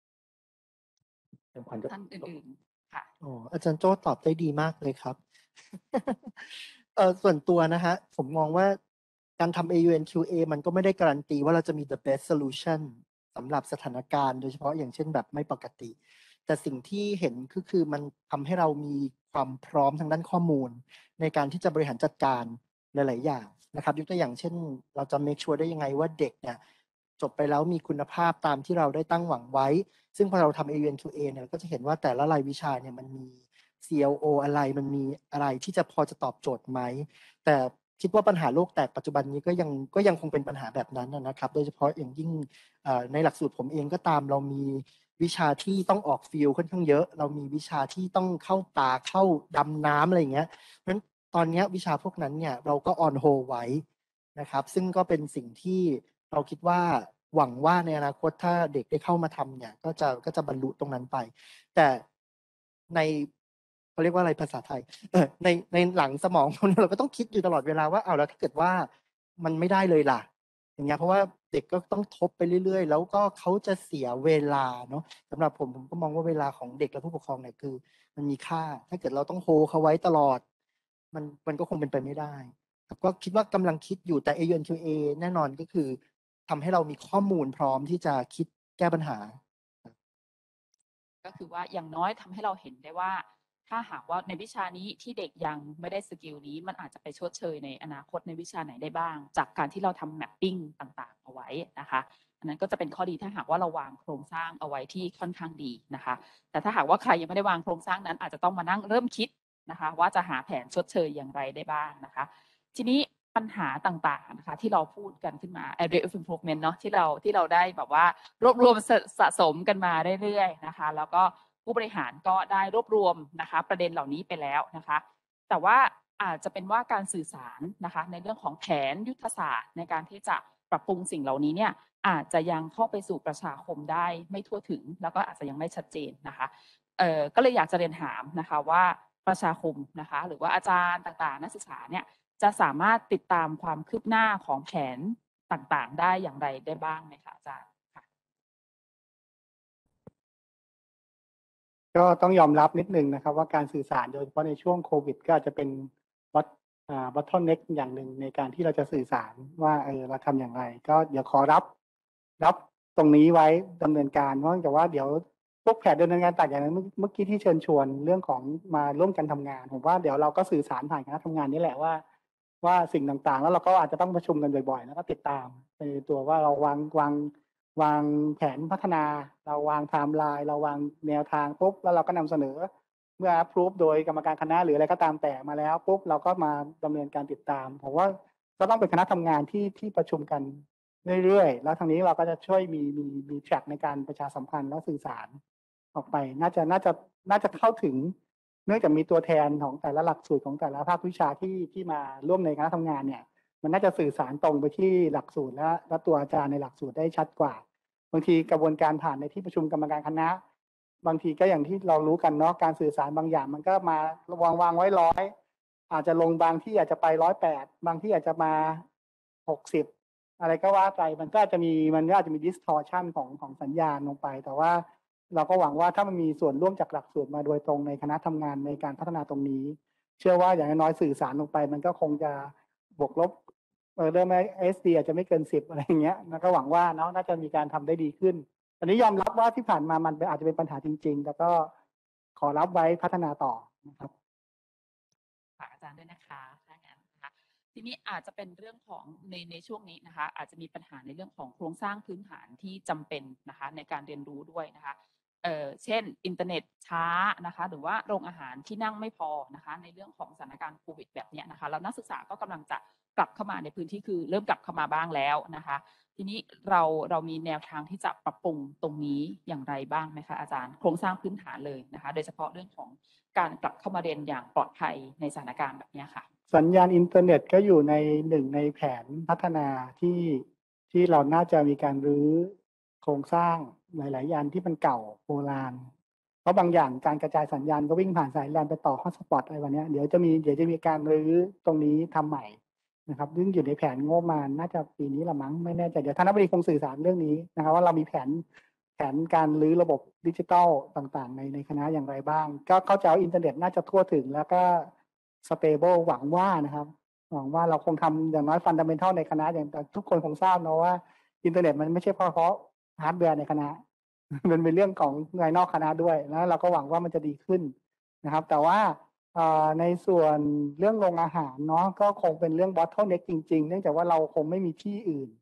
ท่านอื่นๆค่ะอ๋ออาจารย์โจ้ตอบได้ดีมากเลยครับ เออส่วนตัวนะฮะผมมองว่าการทำ เอ ยู เอ็น คิว เอ มันก็ไม่ได้การันตีว่าเราจะมี the best solution สำหรับสถานการณ์โดยเฉพาะอย่างเช่นแบบไม่ปกติแต่สิ่งที่เห็นก็คือมันทำให้เรามีความพร้อมทางด้านข้อมูลในการที่จะบริหารจัดการหลายๆอย่างนะครับยกตัวอย่างเช่นเราจะ make sure ได้ยังไงว่าเด็กเนี่ยจบไปแล้วมีคุณภาพตามที่เราได้ตั้งหวังไว้ ซึ่งพอเราทำ เอ ยู เอ็น คิว เอ เนี่ยเราก็จะเห็นว่าแต่ละรายวิชาเนี่ยมันมี ซี แอล โอ อะไรมันมีอะไรที่จะพอจะตอบโจทย์ไหมแต่คิดว่าปัญหาโลกแตกปัจจุบันนี้ก็ยังก็ยังคงเป็นปัญหาแบบนั้นนะครับโดยเฉพาะอย่างยิ่งในหลักสูตรผมเองก็ตามเรามีวิชาที่ต้องออกฟิลค่อนข้างเยอะเรามีวิชาที่ต้องเข้าป่าเข้าดำน้ำอะไรอย่างเงี้ยเพราะฉะนั้นตอนนี้วิชาพวกนั้นเนี่ยเราก็ออนโฮไว้นะครับซึ่งก็เป็นสิ่งที่เราคิดว่าหวังว่าในอนาคตถ้าเด็กได้เข้ามาทำเนี่ยก็จะก็จะบรรลุตรงนั้นไปแต่ในเขาเรียกว่าอะไรภาษาไทยเออในในหลังสมองเราก็ต้องคิดอยู่ตลอดเวลาว่าเอาแล้วถ้าเกิดว่ามันไม่ได้เลยล่ะอย่างเงี้ยเพราะว่าเด็กก็ต้องทบไปเรื่อยๆแล้วก็เขาจะเสียเวลาเนาะสำหรับผมผมก็มองว่าเวลาของเด็กและผู้ปกครองเนี่ยคือมันมีค่าถ้าเกิดเราต้องโฮเขาไว้ตลอดมันมันก็คงเป็นไปไม่ได้ก็คิดว่ากำลังคิดอยู่แต่ เอ ยู เอ็น คิว เอ แน่นอนก็คือทำให้เรามีข้อมูลพร้อมที่จะคิดแก้ปัญหาก็คือว่าอย่างน้อยทำให้เราเห็นได้ว่าถ้าหากว่าในวิชานี้ที่เด็กยังไม่ได้สกิลนี้มันอาจจะไปชดเชยในอนาคตในวิชาไหนได้บ้างจากการที่เราทำแมปปิ้งต่างๆเอาไว้นะคะอันนั้นก็จะเป็นข้อดีถ้าหากว่าเราวางโครงสร้างเอาไว้ที่ค่อนข้างดีนะคะแต่ถ้าหากว่าใครยังไม่ได้วางโครงสร้างนั้นอาจจะต้องมานั่งเริ่มคิดนะคะว่าจะหาแผนชดเชยอย่างไรได้บ้างนะคะทีนี้ปัญหาต่างๆนะคะที่เราพูดกันขึ้นมา area of improvement เนาะที่เราที่เราได้แบบว่ารวบรวมสสะสมกันมาเรื่อยๆนะคะแล้วก็ผู้บริหารก็ได้รวบรวมนะคะประเด็นเหล่านี้ไปแล้วนะคะแต่ว่าอาจจะเป็นว่าการสื่อสารนะคะในเรื่องของแผนยุทธศาสตร์ในการที่จะปรับปรุงสิ่งเหล่านี้เนี่ยอาจจะยังเข้าไปสู่ประชาคมได้ไม่ทั่วถึงแล้วก็อาจจะยังไม่ชัดเจนนะคะเอ่อก็เลยอยากจะเรียนถามนะคะว่าประชาคมนะคะหรือว่าอาจารย์ต่างๆนักศึกษาเนี่ยจะสามารถติดตามความคืบหน้าของแผนต่างๆได้อย่างไรได้บ้างไหมคะอาจารย์ค่ะก็ต้องยอมรับนิดนึงนะครับว่าการสื่อสารโดยเฉพาะในช่วงโควิดก็อาจจะเป็นวัตอ่าวัตถุเน็กอย่างหนึ่งในการที่เราจะสื่อสารว่าเออเราทำอย่างไรก็เดี๋ยวขอรับรับตรงนี้ไว้ดำเนินการเพราะแต่ว่าเดี๋ยวพวกแผนดำเนินการต่างอย่างนั้นเมื่อกี้ที่เชิญชวนเรื่องของมาร่วมกันทำงานผมว่าเดี๋ยวเราก็สื่อสารผ่านคณะทำงานนี่แหละว่าว่าสิ่งต่างๆแล้วเราก็อาจจะต้องประชุมกันบ่อยๆแล้วก็ติดตามในตัวว่าเราวางวางวางแผนพัฒนาเราวางไทม์ไลน์เราวางแนวทางปุ๊บแล้วเราก็นำเสนอเมื่อ approve โดยกรรมการคณะหรืออะไรก็ตามแต่มาแล้วปุ๊บเราก็มาดำเนินการติดตามผมว่าก็ต้องเป็นคณะทำงานที่ที่ประชุมกันเรื่อยๆแล้วทางนี้เราก็จะช่วยมีมีมีแทร็กในการประชาสัมพันธ์และสื่อสารออกไปน่าจะน่าจะน่าจะเข้าถึงเนื่องจากมีตัวแทนของแต่ละหลักสูตรของแต่ละภาควิชาที่ที่มาร่วมในคณะทำงานเนี่ยมันน่าจะสื่อสารตรงไปที่หลักสูตรและและตัวอาจารย์ในหลักสูตรได้ชัดกว่าบางทีกระบวนการผ่านในที่ประชุมกรรมการคณะบางทีก็อย่างที่เรารู้กันเนาะการสื่อสารบางอย่างมันก็มาวางวางไว้ร้อยอาจจะลงบางที่อาจจะไปร้อยแปดบางที่อาจจะมาหกสิบอะไรก็ว่าไปมันก็จะมีมันก็อาจจะมี distortion ของของสัญญาณลงไปแต่ว่าเราก็หวังว่าถ้ามันมีส่วนร่วมจากหลักสูตรมาโดยตรงในคณะทำงานในการพัฒนาตรงนี้เชื่อว่าอย่างน้อยสื่อสารลงไปมันก็คงจะบวกลบเออเริ่ม เอส ดี อาจจะไม่เกินสิบอะไรอย่างเงี้ยแล้วก็หวังว่าเนาะน่าจะมีการทำได้ดีขึ้นอันนี้ยอมรับว่าที่ผ่านมามันอาจจะเป็นปัญหาจริงๆแต่ก็ขอรับไว้พัฒนาต่อนะครับฝากอาจารย์ด้วยนะคะถ้างั้นนะคะทีนี้อาจจะเป็นเรื่องของในในช่วงนี้นะคะอาจจะมีปัญหาในเรื่องของโครงสร้างพื้นฐานที่จำเป็นนะคะในการเรียนรู้ด้วยนะคะเอ่อเช่นอินเทอร์เน็ตช้านะคะหรือว่าโรงอาหารที่นั่งไม่พอนะคะในเรื่องของสถานการณ์โควิดแบบนี้นะคะแล้วนักศึกษาก็กำลังจะกลับเข้ามาในพื้นที่คือเริ่มกลับเข้ามาบ้างแล้วนะคะทีนี้เราเรามีแนวทางที่จะปรับปรุงตรงนี้อย่างไรบ้างไหมคะอาจารย์โครงสร้างพื้นฐานเลยนะคะโดยเฉพาะเรื่องของการกลับเข้ามาเรียนอย่างปลอดภัยในสถานการณ์แบบนี้ค่ะสัญญาณอินเทอร์เน็ตก็อยู่ในหนึ่งในแผนพัฒนาที่ที่เราน่าจะมีการรื้อโครงสร้างหลายๆอย่างที่มันเก่าโบราณเพราะบางอย่างการกระจายสัญญาณก็วิ่งผ่านสายแลนไปต่อฮอตสปอตอะไรวันนี้เดี๋ยวจะมีเดี๋ยวจะมีการรื้อตรงนี้ทำใหม่นะครับซึ่งอยู่ในแผนงบประมาณน่าจะปีนี้ละมั้งไม่แน่ใจเดี๋ยวท่านรัฐมนตรีคงสื่อสารเรื่องนี้นะครับว่าเรามีแผนแผนการรื้อระบบดิจิทัลต่างๆในในคณะอย่างไรบ้างก็เข้าใจว่าอินเทอร์เน็ตน่าจะทั่วถึงแล้วก็stable หวังว่านะครับหวังว่าเราคงทำอย่างน้อยฟันดัมเมนทัลในคณะอย่างทุกคนคงทราบนะว่าอินเทอร์เน็ตมันไม่ใช่เพราะเพราะฮาร์ดแวร์ในคณะมันเป็นเรื่องของภายนอกคณะด้วยแล้วเราก็หวังว่ามันจะดีขึ้นนะครับแต่ว่าในส่วนเรื่องโรงอาหารเนาะก็คงเป็นเรื่อง bottleneck จริงๆเนื่องจากว่าเราคงไม่มีที่อื่น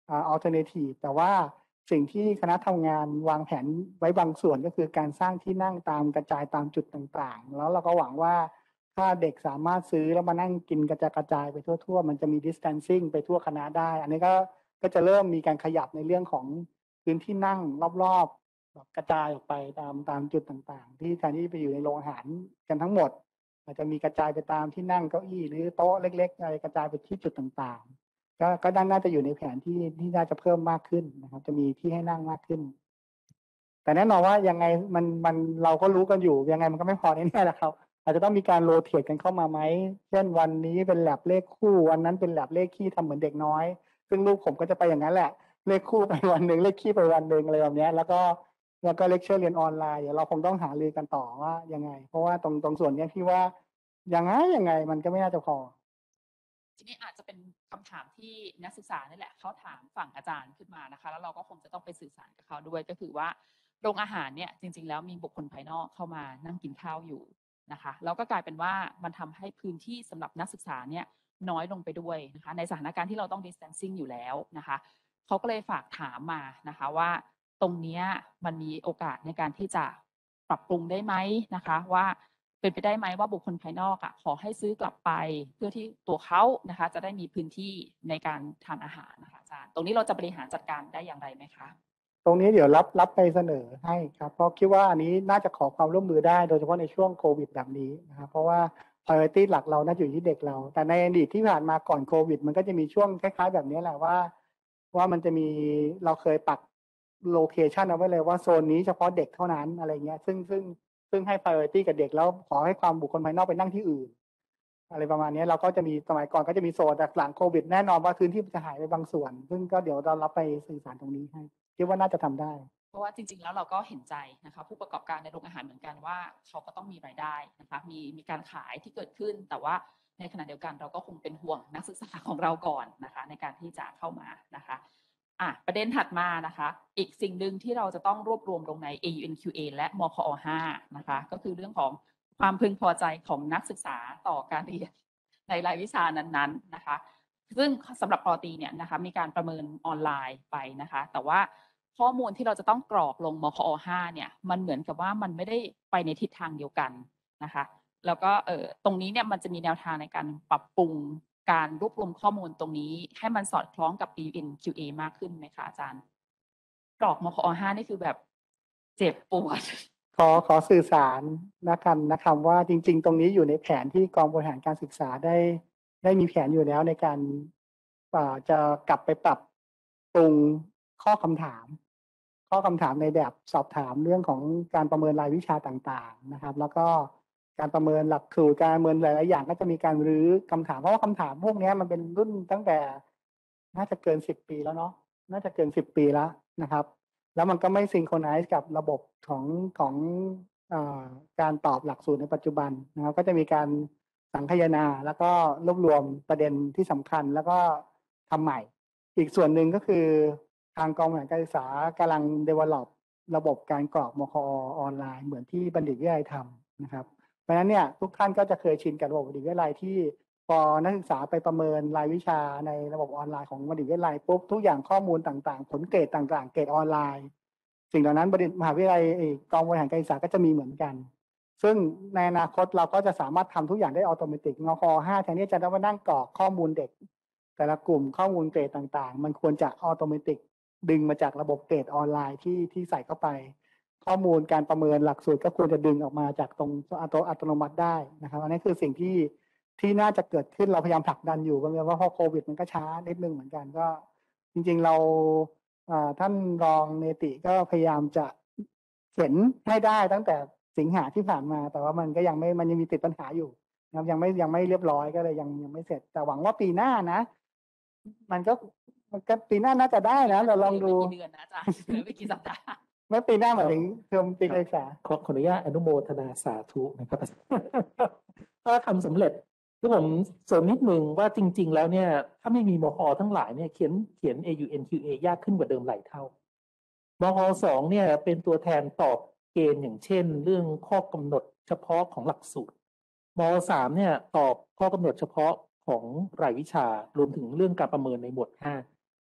อ่า alternative แต่ว่าสิ่งที่คณะทำงานวางแผนไว้บางส่วนก็คือการสร้างที่นั่งตามกระจายตามจุดต่างๆแล้วเราก็หวังว่าถ้าเด็กสามารถซื้อแล้วมานั่งกินกระจายกระจายไปทั่วๆมันจะมี distancing ไปทั่วคณะได้อันนี้ก็ก็จะเริ่มมีการขยับในเรื่องของพื้นที่นั่งรอบๆแบบกระจายออกไปตามตามจุดต่างๆที่แทนที่ไปอยู่ในโรงอาหารกันทั้งหมดอาจจะมีกระจายไปตามที่นั่งเก้าอี้หรือโต๊ะเล็กๆอะไรกระจายไปที่จุดต่างๆก็ก็น่าจะอยู่ในแผนที่ที่น่าจะเพิ่มมากขึ้นนะครับจะมีที่ให้นั่งมากขึ้นแต่แน่นอนว่ายังไงมันมันเราก็รู้กันอยู่ยังไงมันก็ไม่พอแน่ๆแหละครับอาจจะต้องมีการโรเตทกันเข้ามาไหมเช่นวันนี้เป็นแลบเลขคู่วันนั้นเป็นแลบเลขคี่ทำเหมือนเด็กน้อยซึ่งลูกผมก็จะไปอย่างนั้นแหละเลขคู่ไปวันหนึ่งเลขคี่ไปวันหนึ่งอะไรแบบนี้แล้วก็แล้วก็เลคเชอร์เรียนออนไลน์เดี๋ยวเราคงต้องหารือกันต่อว่ายังไงเพราะว่าตรงตรงส่วนนี้พี่ว่ายังไงยังไงมันก็ไม่น่าจะพอทีนี้อาจจะเป็นคำถามที่นักศึกษานี่แหละเขาถามฝั่งอาจารย์ขึ้นมานะคะแล้วเราก็คงจะต้องไปสื่อสารกับเขาด้วยก็คือว่าโรงอาหารเนี่ยจริงๆแล้วมีบุคคลภายนอกเข้ามานั่งกินข้าวอยู่นะคะแล้วก็กลายเป็นว่ามันทำให้พื้นที่สำหรับนักศึกษาเนี่ยน้อยลงไปด้วยนะคะในสถานการณ์ที่เราต้อง distancing อยู่แล้วนะคะเขาก็เลยฝากถามมานะคะว่าตรงนี้มันมีโอกาสในการที่จะปรับปรุงได้ไหมนะคะว่าเป็นไปได้ไหมว่าบุคคลภายนอกอ่ะขอให้ซื้อกลับไปเพื่อที่ตัวเขานะคะจะได้มีพื้นที่ในการทานอาหารนะคะอาจารย์ตรงนี้เราจะบริหารจัดการได้อย่างไรไหมคะตรงนี้เดี๋ยวรับรับไปเสนอให้ครับเพราะคิดว่าอันนี้น่าจะขอความร่วมมือได้โดยเฉพาะในช่วงโควิดแบบนี้นะครับเพราะว่า priority หลักเราน่าจะอยู่ที่เด็กเราแต่ในอดีตที่ผ่านมาก่อนโควิดมันก็จะมีช่วงคล้ายๆแบบนี้แหละว่าว่ามันจะมีเราเคยปักโลเคชันเอาไว้เลยว่าโซนนี้เฉพาะเด็กเท่านั้นอะไรเงี้ยซึ่งซึ่งซึ่งให้ priority กับเด็กแล้วขอให้ความบุคคลภายนอกไปนั่งที่อื่นอะไรประมาณนี้เราก็จะมีสมัยก่อนก็จะมีโซนแต่หลังโควิดแน่นอนว่าพื้นที่จะหายไปบางส่วนซึ่งก็เดี๋ยวเรารับไปสื่อสารตรงนี้ให้คิดว่าน่าจะทำได้เพราะว่าจริงๆแล้วเราก็เห็นใจนะคะผู้ประกอบการในโรงอาหารเหมือนกันว่าเขาก็ต้องมีรายได้นะคะมีมีการขายที่เกิดขึ้นแต่ว่าในขณะเดียวกันเราก็คงเป็นห่วงนักศึกษาของเราก่อนนะคะในการที่จะเข้ามานะคะอ่ะประเด็นถัดมานะคะอีกสิ่งหนึ่งที่เราจะต้องรวบรวมลงใน เอ ยู เอ็น คิว เอ และมคอ ห้านะคะก็คือเรื่องของความพึงพอใจของนักศึกษาต่อการเรียนในรายวิชานั้นๆนะคะซึ่งสำหรับปอตรีเนี่ยนะคะมีการประเมินออนไลน์ไปนะคะแต่ว่าข้อมูลที่เราจะต้องกรอกลงมคอ ห้าเนี่ยมันเหมือนกับว่ามันไม่ได้ไปในทิศทางเดียวกันนะคะแล้วก็เอ่อตรงนี้เนี่ยมันจะมีแนวทางในการปรับปรุงการรวบรวมข้อมูลตรงนี้ให้มันสอดคล้องกับ เอ ยู เอ็น คิว เอ มากขึ้นไหมคะอาจารย์กรอกมคอ ห้านี่คือแบบเจ็บปวดขอขอสื่อสารนะครับนะครับว่าจริงๆตรงนี้อยู่ในแผนที่กองบริหารการศึกษาได้ได้มีแผนอยู่แล้วในการจะกลับไปปรับปรุงข้อคำถามข้อคำถามในแบบสอบถามเรื่องของการประเมินรายวิชาต่างๆนะครับแล้วก็การประเมินหลักสูตรการประเมินหลายๆอย่างก็จะมีการรื้อคำถามเพราะว่าคำถามพวกนี้มันเป็นรุ่นตั้งแต่น่าจะเกินสิบปีแล้วเนาะน่าจะเกินสิบปีแล้วนะครับแล้วมันก็ไม่ซิงโครไนซ์กับระบบของของอการตอบหลักสูตรในปัจจุบันนะครับก็จะมีการสังคายนาแล้วก็รวบรวมประเด็นที่สำคัญแล้วก็ทำใหม่อีกส่วนหนึ่งก็คือทางกองบริหารการศึกษากำลัง develop ระบบการกรอกมคอออนไลน์เหมือนที่บัณฑิตวิทยาลัยทำนะครับเพราะฉะนั้นเนี่ยทุกท่านก็จะเคยชินกับระบบบัณฑิตวิทยาลัยที่พอนักศึกษาไปประเมินรายวิชาในระบบออนไลน์ของบัณฑิตวิทยาลัยปุ๊บทุกอย่างข้อมูลต่างๆผลเกรดต่างๆเกรดออนไลน์สิ่งเหล่านั้นบัณฑิตมหาวิทยาลัยกองบริหารการศึกษาก็จะมีเหมือนกันซึ่งในอนาคตเราก็จะสามารถทำทุกอย่างได้อัตโนมัติมคอห้าแทนที่จะต้องมานั่งกรอกข้อมูลเด็กแต่ละกลุ่มข้อมูลเกรดต่างๆมันควรจะอัตโนมัติดึงมาจากระบบเกรดออนไลน์ที่ที่ใส่เข้าไปข้อมูลการประเมินหลักสูตรก็ควรจะดึงออกมาจากตรงอัตโนมัติได้นะครับอันนี้คือสิ่งที่ที่น่าจะเกิดขึ้นเราพยายามผลักดันอยู่เพราะว่าพอโควิดมันก็ช้านิดนึงเหมือนกันก็จริงๆเราท่านรองเนติก็พยายามจะเห็นให้ได้ตั้งแต่สิงหาที่ผ่านมาแต่ว่ามันก็ยังไม่มันยังมีติดปัญหาอยู่นะครับยังไม่ยังไม่เรียบร้อยก็เลยยังยังไม่เสร็จแต่หวังว่าปีหน้านะมันก็มันก็ปีหน้าน่าจะได้นะเราลองดูกี่เดือนนะอาจารย์เหลือไม่กี่สัปดาห์เมื่อปีหน้าหมายถึงเทอมปีการศึกษาขอขออนุญาตอนุโมทนาสาธุนะครับถ้าทำสำเร็จคือผมเสริมนิดนึงว่าจริงๆแล้วเนี่ยถ้าไม่มีมคทั้งหลายเนี่ยเขียนเขียน เอ ยู เอ็น คิว เอ ยากขึ้นกว่าเดิมหลายเท่ามคสองเนี่ยเป็นตัวแทนตอบเกณฑ์อย่างเช่นเรื่องข้อกำหนดเฉพาะของหลักสูตรมสามเนี่ยตอบข้อกำหนดเฉพาะของรายวิชารวมถึงเรื่องการประเมินในหมวดห้า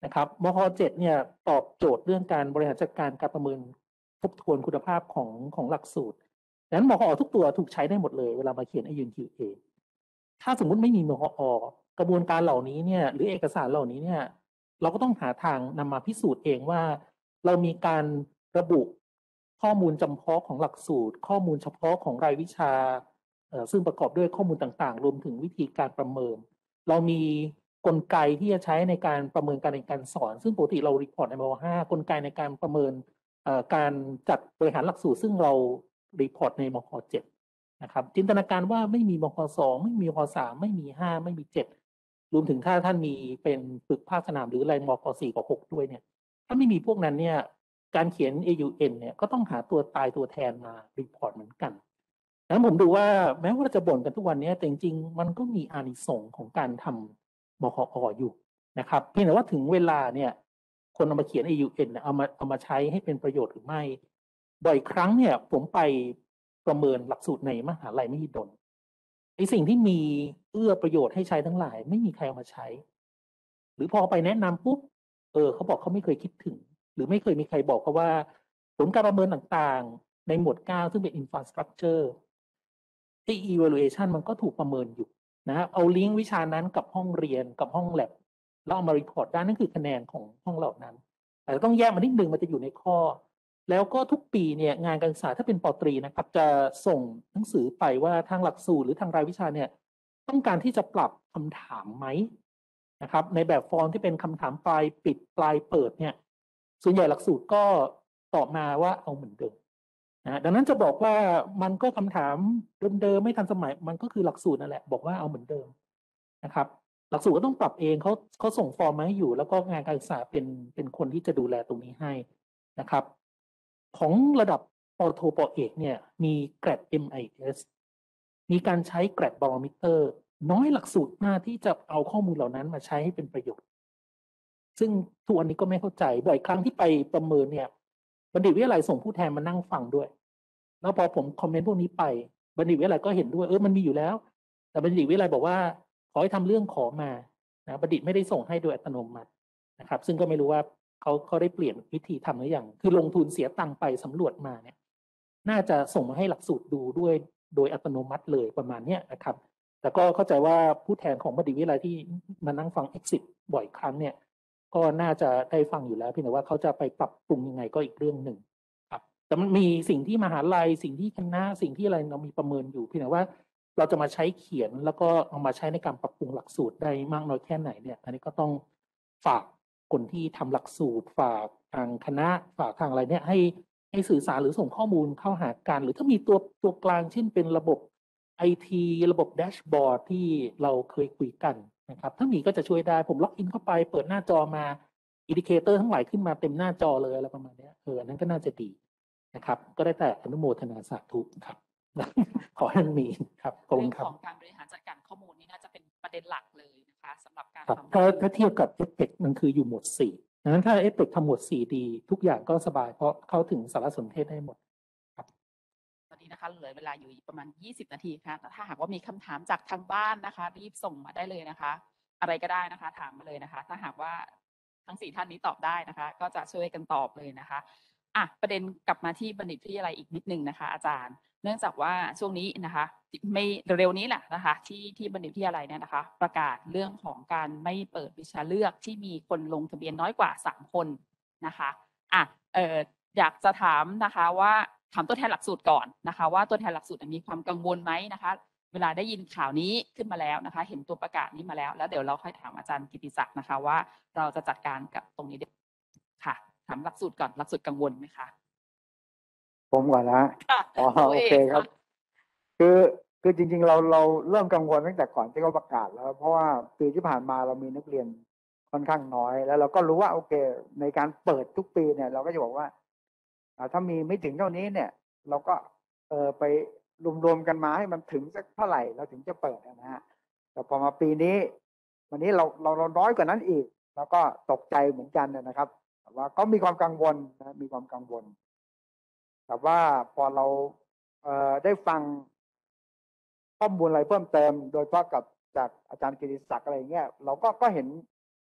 นะครับมคเจ็ดเนี่ยตอบโจทย์เรื่องการบริหารจัดการการประเมินทบทวนคุณภาพของของหลักสูตรดังนั้นมคทุกตัวถูกใช้ได้หมดเลยเวลามาเขียน ไอ ยู เอ็น คิว เอ ถ้าสมมุติไม่มีมคกระบวนการเหล่านี้เนี่ยหรือเอกสารเหล่านี้เนี่ยเราก็ต้องหาทางนำมาพิสูจน์เองว่าเรามีการระบุข้อมูลจำเพาะของหลักสูตรข้อมูลเฉพาะของรายวิชาซึ่งประกอบด้วยข้อมูลต่างๆรวมถึงวิธีการประเมินเรามีกลไกที่จะใช้ในการประเมินการเรียนการสอนซึ่งปกติเรารีพอร์ตในมห้ากลไกในการประเมินการจัดบริหารหลักสูตรซึ่งเรารีพอร์ตในมคเจ็ดนะครับจินตนาการว่าไม่มีมคสองไม่มีมคสามไม่มีห้าไม่มีเจ็ดรวมถึงถ้าท่านมีเป็นฝึกภาคสนามหรืออะไรมคสี่กับหกด้วยเนี่ยถ้าไม่มีพวกนั้นเนี่ยการเขียน เอ ยู เอ็น เนี่ยก็ต้องหาตัวตายตัวแทนมารีพอร์ตเหมือนกันดังนั้นผมดูว่าแม้ว่าเราจะบ่นกันทุกวันนี้แต่จริงๆมันก็มีอานิสงส์ของการทำมคออยู่นะครับเพียงแต่ว่าถึงเวลาเนี่ยคนเอามาเขียน เอ ยู เอ็น เนี่ยเอามาเอามาใช้ให้เป็นประโยชน์หรือไม่บ่อยครั้งเนี่ยผมไปประเมินหลักสูตรในมหาลัยมหิดลไอ้สิ่งที่มีเอื้อประโยชน์ให้ใช้ทั้งหลายไม่มีใครเอามาใช้หรือพอไปแนะนำปุ๊บเออเขาบอกเขาไม่เคยคิดถึงหรือไม่เคยมีใครบอกเขาว่าผลการประเมินต่างๆในหมวดเก้าซึ่งเป็น infrastructure ที่ evaluation มันก็ถูกประเมินอยู่นะเอาลิงก์วิชานั้นกับห้องเรียนกับห้องแลบแล้วเอามารีพอร์ตได้นั่นคือคะแนนของห้องเหล่านั้นแต่ต้องแยกมานิดนึงมันจะอยู่ในข้อแล้วก็ทุกปีเนี่ยงานการศึกษาถ้าเป็นป.ตรีนะครับจะส่งหนังสือไปว่าทางหลักสูตรหรือทางรายวิชาเนี่ยต้องการที่จะปรับคำถามไหมนะครับในแบบฟอร์มที่เป็นคำถามปลายปิดปลายเปิดเนี่ยส่วนใหญ่หลักสูตรก็ตอบมาว่าเอาเหมือนเดิมนะดังนั้นจะบอกว่ามันก็คำถามเดิมๆไม่ทันสมัยมันก็คือหลักสูตรนั่นแหละบอกว่าเอาเหมือนเดิมนะครับหลักสูตรก็ต้องปรับเองเขาเขาส่งฟอร์มมาให้อยู่แล้วก็งานการศึกษาเป็นเป็นคนที่จะดูแลตรงนี้ให้นะครับของระดับปโทปเอกเนี่ยมีแกรด เอ็ม ไอ เอส มีการใช้แกรดบาโรมิเตอร์น้อยหลักสูตรมากที่จะเอาข้อมูลเหล่านั้นมาใช้ให้เป็นประโยชน์ซึ่งทุกวันนี้ก็ไม่เข้าใจบ่อยครั้งที่ไปประเมินเนี่ยบัณฑิตวิทยาลัยส่งผู้แทนมานั่งฟังด้วยแล้วพอผมคอมเมนต์พวกนี้ไปบัณฑิตวิทยาลัยก็เห็นด้วยเออมันมีอยู่แล้วแต่บัณฑิตวิทยาลัยบอกว่าขอให้ทำเรื่องขอมานะบัณฑิตไม่ได้ส่งให้โดยอัตโนมัตินะครับซึ่งก็ไม่รู้ว่าเขาเขาได้เปลี่ยนวิธีทำหรือยังคือลงทุนเสียตังค์ไปสำรวจมาเนี่ยน่าจะส่งมาให้หลักสูตรดูด้วยโดยอัตโนมัติเลยประมาณนี้นะครับแต่ก็เข้าใจว่าผู้แทนของบัณฑิตวิทยาลัยที่มานั่งฟัง exit บ่อยครั้งเนี่ยก็น่าจะได้ฟังอยู่แล้วเพียงแต่ว่าเขาจะไปปรับปรุงยังไงก็อีกเรื่องหนึ่งครับแต่มันมีสิ่งที่มหาลัยสิ่งที่คณะสิ่งที่อะไรเรามีประเมินอยู่เพียงแต่ว่าเราจะมาใช้เขียนแล้วก็เอามาใช้ในการปรับปรุงหลักสูตรได้มากน้อยแค่ไหนเนี่ยอันนี้ก็ต้องฝากคนที่ทำหลักสูตรฝากทางคณะฝากทางอะไรเนี่ยให้ให้สื่อสารหรือส่งข้อมูลเข้าหากันหรือถ้ามีตัวตัวกลางเช่นเป็นระบบ ไอ ที ระบบแดชบอร์ดที่เราเคยคุยกันนะครับถ้ามีก็จะช่วยได้ผมล็อกอินเข้าไปเปิดหน้าจอมาอินดิเคเตอร์ทั้งหลายขึ้นมาเต็มหน้าจอเลยอะไรประมาณนี้เออนั้นก็น่าจะดีนะครับก็ได้แต่อนุโมทนาสาธุครับขอให้มันมีครับขอบคุณครับเรื่องของการบริหารจัดการข้อมูลนี่น่าจะเป็นประเด็นหลักเลยนะคะสำหรับการทำถ้าถ้าเทียบกับเอฟเฟกมันคืออยู่หมวดสี่ดังนั้นถ้าเอฟเฟกทำหมวดสี่ดีทุกอย่างก็สบายเพราะเข้าถึงสารสนเทศได้หมดตอนนี้นะคะเหลือเวลาอยู่ประมาณยี่สิบนาทีค่ะถ้าหากว่ามีคำถามจากทางบ้านนะคะรีบส่งมาได้เลยนะคะ อะไรก็ได้นะคะถามมาเลยนะคะถ้าหากว่าทั้งสี่ท่านนี้ตอบได้นะคะก็จะช่วยกันตอบเลยนะคะอ่ะประเด็นกลับมาที่บัณฑิตวิทยาลัยอีกนิดนึงนะคะอาจารย์เนื่องจากว่าช่วงนี้นะคะไม่เร็วนี้แหละนะคะที่ที่บัณฑิตวิทยาลัยเนี่ยนะคะประกาศเรื่องของการไม่เปิดวิชาเลือกที่มีคนลงทะเบียนน้อยกว่าสามคนนะคะอ่ะเอออยากจะถามนะคะว่าถามตัวแทนหลักสูตรก่อนนะคะว่าตัวแทนหลักสูตรมีความกังวลไหมนะคะเวลาได้ยินข่าวนี้ขึ้นมาแล้วนะคะเห็นตัวประกาศนี้มาแล้วแล้วเดี๋ยวเราค่อยถามอาจารย์กิติศักดิ์นะคะว่าเราจะจัดการกับตรงนี้ค่ะถามหลักสูตรก่อนหลักสูตรกังวลไหมคะผมก่อนนะอ๋อโอเคครับคือคือจริงๆเราเราเริ่มกังวลตั้งแต่ก่อนที่เขาประกาศแล้วเพราะว่าปีที่ผ่านมาเรามีนักเรียนค่อนข้างน้อยแล้วเราก็รู้ว่าโอเคในการเปิดทุกปีเนี่ยเราก็จะบอกว่าถ้ามีไม่ถึงเท่านี้เนี่ยเราก็เออไปรวมๆกันมาให้มันถึงสักเท่าไหร่เราถึงจะเปิดนะฮะแต่พอมาปีนี้วันนี้เราเราเราน้อยกว่านั้นอีกแล้วก็ตกใจเหมือนกันนะครับว่าก็มีความกังวลนะมีความกังวลแต่ว่าพอเราเอ่อได้ฟังข้อมูลอะไรเพิ่มเติมโดยเฉพาะกับจากอาจารย์กิติศักดิ์อะไรเงี้ยเราก็ก็เห็น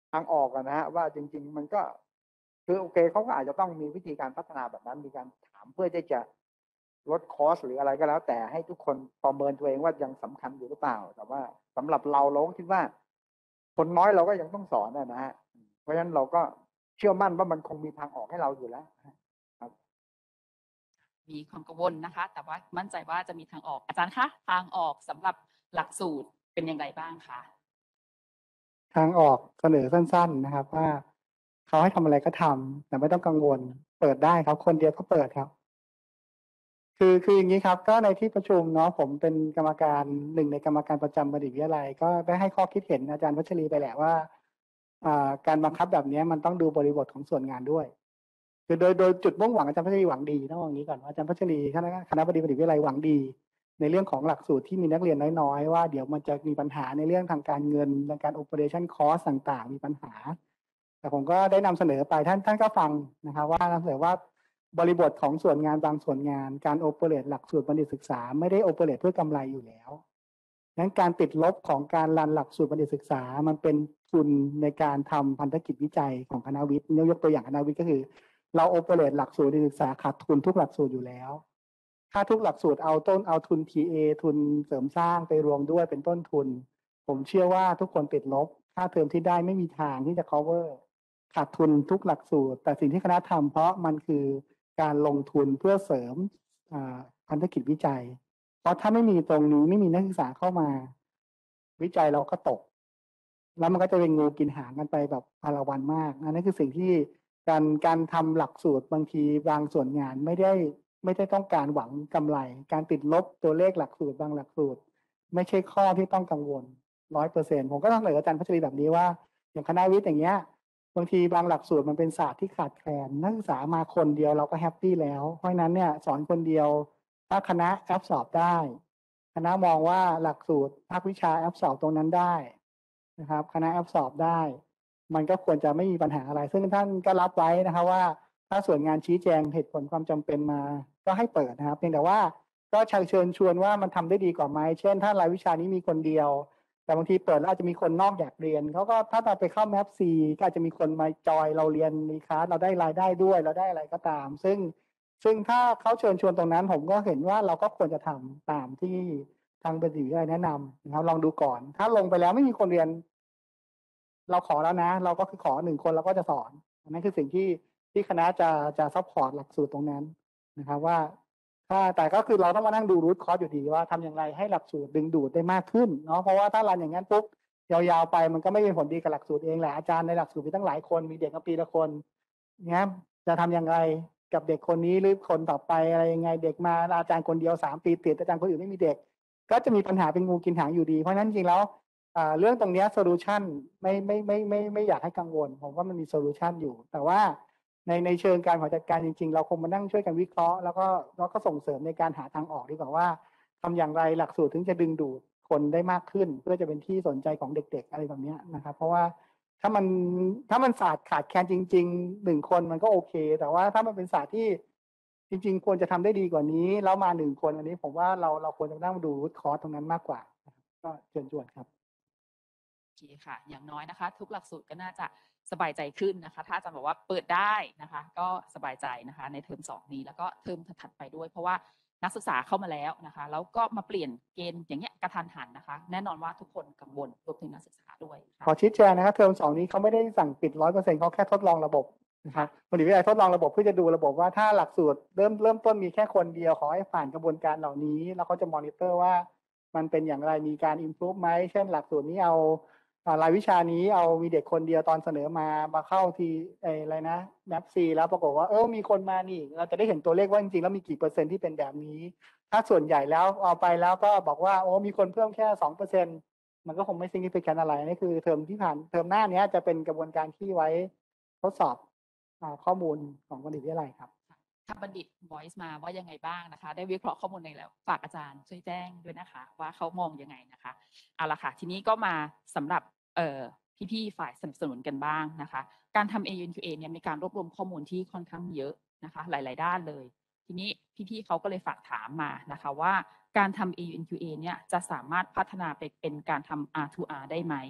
ทางออกอะนะฮะว่าจริง ๆ มันก็คือโอเคเขาก็อาจจะต้องมีวิธีการพัฒนาแบบนั้นมีการถามเพื่อที่จะลดคอสหรืออะไรก็แล้ว แต่ให้ทุกคนประเมินตัวเองว่ายังสำคัญอยู่หรือเปล่า แต่ว่าสำหรับเราเราคิดว่า คนน้อยเราก็ยังต้องสอนนะฮะเพราะฉะนั้นเราก็เชื่อมั่นว่ามันคงมีทางออกให้เราอยู่แล้วครับมีความกังวลนะคะ แต่ว่ามั่นใจว่าจะมีทางออกอาจารย์คะทางออกสำหรับหลักสูตรเป็นอย่างไรบ้างคะทางออกเสนอสั้น ๆ นะครับ ว่าเขาให้ทำอะไรก็ทำแต่ไม่ต้องกังวล เปิดได้ครับ คนเดียวก็เปิดครับ คือคืออย่างนี้ครับ ก็ในที่ประชุมเนาะผมเป็นกรรมการหนึ่งในกรรมการประจำบัณฑิตวิทยาลัย ก็ได้ให้ข้อคิดเห็นอาจารย์วัชรีไปแหละว่าอ่าการบังคับแบบนี้มันต้องดูบริบทของส่วนงานด้วย คือโดยโดยจุดมุ่งหวังอาจารย์พัชรีหวังดีต้องว่าอย่างนี้ก่อนว่าอาจารย์พัชรีคณะคณะบดีบัณฑิตวิทยาลัยหวังดี ในเรื่องของหลักสูตรที่มีนักเรียนน้อยๆว่าเดี๋ยวมันจะมีปัญหาในเรื่องทางการเงินในการ operation cost ต่างๆ มีปัญหา แต่ผมก็ได้นำเสนอไปท่านท่านก็ฟังนะครับว่านำเสนอว่าบริบทของส่วนงานบางส่วนงานการ operate หลักสูตรบัณฑิตศึกษาไม่ได้ operate เพื่อกำไรอยู่แล้วนั้นการติดลบของการรันหลักสูตรบัณฑิตศึกษามันเป็นทุนในการทำพันธกิจวิจัยของคณะวิทย์ยกตัวอย่างคณะวิทย์ก็คือเราโอเปเรตหลักสูตรศึกษาขาดทุนทุกหลักสูตรอยู่แล้ว ถ้าทุกหลักสูตรเอาต้นเอาทุน ที เอ ทุนเสริมสร้างไปรวมด้วยเป็นต้นทุน ผมเชื่อว่าทุกคนติดลบค่าเทอมที่ได้ไม่มีทางที่จะ cover ขาดทุนทุกหลักสูตร แต่สิ่งที่คณะทำเพราะมันคือการลงทุนเพื่อเสริมพันธกิจวิจัย เพราะถ้าไม่มีตรงนี้ไม่มีนักศึกษาเข้ามาวิจัยเราก็ตก แล้วมันก็จะเป็นงูกินหางกันไปแบบพาราวันมากอันนั้นคือสิ่งที่การการทำหลักสูตรบางทีบางส่วนงานไม่ได้ไม่ได้ต้องการหวังกำไร การติดลบตัวเลขหลักสูตรบางหลักสูตร ไม่ใช่ข้อที่ต้องกังวลร้อยเปอร์เซ็นต์ผมก็ต้องเสนออาจารย์พัชรีแบบนี้ว่าอย่างคณะวิทย์อย่างเงี้ยบางทีบางหลักสูตรมันเป็นศาสตร์ที่ขาดแคลนนักศึกษามาคนเดียวเราก็แฮปปี้แล้วเพราะฉะนั้นเนี่ยสอนคนเดียวถ้าคณะแอบสอบได้คณะมองว่าหลักสูตรภาควิชาแอบสอบตรงนั้นได้นะครับคณะแอบสอบได้มันก็ควรจะไม่มีปัญหาอะไรซึ่งท่านก็รับไว้นะครับว่าถ้าส่วนงานชี้แจงเหตุผลความจำเป็นมาก็ให้เปิดนะครับเพียงแต่ว่าก็เชิญชวนว่ามันทำได้ดีกว่าไหมเช่นถ้ารายวิชานี้มีคนเดียวแต่บางทีเปิดแล้วอาจจะมีคนนอกอยากเรียนเขาก็ถ้าเราไปเข้าแมปซีก็อาจจะมีคนมาจอยเราเรียนในคลาสเราได้รายได้ด้วยเราได้อะไรก็ตามซึ่งซึ่งถ้าเขาเชิญชวนตรงนั้นผมก็เห็นว่าเราก็ควรจะทำตามที่ทางบัณฑิตวิทยาลัยแนะนำนะครับลองดูก่อนถ้าลงไปแล้วไม่มีคนเรียนเราขอแล้วนะเราก็คือขอหนึ่งคนเราก็จะสอนอันนั้นคือสิ่งที่ที่คณะจะจะซัพพอร์ตหลักสูตรตรงนั้นนะครับว่าถ้าแต่ก็คือเราต้องมานั่งดูรูทคอร์สอยู่ดีว่าทำอย่างไรให้หลักสูตรดึงดูดได้มากขึ้นเนาะเพราะว่าถ้ารันอย่างนั้นปุ๊บยาวๆไปมันก็ไม่เป็นผลดีกับหลักสูตรเองแหละอาจารย์ในหลักสูตรมีตั้งหลายคนมีเด็กกับปีละคนเนี้ยจะทำอย่างไรกับเด็กคนนี้หรือคนต่อไปอะไรยังไงเด็กมาอาจารย์คนเดียวสามปีติดอาจารย์คนอื่นไม่มีเด็กก็จะมีปัญหาเป็นงูกินหางอยู่ดีเพราะฉะนั้นจริงแล้วเรื่องตรงนี้โซลูชันไม่ไม่ไม่ไม่ไม่อยากให้กังวลผมว่ามันมีโซลูชันอยู่แต่ว่าในในเชิงการบริหารจัดการจริงๆเราคงมานั่งช่วยกันวิเคราะห์แล้วก็แล้วก็ส่งเสริมในการหาทางออกดีกว่าว่าทำอย่างไรหลักสูตรถึงจะดึงดูดคนได้มากขึ้นเพื่อจะเป็นที่สนใจของเด็กๆอะไรแบบนี้นะครับเพราะว่าถ้ามันถ้ามันศาสตร์ขาดแคลนจริงๆหนึ่งคนมันก็โอเคแต่ว่าถ้ามันเป็นศาสตร์ที่จริงๆควรจะทำได้ดีกว่านี้แล้วมาหนึ่งคนอันนี้ผมว่าเราเราควรจะนั่งดูรูทคอร์สตรงนั้นมากกว่าก็เชิญชวนครับโอเคค่ะอย่างน้อยนะคะทุกหลักสูตรก็น่าจะสบายใจขึ้นนะคะถ้าอาจารย์บอกว่าเปิดได้นะคะก็สบายใจนะคะในเทอมสองนี้แล้วก็เทอมถัดไปด้วยเพราะว่านักศึกษาเข้ามาแล้วนะคะแล้วก็มาเปลี่ยนเกณฑ์อย่างเงี้ยกระทันหันนะคะแน่นอนว่าทุกคนกังวลรวมถึงนักศึกษาด้วยขอชี้แจงนะครับเทอมสองนี้เขาไม่ได้สั่งปิดร้อยเปอร์เซ็นต์เขาแค่ทดลองระบบนะครับบัณฑิตวิทยาลัยทดลองระบบเพื่อจะดูระบบว่าถ้าหลักสูตรเริ่มเริ่มต้นมีแค่คนเดียวขอให้ผ่านกระบวนการเหล่านี้แล้วเขาจะมอนิเตอร์ว่ามันเป็นอย่างไรมีการ improve ไหมเช่นหลักสูตรนี้เอารายวิชานี้เอามีเด็กคนเดียวตอนเสนอมามาเข้าทีอะไรนะแมปซีแล้วปรากฏว่าเออมีคนมานี่เราจะได้เห็นตัวเลขว่าจริงๆแล้วมีกี่เปอร์เซ็นต์ที่เป็นแบบนี้ถ้าส่วนใหญ่แล้วเอาไปแล้วก็บอกว่าโอ้มีคนเพิ่มแค่สองเปอร์เซ็นต์มันก็คงไม่ significant อะไรนี่คือเทอมที่ผ่านเทอมหน้านี้จะเป็นกระบวนการที่ไว้ทดสอบข้อมูลของบัณฑิตวิทยาลัยครับถ้าบัณฑิต voice มาว่ายังไงบ้างนะคะได้วิเคราะห์ข้อมูลในแล้วฝากอาจารย์ช่วยแจ้งด้วยนะคะว่าเขามองยังไงนะคะเอาละค่ะทีนี้ก็มาสำหรับเอ่อพี่ๆฝ่ายสนับสนุนกันบ้างนะคะการทำ เอ ยู เอ็น คิว เอ เนี่ยมีการรวบรวมข้อมูลที่ค่อนข้างเยอะนะคะหลายๆด้านเลยทีนี้พี่ๆเขาก็เลยฝากถามมานะคะว่าการทำ เอ ยู เอ็น คิว เอ เนี่ยจะสามารถพัฒนาไปเป็นการทำ อาร์ ทู อาร์ ได้ไหม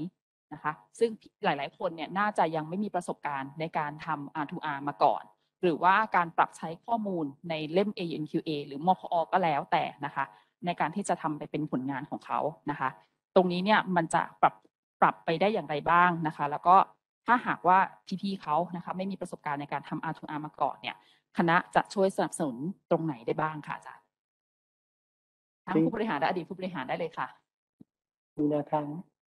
นะคะซึ่งหลายๆคนเนี่ยน่าจะยังไม่มีประสบการณ์ในการทำ อาร์ ทู อาร์ มาก่อนหรือว่าการปรับใช้ข้อมูลในเล่ม เอ ยู เอ็น คิว เอ หรือมพอ ก็แล้วแต่นะคะในการที่จะทำไปเป็นผลงานของเขานะคะตรงนี้เนี่ยมันจะปรับปรับไปได้อย่างไรบ้างนะคะแล้วก็ถ้าหากว่าพี่ๆเขานะคะไม่มีประสบการณ์ในการทำ อาร์ ทู อาร์ มาก่อนเนี่ยคณะจะช่วยสนับสนุนตรงไหนได้บ้างคะอาจารย์ทั้งผู้บริหารและอดีตผู้บริหารได้เลยค่ะมีแนวทาง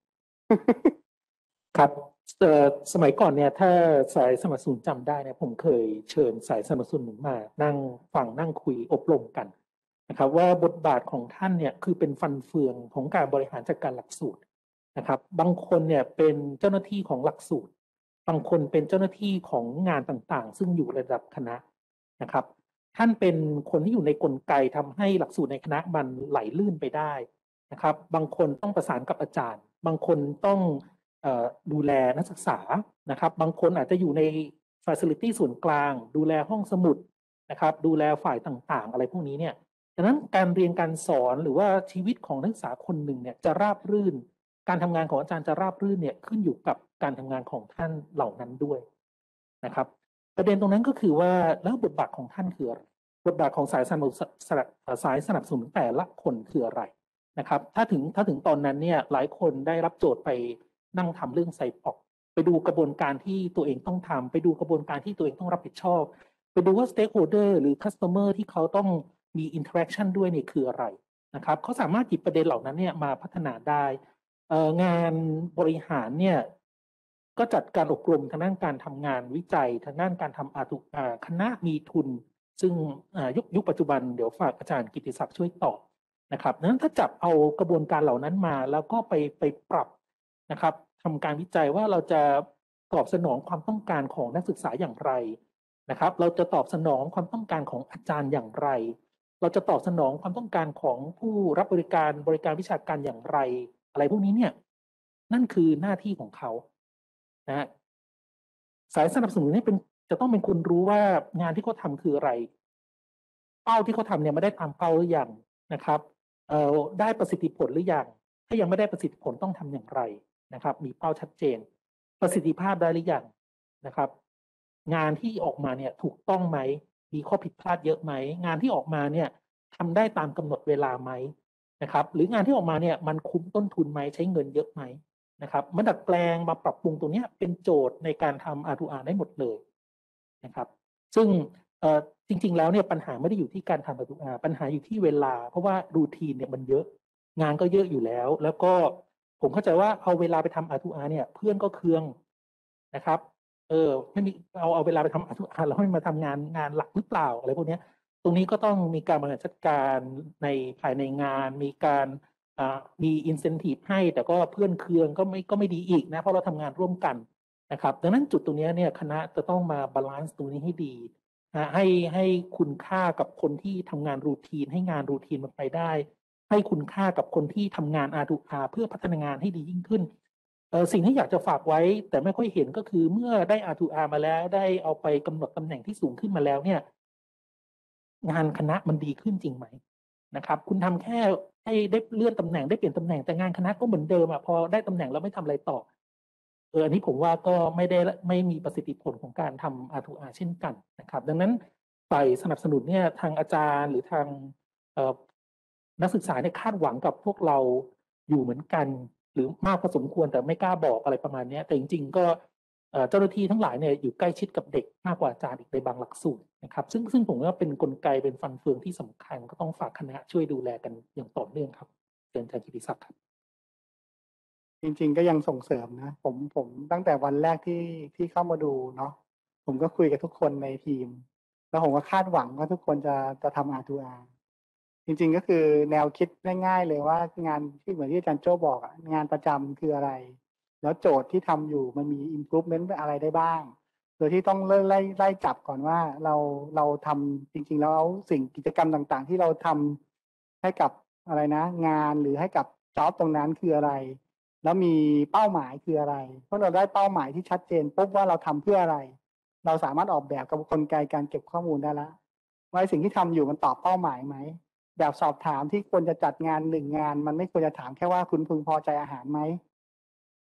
ครับเอ่อสมัยก่อนเนี่ยถ้าสายสนับสนุนจำได้เนี่ยผมเคยเชิญสายสนับสนุนมานั่งฟังนั่งคุยอบรมกันนะครับว่าบทบาทของท่านเนี่ยคือเป็นฟันเฟืองของการบริหารจัดการหลักสูตรนะครับบางคนเนี่ยเป็นเจ้าหน้าที่ของหลักสูตรบางคนเป็นเจ้าหน้าที่ของงานต่างๆซึ่งอยู่ระดับคณะนะครับท่านเป็นคนที่อยู่ในกลไกทำให้หลักสูตรในคณะมันไหลลื่นไปได้นะครับบางคนต้องประสานกับอาจารย์ บางคนต้องดูแลนักศึกษานะครับบางคนอาจจะอยู่ใน facility ส่วนกลางดูแลห้องสมุดนะครับดูแลฝ่ายต่างๆอะไรพวกนี้เนี่ยดังนั้นการเรียนการสอนหรือว่าชีวิตของนักศึกษาคนหนึ่งเนี่ยจะราบรื่นการทำงานของอาจารย์จะราบรื่นเนี่ยขึ้นอยู่กับการทำงานของท่านเหล่านั้นด้วยนะครับประเด็นตรงนั้นก็คือว่าแล้วบทบาทของท่านคืออะไรบทบาทของสายสนับสายสนับสนุนแต่ละคนคืออะไรนะครับถ้าถึงถ้าถึงตอนนั้นเนี่ยหลายคนได้รับโจทย์ไปนั่งทำเรื่องไซปอกไปดูกระบวนการที่ตัวเองต้องทำไปดูกระบวนการที่ตัวเองต้องรับผิดชอบไปดูว่า stakeholder หรือ customer ที่เขาต้องมี interaction ด้วยเนี่ยคืออะไรนะครับเขาสามารถหยิบประเด็นเหล่านั้นเนี่ยมาพัฒนาได้งานบริหารเนี่ยก็จัดการอบรมทางด้านการทำงานวิจัยทางด้านการทำอาทุคณะมีทุนซึ่งยุคยุคปัจจุบันเดี๋ยวฝากอาจารย์กิติศักดิ์ช่วยตอบนะครับนั้นถ้าจับเอากระบวนการเหล่านั้นมาแล้วก็ไปไปปรับนะครับทำการวิจัยว่าเราจะตอบสนองความต้องการของนักศึกษาอย่างไรนะครับเราจะตอบสนองความต้องการของอาจารย์อย่างไรเราจะตอบสนองความต้องการของผู้รับบริการบริการวิชาการอย่างไรอะไรพวกนี้เนี่ยนั่นคือหน้าที่ของเขานะสายสนับสนุนนี่เป็นจะต้องเป็นคนรู้ว่างานที่เขาทำคืออะไรเป้าที่เขาทำเนี่ยไม่ได้ตามเป้าหรือยังนะครับเอ่อได้ประสิทธิผลหรือยังถ้ายังไม่ได้ประสิทธิผลต้องทำอย่างไรนะครับมีเป้าชัดเจนประสิทธิภาพได้หรือยังนะครับงานที่ออกมาเนี่ยถูกต้องไหมมีข้อผิดพลาดเยอะไหมงานที่ออกมาเนี่ยทำได้ตามกำหนดเวลาไหมนะครับหรืองานที่ออกมาเนี่ยมันคุ้มต้นทุนไหมใช้เงินเยอะไหมนะครับมาดัดแปลงมาปรับปรุงตรงนี้เป็นโจทย์ในการทำ อาร์ ทู อาร์ ได้หมดเลยนะครับซึ่งจริงๆแล้วเนี่ยปัญหาไม่ได้อยู่ที่การทำ อาร์ ทู อาร์ ปัญหาอยู่ที่เวลาเพราะว่ารูทีนเนี่ยมันเยอะงานก็เยอะอยู่แล้วแล้วก็ผมเข้าใจว่าเอาเวลาไปทำ อาร์ ทู อาร์ เนี่ยเพื่อนก็เคืองนะครับเออไม่มีเอาเอาเวลาไปทำ อาร์ ทู อาร์ แล้วไม่มาทำงานงานหลักหรือเปล่าอะไรพวกนี้ตรงนี้ก็ต้องมีการบริหารจัดการในภายในงานมีการมี incentive ให้แต่ก็เพื่อนเคืองก็ไม่ก็ไม่ดีอีกนะเพราะเราทำงานร่วมกันนะครับดังนั้นจุดตรงนี้เนี่ยคณะจะต้องมาบาลานซ์ตรงนี้ให้ดีนะให้ให้คุณค่ากับคนที่ทำงานรูทีนให้งานรูทีนมันไปได้ให้คุณค่ากับคนที่ทำงาน อาร์ ทู อาร์ เพื่อพัฒนางานให้ดียิ่งขึ้นเออสิ่งที่อยากจะฝากไว้แต่ไม่ค่อยเห็นก็คือเมื่อได้ อาร์ ทู อาร์ มาแล้วได้เอาไปกำหนดตำแหน่งที่สูงขึ้นมาแล้วเนี่ยงานคณะมันดีขึ้นจริงไหมนะครับคุณทำแค่ให้ได้เลื่อนตำแหน่งได้เปลี่ยนตำแหน่งแต่งานคณะก็เหมือนเดิมอ่ะพอได้ตำแหน่งแล้วไม่ทำอะไรต่อเอออันนี้ผมว่าก็ไม่ได้ไม่มีประสิทธิผลของการทำ อาร์ ทู อาร์ เช่นกันนะครับดังนั้นฝ่ายสนับสนุนเนี่ยทางอาจารย์หรือทางนักศึกษาเนี่ยคาดหวังกับพวกเราอยู่เหมือนกันหรือมากพอสมควรแต่ไม่กล้าบอกอะไรประมาณนี้แต่จริงๆก็เจ้าหน้าที่ทั้งหลายเนี่ยอยู่ใกล้ชิดกับเด็กมากกว่าอาจารย์อีกในบางหลักสูตรนะครับซึ่งซึ่งผมว่าเป็นกลไกเป็นฟันเฟืองที่สำคัญก็ต้องฝากคณะช่วยดูแลกันอย่างต่อเนื่องครับเชิญอาจารย์กิติศักดิ์ครับจริงๆก็ยังส่งเสริมนะผมผมตั้งแต่วันแรกที่ที่เข้ามาดูเนาะผมก็คุยกับทุกคนในทีมแล้วผมก็คาดหวังว่าทุกคนจะจะทำ อาร์ ทู อาร์ จริงๆก็คือแนวคิดง่ายๆเลยว่างานที่เหมือนที่อาจารย์โจ้บอกอะงานประจำคืออะไรแล้วโจทย์ที่ทำอยู่มันมี improvement อะไรได้บ้างโดยที่ต้องเริ่มไล่ไล่จับก่อนว่าเราเราทำจริงๆแล้วสิ่งกิจกรรมต่างๆที่เราทำให้กับอะไรนะงานหรือให้กับจ็อบตรงนั้นคืออะไรแล้วมีเป้าหมายคืออะไรเพราะเราได้เป้าหมายที่ชัดเจนปุ๊บว่าเราทำเพื่ออะไรเราสามารถออกแบบกับกลไกการเก็บข้อมูลได้แล้วว่าสิ่งที่ทำอยู่มันตอบเป้าหมายไหมแบบสอบถามที่ควรจะจัดงานหนึ่งงานมันไม่ควรจะถามแค่ว่าคุณพึงพอใจอาหารไหม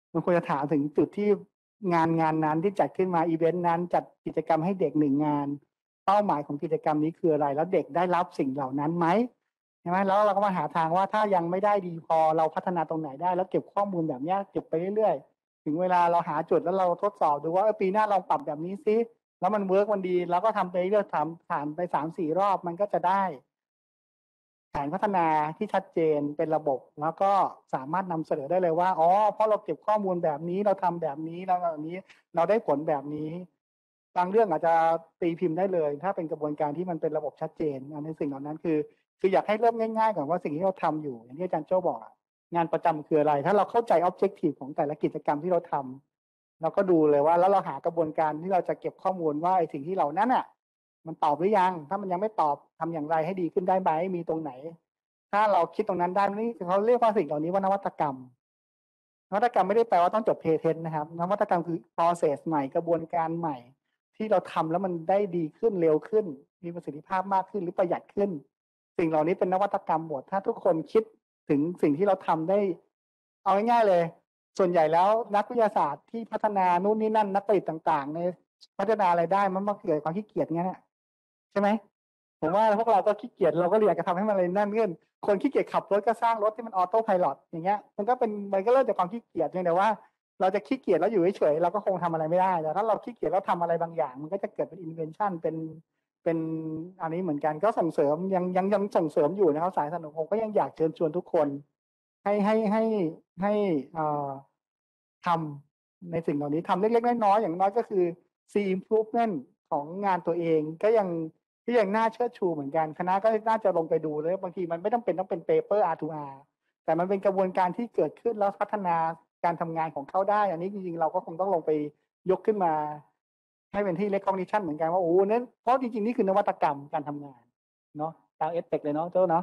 มันควรจะถามถึงจุดที่งานงานนั้นที่จัดขึ้นมาอีเวนต์นั้นจัดกิจกรรมให้เด็กหนึ่งงานเป้าหมายของกิจกรรมนี้คืออะไรแล้วเด็กได้รับสิ่งเหล่านั้นไหมใช่ไหมแล้วเราก็มาหาทางว่าถ้ายังไม่ได้ดีพอเราพัฒนาตรงไหนได้แล้วเก็บข้อมูลแบบนี้เก็บไปเรื่อยๆถึงเวลาเราหาจุดแล้วเราทดสอบดูว่าปีหน้าลองปรับแบบนี้ซิแล้วมันเวิร์กมันดีแล้วก็ทำไปเรื่อยๆทำผ่านไปสามสี่รอบมันก็จะได้แผนพัฒนาที่ชัดเจนเป็นระบบแล้วก็สามารถนำเสนอได้เลยว่าอ๋อเพราะเราเก็บข้อมูลแบบนี้เราทำแบบนี้แล้วแบบนี้เราได้ผลแบบนี้บางเรื่องอาจจะตีพิมพ์ได้เลยถ้าเป็นกระบวนการที่มันเป็นระบบชัดเจนอันนี้สิ่งเหล่านั้นคือคืออยากให้เริ่มง่ายๆก่อนว่าสิ่งที่เราทำอยู่อย่างที่อาจารย์โจ้บอกงานประจำคืออะไรถ้าเราเข้าใจ objective ของแต่ละกิจกรรมที่เราทำเราก็ดูเลยว่าแล้วเราหากระบวนการที่เราจะเก็บข้อมูลว่าไอ้สิ่งที่เรานั้นอ่ะมันตอบหรือยังถ้ามันยังไม่ตอบทำอย่างไรให้ดีขึ้นได้ไหมมีตรงไหนถ้าเราคิดตรงนั้นได้นี่เขาเรียกว่าสิ่งเหล่านี้ว่านวัตกรรมนวัตกรรมไม่ได้แปลว่าต้องจดเพเทนต์นะครับนวัตกรรมคือ process ใหม่กระบวนการใหม่ที่เราทำแล้วมันได้ดีขึ้นเร็วขึ้นมีประสิทธิภาพมากขึ้นหรือประหยัดขึ้นสิ่งเหล่านี้เป็นนวัตกรรมหมดถ้าทุกคนคิดถึงสิ่งที่เราทำได้เอาง่ายๆเลยส่วนใหญ่แล้วนักวิทยาศาสตร์ที่พัฒนานู่นนี่นั่นนักประดิษฐ์ต่างๆในพัฒนาอะไรได้มันมาเกิดความขี้เกียจงั้นใช่ไหมผมว่าพวกเราก็ขี้เกียจเราก็อยากจะทำให้มันอะไรนั่นขึ้นคนขี้เกียจขับรถก็สร้างรถที่มันออโต้ไพลอตอย่างเงี้ยมันก็เป็นมันก็เริ่มจากความขี้เกียจเพียงแต่ว่าเราจะขี้เกียจแล้วอยู่เฉยๆเราก็คงทำอะไรไม่ได้แต่ถ้าเราขี้เกียจแล้วทำอะไรบางอย่างมันก็จะเกิดเป็นอินเวนชั่นเป็นเป็นอันนี้เหมือนกันก็ส่งเสริมยังยังยังส่งเสริมอยู่นะครับสายสนุกผมก็ยังอยากเชิญชวนทุกคนให้ให้ให้ให้เอ่อทำในสิ่งเหล่านี้ทำเล็กๆน้อยๆอย่างน้อยก็คือ see improvement ของงานตัวเองก็ยังก็ยังน่าเชื่อชูเหมือนกันคณะก็น่าจะลงไปดูเลยบางทีมันไม่ต้องเป็นต้องเป็น paper อาร์ ทู อาร์ แต่มันเป็นกระบวนการที่เกิดขึ้นแล้วพัฒนาการทำงานของเขาได้อันนี้จริงๆเราก็คงต้องลงไปยกขึ้นมาให้เป็นที่ recognition เหมือนกันว่าโอ้นั้นเพราะจริงๆนี่คือนวัตกรรมการทำงานเนาะตามเอสเปกเลยเนาะเจ้าเนาะ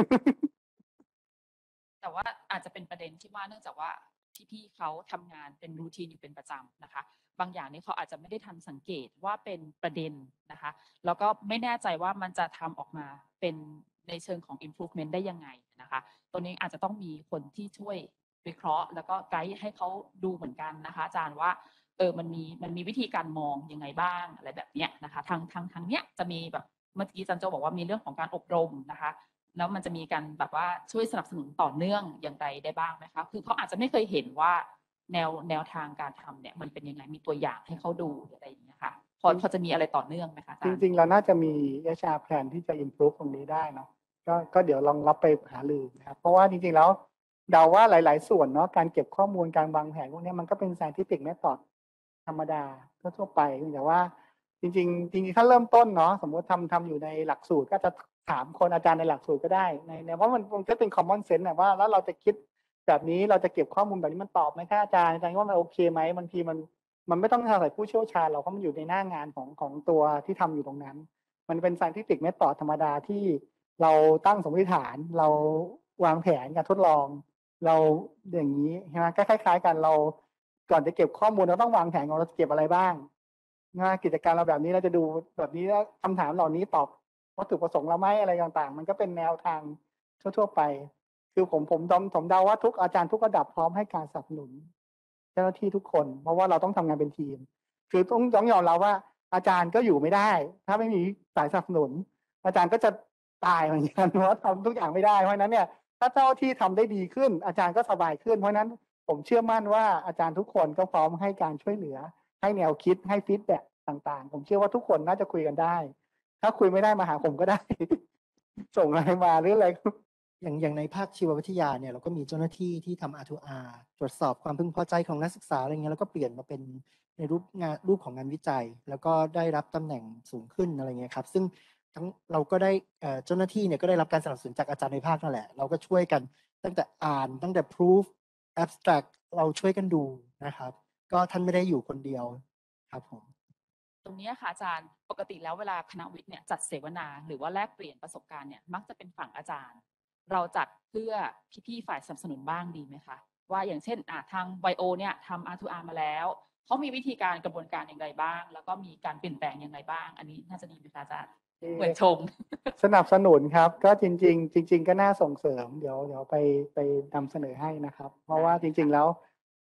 แต่ว่าอาจจะเป็นประเด็นที่ว่าเนื่องจากว่าพี่ๆเขาทำงานเป็นรูทีนอยู่เป็นประจำนะคะบางอย่างนี้เขาอาจจะไม่ได้ทันสังเกตว่าเป็นประเด็นนะคะแล้วก็ไม่แน่ใจว่ามันจะทำออกมาเป็นในเชิงของ improvement ได้ยังไงนะคะตัวนี้อาจจะต้องมีคนที่ช่วยวิเคราะห์แล้วก็ไกด์ให้เขาดูเหมือนกันนะคะอาจารย์ว่าเออมันมีมันมีวิธีการมองยังไงบ้างอะไรแบบเนี้ยนะคะทางทางทางเนี้ยจะมีแบบเมื่อกี้อาจารย์โจบอกว่ามีเรื่องของการอบรมนะคะแล้วมันจะมีการแบบว่าช่วยสนับสนุนต่อเนื่องอย่างไรได้บ้างไหมคะคือเขาอาจจะไม่เคยเห็นว่าแนวแนวทางการทำเนี่ยมันเป็นยังไงมีตัวอย่างให้เขาดูอะไรอย่างเงี้ยค่ะพอพอจะมีอะไรต่อเนื่องไหมคะอาจารย์จริงๆเราน่าจะมี เอช อาร์ plan ที่จะ improve ตรงนี้ได้เนาะก็ก็เดี๋ยวลองรับไปหารือนะครับเพราะว่าจริงๆแล้วเดาว่าหลายๆส่วนเนาะการเก็บข้อมูลการวางแผนพวกนี้มันก็เป็น scientific method ธรรมดาทั่วไปแต่ว่าจริงๆจริงๆถ้าเริ่มต้นเนาะสมมติทำทำอยู่ในหลักสูตรก็จะถามคนอาจารย์ในหลักสูตรก็ได้ในในเพราะมันมันก็เป็น common sense นะว่าแล้วเราจะคิดแบบนี้เราจะเก็บข้อมูลแบบนี้มันตอบไหมคะอาจารย์อาจารย์ว่ามันโอเคไหมบางทีมันมันไม่ต้องอาศัยผู้เชี่ยวชาญเราเพราะมันอยู่ในหน้างานของของตัวที่ทำอยู่ตรงนั้นมันเป็น scientific method ธรรมดาที่เราตั้งสมมติฐานเราวางแผนการทดลองเราอย่างนี้ใช่ไหมก็คล้ายๆกันเราก่อนจะเก็บข้อมูลเราต้องวางแผนของเราจะเก็บอะไรบ้างนะกิจการเราแบบนี้เราจะดูแบบนี้แล้วคำถามเหล่านี้ตอบวัตถุประสงค์เราไหมอะไรต่างๆมันก็เป็นแนวทางทั่วๆไปคือผมผมดมผมเดาว่าทุกอาจารย์ทุกระดับพร้อมให้การสนับสนุนเจ้าหน้าที่ทุกคนเพราะว่าเราต้องทำงานเป็นทีมคือต้องต้องยอมรับว่าอาจารย์ก็อยู่ไม่ได้ถ้าไม่มีสายสนับสนุนอาจารย์ก็จะตายเหมือนกันเพราะทำทุกอย่างไม่ได้เพราะนั้นเนี่ยถ้าเจ้าที่ทำได้ดีขึ้นอาจารย์ก็สบายขึ้นเพราะนั้นผมเชื่อมั่นว่าอาจารย์ทุกคนก็พร้อมให้การช่วยเหลือให้แนวคิดให้ฟีดแบ็กต่างๆผมเชื่อว่าทุกคนน่าจะคุยกันได้ถ้าคุยไม่ได้มาหาผมก็ได้ ส่งอะไรมาหรืออะไรอย่างอย่างในภาคชีววิทยาเนี่ยเราก็มีเจ้าหน้าที่ที่ทำ อาร์ ทู อาร์ ตรวจสอบความพึงพอใจของนักศึกษาอะไรเงี้ยแล้วก็เปลี่ยนมาเป็นในรูปงานรูปของงานวิจัยแล้วก็ได้รับตำแหน่งสูงขึ้นอะไรเงี้ยครับซึ่งทั้งเราก็ได้เจ้าหน้าที่เนี่ยก็ได้รับการสนับสนุนจากอาจารย์ในภาคนั่นแหละเราก็ช่วยกันตั้งแต่อ่านตั้งแต่ proof abstract เราช่วยกันดูนะครับก็ท่านไม่ได้อยู่คนเดียวครับผมตรงนี้ค่ะอาจารย์ปกติแล้วเวลาคณะวิทย์เนี่ยจัดเสวนาหรือว่าแลกเปลี่ยนประสบการณ์เนี่ยมักจะเป็นฝั่งอาจารย์เราจัดเพื่อพี่ๆฝ่ายสนับสนุนบ้างดีไหมคะว่าอย่างเช่นอ่ะทางไบโอเนี่ยทำ อาร์ ทู อาร์ มาแล้วเขามีวิธีการกระบวนการอย่างไรบ้างแล้วก็มีการเปลี่ยนแปลงอย่างไรบ้างอันนี้น่าจะดีไหมคะอาจารย์เหมือนชมสนับสนุนครับก็จริงๆจริงๆก็น่าส่งเสริมเดี๋ยวเดี๋ยวไปไปนำเสนอให้นะครับเพราะว่าจริงๆแล้ว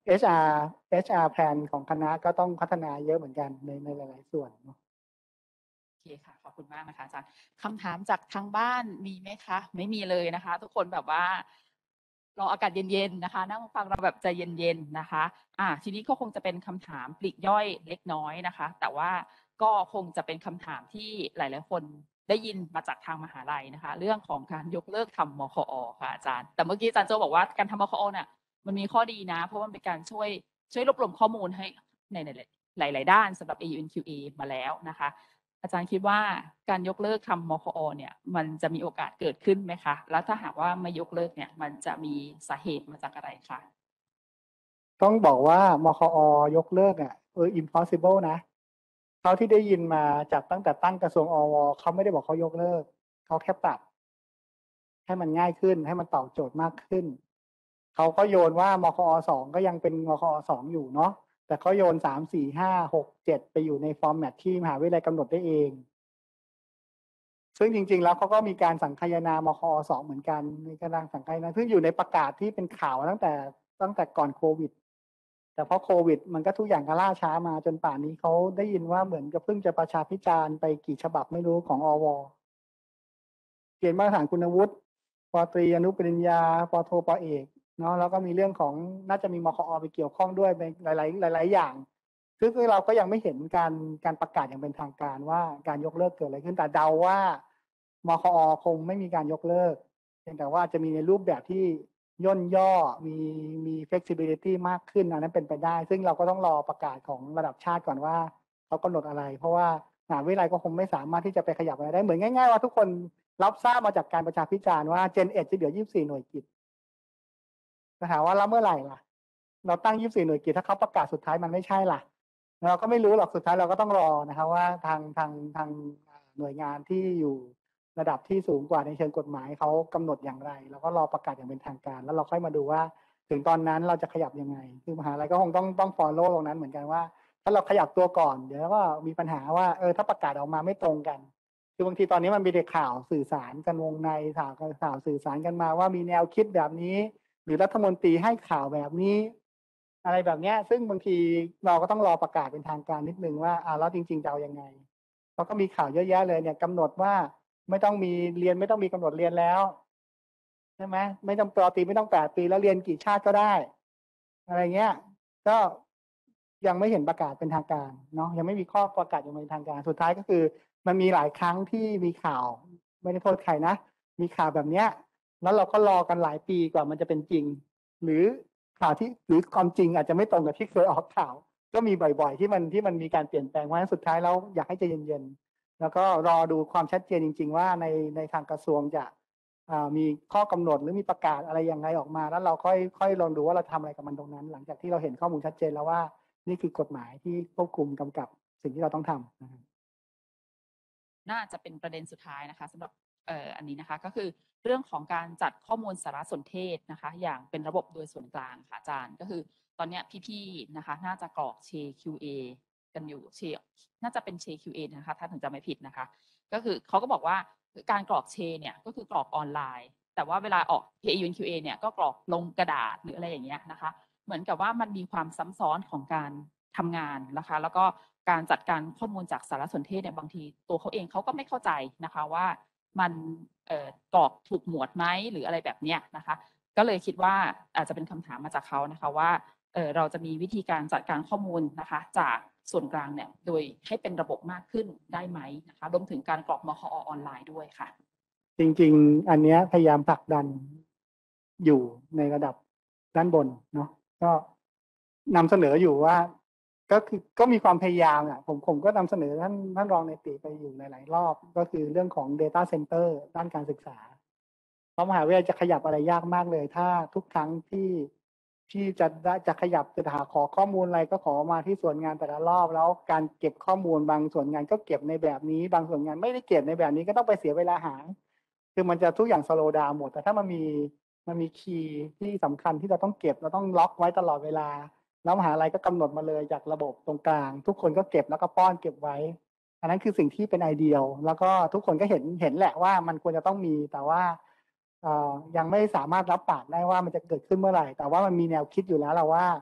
เอช อาร์ เอช อาร์ แพลนของคณะก็ต้องพัฒนาเยอะเหมือนกันในในหลาย ๆ ส่วนเนาะโอเคค่ะขอบคุณมากนะคะอาจารย์คำถามจากทางบ้านมีไหมคะไม่มีเลยนะคะ ทุกคนแบบว่ารออากาศเย็นๆนะคะนั่งฟังเราแบบใจเย็นๆนะคะอ่าทีนี้ก็คงจะเป็นคำถามปลีกย่อยเล็กน้อยนะคะ แต่ว่าก็คงจะเป็นคำถามที่หลายๆคนได้ยินมาจากทางมหาลัยนะคะ เรื่องของการยกเลิกทำมคอค่ะอาจารย์แต่เมื่อกี้อาจารย์โจบอกว่าการทำมคอเนี่ยมันมีข้อดีนะ เพราะว่ามันเป็นการช่วยช่วยรวบรวมข้อมูลให้ในหลายๆด้านสำหรับ เอ ยู เอ็น คิว เอ มาแล้วนะคะอาจารย์คิดว่าการยกเลิกทำมคอเนี่ยมันจะมีโอกาสเกิดขึ้นไหมคะแล้วถ้าหากว่าไม่ยกเลิกเนี่ยมันจะมีสาเหตุมาจากอะไรคะต้องบอกว่ามคอยกเลิกอ่ะเออ impossible นะเขาที่ได้ยินมาจากตั้งแต่ตั้งกระทรวงอวเขาไม่ได้บอกเขายกเลิกเขาแค่ปรับให้มันง่ายขึ้นให้มันตอบโจทย์มากขึ้นเขาก็โยนว่ามคอสองก็ยังเป็นมคอสองอยู่เนาะแต่เขาโยนสามสี่ห้าหกเจ็ดไปอยู่ในฟอร์แมตที่มหาวิทยาลัยกำหนดได้เองซึ่งจริงๆแล้วเขาก็มีการสังคายนามคอสองเหมือนกันมีการสังคายนาซึ่งอยู่ในประกาศที่เป็นข่าวตั้งแต่ตั้งแต่ก่อนโควิดแต่เพราะโควิดมันก็ทุกอย่างก็ล่าช้ามาจนป่านนี้เขาได้ยินว่าเหมือนกับเพิ่งจะประชาพิจารณ์ไปกี่ฉบับไม่รู้ของอวเกณฑ์มาตรฐานคุณวุฒิปตรีอนุปริญญาปโทปเอกเนาะแล้วก็มีเรื่องของน่าจะมีมคอไปเกี่ยวข้องด้วยในหลายๆหลายๆอย่างซึ่งเราก็ยังไม่เห็นการการประกาศอย่างเป็นทางการว่าการยกเลิกเกิดอะไรขึ้นแต่เดาว่ามคอคงไม่มีการยกเลิกเพียงแต่ว่าจะมีในรูปแบบที่ย่นย่อมีมี flexibility มากขึ้นอันนั้นเป็นไปได้ซึ่งเราก็ต้องรอประกาศของระดับชาติก่อนว่าเขากำหนดอะไรเพราะว่ามหาวิทยาลัยก็คงไม่สามารถที่จะไปขยับอะไรได้เหมือนง่ายๆว่าทุกคนรับทราบมาจากการประชาพิจารณ์ว่า Gen เอ็ดจะเหลือยี่สิบสี่หน่วยกิตแต่ถามว่าแล้วเมื่อไหร่ล่ะเราตั้งยี่สิบสี่หน่วยกิตถ้าเขาประกาศสุดท้ายมันไม่ใช่ล่ะเราก็ไม่รู้หรอกสุดท้ายเราก็ต้องรอนะครับว่าทางทางทางหน่วยงานที่อยู่ระดับที่สูงกว่าในเชิงกฎหมายเขากำหนดอย่างไรเราก็รอประกาศอย่างเป็นทางการแล้วเราค่อยมาดูว่าถึงตอนนั้นเราจะขยับยังไงคือมหาลัยก็คงต้องต้อง follow ตรงนั้นเหมือนกันว่าถ้าเราขยับตัวก่อนเดี๋ยวก็มีปัญหาว่าเออถ้าประกาศออกมาไม่ตรงกันคือบางทีตอนนี้มันมีแต่ข่าวสื่อสารกันวงในข่าวข่าวสื่อสารกันมาว่ามีแนวคิดแบบนี้หรือรัฐมนตรีให้ข่าวแบบนี้อะไรแบบนี้ซึ่งบางทีเราก็ต้องรอประกาศเป็นทางการนิดนึงว่าอ่าแล้วจริงๆจะเอายังไงเพราะก็มีข่าวเยอะแยะเลยเนี่ยกำหนดว่าไม่ต้องมีเรียนไม่ต้องมีกำหนดเรียนแล้วใช่ไหมไม่ต้องปอตรีไม่ต้องแปดปีแล้วเรียนกี่ชาติก็ได้อะไรเงี้ยก็ยังไม่เห็นประกาศเป็นทางการเนาะยังไม่มีข้อประกาศอย่างเป็นทางการสุดท้ายก็คือมันมีหลายครั้งที่มีข่าวไม่ได้โทษใครนะมีข่าวแบบเนี้ยแล้วเราก็รอกันหลายปีกว่ามันจะเป็นจริงหรือข่าวที่หรือความจริงอาจจะไม่ตรงกับที่เคยออกข่าวก็มีบ่อยๆที่มันที่มันมีการเปลี่ยนแปลงเพราะฉะนั้นสุดท้ายแล้วอยากให้ใจเย็นๆแล้วก็รอดูความชัดเจนจริงๆว่าในในทางกระทรวงจะมีข้อกำหนดหรือมีประกาศอะไรยังไงออกมาแล้วเราค่อยค่อยลองดูว่าเราทำอะไรกับมันตรงนั้นหลังจากที่เราเห็นข้อมูลชัดเจนแล้วว่านี่คือกฎหมายที่ควบคุมกำกับสิ่งที่เราต้องทำนะครับน่าจะเป็นประเด็นสุดท้ายนะคะสำหรับเอ่ออันนี้นะคะก็คือเรื่องของการจัดข้อมูลสารสนเทศนะคะอย่างเป็นระบบโดยส่วนกลางค่ะอาจารย์ก็คือตอนนี้พี่ๆนะคะน่าจะกรอก เช คิว เอ กันอยู่เชน่าจะเป็น เช คิว เอ นะคะถ้าถึงจะไม่ผิดนะคะก็คือเขาก็บอกว่าการกรอกเชเนี่ยก็คือกรอกออนไลน์แต่ว่าเวลาออก เอ ยู เอ็น คิว เอ เนี่ยก็กรอกลงกระดาษหรืออะไรอย่างเงี้ยนะคะเหมือนกับว่ามันมีความซ้ำซ้อนของการทำงานนะคะแล้วก็การจัดการข้อมูลจากสารสนเทศเนี่ยบางทีตัวเขาเองเขาก็ไม่เข้าใจนะคะว่ามันเอ่อกรอกถูกหมวดไหมหรืออะไรแบบเนี้ยนะคะก็เลยคิดว่าอาจจะเป็นคำถามมาจากเขานะคะว่าเออเราจะมีวิธีการจัดการข้อมูลนะคะจากส่วนกลางเนี่ยโดยให้เป็นระบบมากขึ้นได้ไหมนะคะรวมถึงการกรอกมคอออนไลน์ด้วยค่ะจริงๆอันนี้พยายามผลักดันอยู่ในระดับด้านบนเนาะก็นำเสนออยู่ว่าก็คือก็มีความพยายามอ่ะผมผมก็นำเสนอท่านท่านรองในติไปอยู่หลายๆรอบก็คือเรื่องของ Data Center ด้านการศึกษาเพราะมหาวิทยาลัยจะขยับอะไรยากมากเลยถ้าทุกครั้งที่ที่จะจะขยับจะหาขอข้อมูลอะไรก็ขอมาที่ส่วนงานแต่ละรอบแล้วการเก็บข้อมูลบางส่วนงานก็เก็บในแบบนี้บางส่วนงานไม่ได้เก็บในแบบนี้ก็ต้องไปเสียเวลาหาคือมันจะทุกอย่างสโลว์ดาวน์หมดแต่ถ้ามันมีมันมีคีย์ที่สำคัญที่เราต้องเก็บเราต้องล็อกไว้ตลอดเวลาแล้วมหาลัยก็กำหนดมาเลยจากระบบตรงกลางทุกคนก็เก็บแล้วก็ป้อนเก็บไว้อันนั้นคือสิ่งที่เป็นไอเดียแล้วก็ทุกคนก็เห็นเห็นแหละว่ามันควรจะต้องมีแต่ว่ายังไม่สามารถรับปากได้ว่ามันจะเกิดขึ้นเมื่อไหร่แต่ว่ามันมีแนวคิดอยู่แล้วเราว่า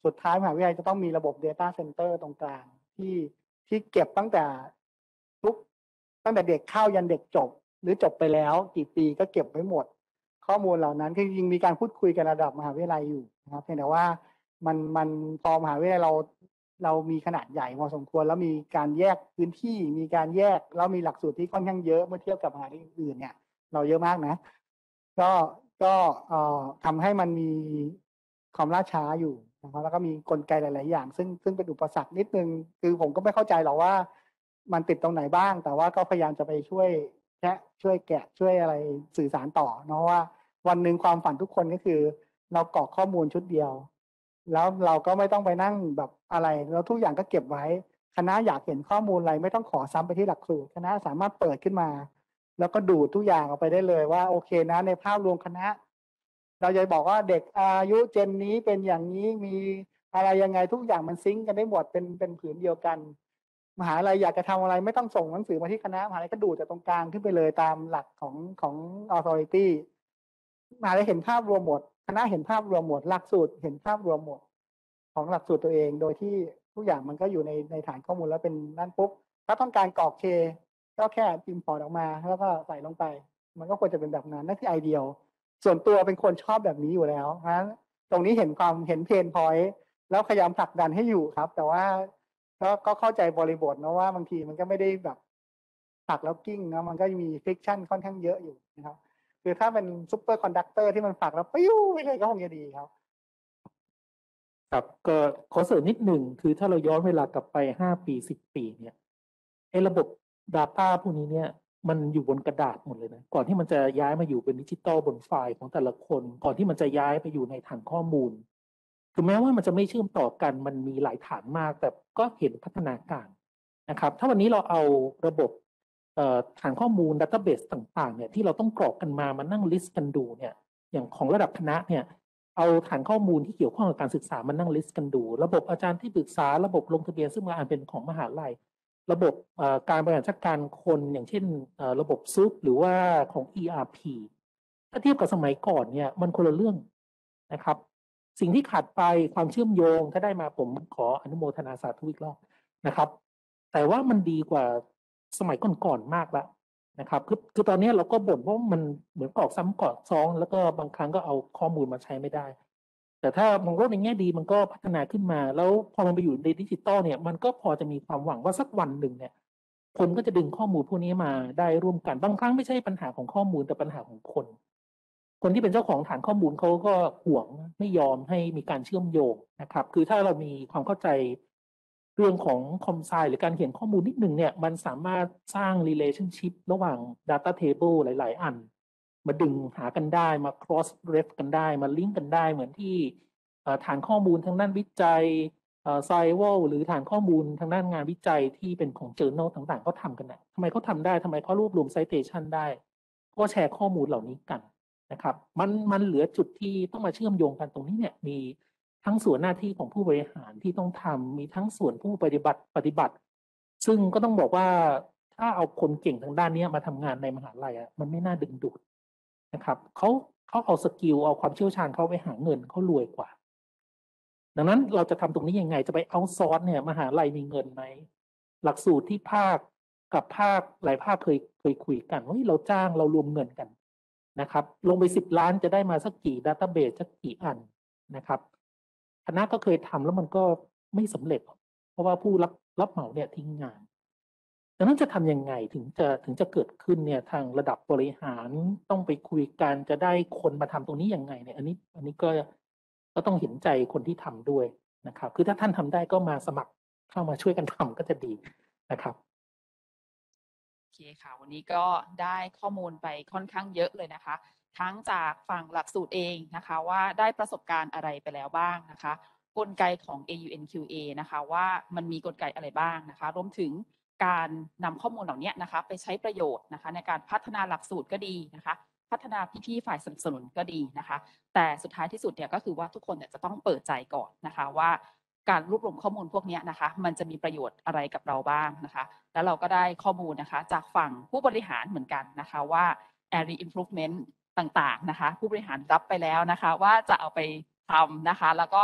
สุดท้ายมหาวิทยาลัยจะต้องมีระบบ Data Center ตรงกลางที่ที่เก็บตั้งแต่ทุกตั้งแต่เด็กเข้ายันเด็กจบหรือจบไปแล้วกี่ปีก็เก็บไว้หมดข้อมูลเหล่านั้นคือจริงๆมีการพูดคุยกันระดับมหาวิทยาลัยอยู่นะครับเพียงแต่ว่ามันมันพอมหาวิทยาลัยเราเรามีขนาดใหญ่พอสมควรแล้วมีการแยกพื้นที่มีการแยกแล้วมีหลักสูตรที่ค่อนข้างเยอะเมื่อเทียบกับมหาวิทยาลัยอื่นเนี่ยเราเยอะมากนะก็ก็เอ่อทำให้มันมีความล่าช้าอยู่นะครับแล้วก็มีกลไกหลายๆอย่างซึ่งซึ่งเป็นอุปสรรคนิดนึงคือผมก็ไม่เข้าใจหรอกว่ามันติดตรงไหนบ้างแต่ว่าก็พยายามจะไปช่วยแค่ช่วยแกะช่วยอะไรสื่อสารต่อเนาะว่าวันหนึ่งความฝันทุกคนก็คือเรากรอกข้อมูลชุดเดียวแล้วเราก็ไม่ต้องไปนั่งแบบอะไรแล้วทุกอย่างก็เก็บไว้คณะอยากเห็นข้อมูลอะไรไม่ต้องขอซ้ำไปที่หลักสูตรคณะสามารถเปิดขึ้นมาแล้วก็ดูดทุกอย่างออกไปได้เลยว่าโอเคนะในภาพรวมคณะเราจะบอกว่าเด็กอายุเจนนี้เป็นอย่างนี้มีอะไรยังไงทุกอย่างมันซิงก์กันได้หมดเป็นเป็นผืนเดียวกันมหาลัยอยากจะทำอะไรไม่ต้องส่งหนังสือมาที่คณะมหาลัยก็ดูดจากตรงกลางขึ้นไปเลยตามหลักของของ authority มหาลัยเห็นภาพรวมหมดคณะเห็นภาพรวมหมดหลักสูตรเห็นภาพรวมหมดของหลักสูตรตัวเองโดยที่ทุกอย่างมันก็อยู่ในในฐานข้อมูลแล้วเป็นนั่นปุ๊บถ้าต้องการกรอกเคก็แค่พิมพ์พอร์ตออกมาแล้วก็ใส่ลงไปมันก็ควรจะเป็นแบบนั้นนั่นคือไอเดียส่วนตัวเป็นคนชอบแบบนี้อยู่แล้วเพราะฉะนั้นตรงนี้เห็นความเห็นเพนพอยต์แล้วพยายามผลักดันให้อยู่ครับแต่ว่าก็ก็เข้าใจบริบทนะว่าบางทีมันก็ไม่ได้แบบผลักแล้วกิ้งนะมันก็มีฟริกชันค่อนข้างเยอะอยู่นะครับคือถ้าเป็นซุปเปอร์คอนดักเตอร์ที่มันผลักแล้วปิ้วไปเลยก็คงจะดีครับครับก็ขอเสริมนิดหนึ่งคือถ้าเราย้อนเวลากลับไปห้าปีสิบปีเนี่ยไอ้ระบบ Data พวกนี้เนี่ยมันอยู่บนกระดาษหมดเลยนะก่อนที่มันจะย้ายมาอยู่เป็นดิจิตอลบนไฟล์ของแต่ละคนก่อนที่มันจะย้ายไปอยู่ในฐานข้อมูลถึงแม้ว่ามันจะไม่เชื่อมต่อกันมันมีหลายฐานมากแต่ก็เห็นพัฒนาการนะครับถ้าวันนี้เราเอาระบบฐานข้อมูล Database ต่างๆเนี่ยที่เราต้องกรอกกันมามานั่งลิสต์กันดูเนี่ยอย่างของระดับคณะเนี่ยเอาฐานข้อมูลที่เกี่ยวข้องกับการศึกษามานั่งลิสต์กันดูระบบอาจารย์ที่ปรึกษาระบบลงทะเบียนซึ่งมาอ่านเป็นของมหาลัยระบบการบริหารจัดการคนอย่างเช่นระบบซุปหรือว่าของ อี อาร์ พี ถ้าเทียบกับสมัยก่อนเนี่ยมันคนละเรื่องนะครับสิ่งที่ขาดไปความเชื่อมโยงถ้าได้มาผมขออนุโมทนาสาธุอีกรอบนะครับแต่ว่ามันดีกว่าสมัยก่อนๆมากแล้วนะครับคือคือตอนนี้เราก็บ่นว่ามันเหมือนกรอกซ้ำกรอกซ้อนแล้วก็บางครั้งก็เอาข้อมูลมาใช้ไม่ได้แต่ถ้ามองโลกในแง่ดีมันก็พัฒนาขึ้นมาแล้วพอมันไปอยู่ในดิจิตอลเนี่ยมันก็พอจะมีความหวังว่าสักวันหนึ่งเนี่ยคนก็จะดึงข้อมูลพวกนี้มาได้ร่วมกันบางครั้งไม่ใช่ปัญหาของข้อมูลแต่ปัญหาของคนคนที่เป็นเจ้าของฐานข้อมูลเขาก็ห่วงไม่ยอมให้มีการเชื่อมโยงนะครับคือถ้าเรามีความเข้าใจเรื่องของคอมไซหรือการเขียนข้อมูลนิดหนึ่งเนี่ยมันสามารถสร้าง relationship ระหว่าง data table หลายๆอันมาดึงหากันได้มา cross ref กันได้มาลิงก์กันได้เหมือนที่ฐานข้อมูลทางด้านวิจัยไซวอลหรือฐานข้อมูลทางด้านงานวิจัยที่เป็นของ journal ต่างๆเขาทำกันนะทำไมเขาทำได้ทำไมเขารวบรวม citation ได้ก็แชร์ข้อมูลเหล่านี้กันนะครับมันมันเหลือจุดที่ต้องมาเชื่อมโยงกันตรงนี้เนี่ยมีทั้งส่วนหน้าที่ของผู้บริหารที่ต้องทำมีทั้งส่วนผู้ปฏิบัติปฏิบัติซึ่งก็ต้องบอกว่าถ้าเอาคนเก่งทางด้านนี้มาทำงานในมหาลัยอ่ะมันไม่น่าดึงดูดนะครับเขาเขาเอาสกิลเอาความเชี่ยวชาญเขาไปหาเงินเขารวยกว่าดังนั้นเราจะทำตรงนี้ยังไงจะไปเอาซอร์สเนี่ยมหาลัยมีเงินไหมหลักสูตรที่ภาคกับภาคหลายภาคเคยเคยคุยกันว่าเราจ้างเรารวมเงินกันนะครับลงไปสิบล้านจะได้มาสักกี่ database สักกี่อันนะครับคณะก็เคยทำแล้วมันก็ไม่สำเร็จเพราะว่าผู้รับรับเหมาเนี่ยทิ้งงานดังนั้นจะทำยังไงถึงจะถึงจะเกิดขึ้นเนี่ยทางระดับบริหารต้องไปคุยกันจะได้คนมาทำตรงนี้ยังไงเนี่ยอันนี้อันนี้ก็ก็ต้องเห็นใจคนที่ทำด้วยนะครับคือถ้าท่านทำได้ก็มาสมัครเข้ามาช่วยกันทำก็จะดีนะครับโอเคค่ะวันนี้ก็ได้ข้อมูลไปค่อนข้างเยอะเลยนะคะทั้งจากฝั่งหลักสูตรเองนะคะว่าได้ประสบการณ์อะไรไปแล้วบ้างนะคะกลไกของ เอ ยู เอ็น คิว เอ นะคะว่ามันมีกลไกอะไรบ้างนะคะรวมถึงการนำข้อมูลเหล่านี้นะคะไปใช้ประโยชน์นะคะในการพัฒนาหลักสูตรก็ดีนะคะพัฒนาพี่ๆฝ่ายสนับสนุนก็ดีนะคะแต่สุดท้ายที่สุดเนี่ยก็คือว่าทุกคนเนี่ยจะต้องเปิดใจก่อนนะคะว่าการรวบรวมข้อมูลพวกนี้นะคะมันจะมีประโยชน์อะไรกับเราบ้างนะคะแล้วเราก็ได้ข้อมูลนะคะจากฝั่งผู้บริหารเหมือนกันนะคะว่า area improvement ต่างๆนะคะผู้บริหารรับไปแล้วนะคะว่าจะเอาไปทำนะคะแล้วก็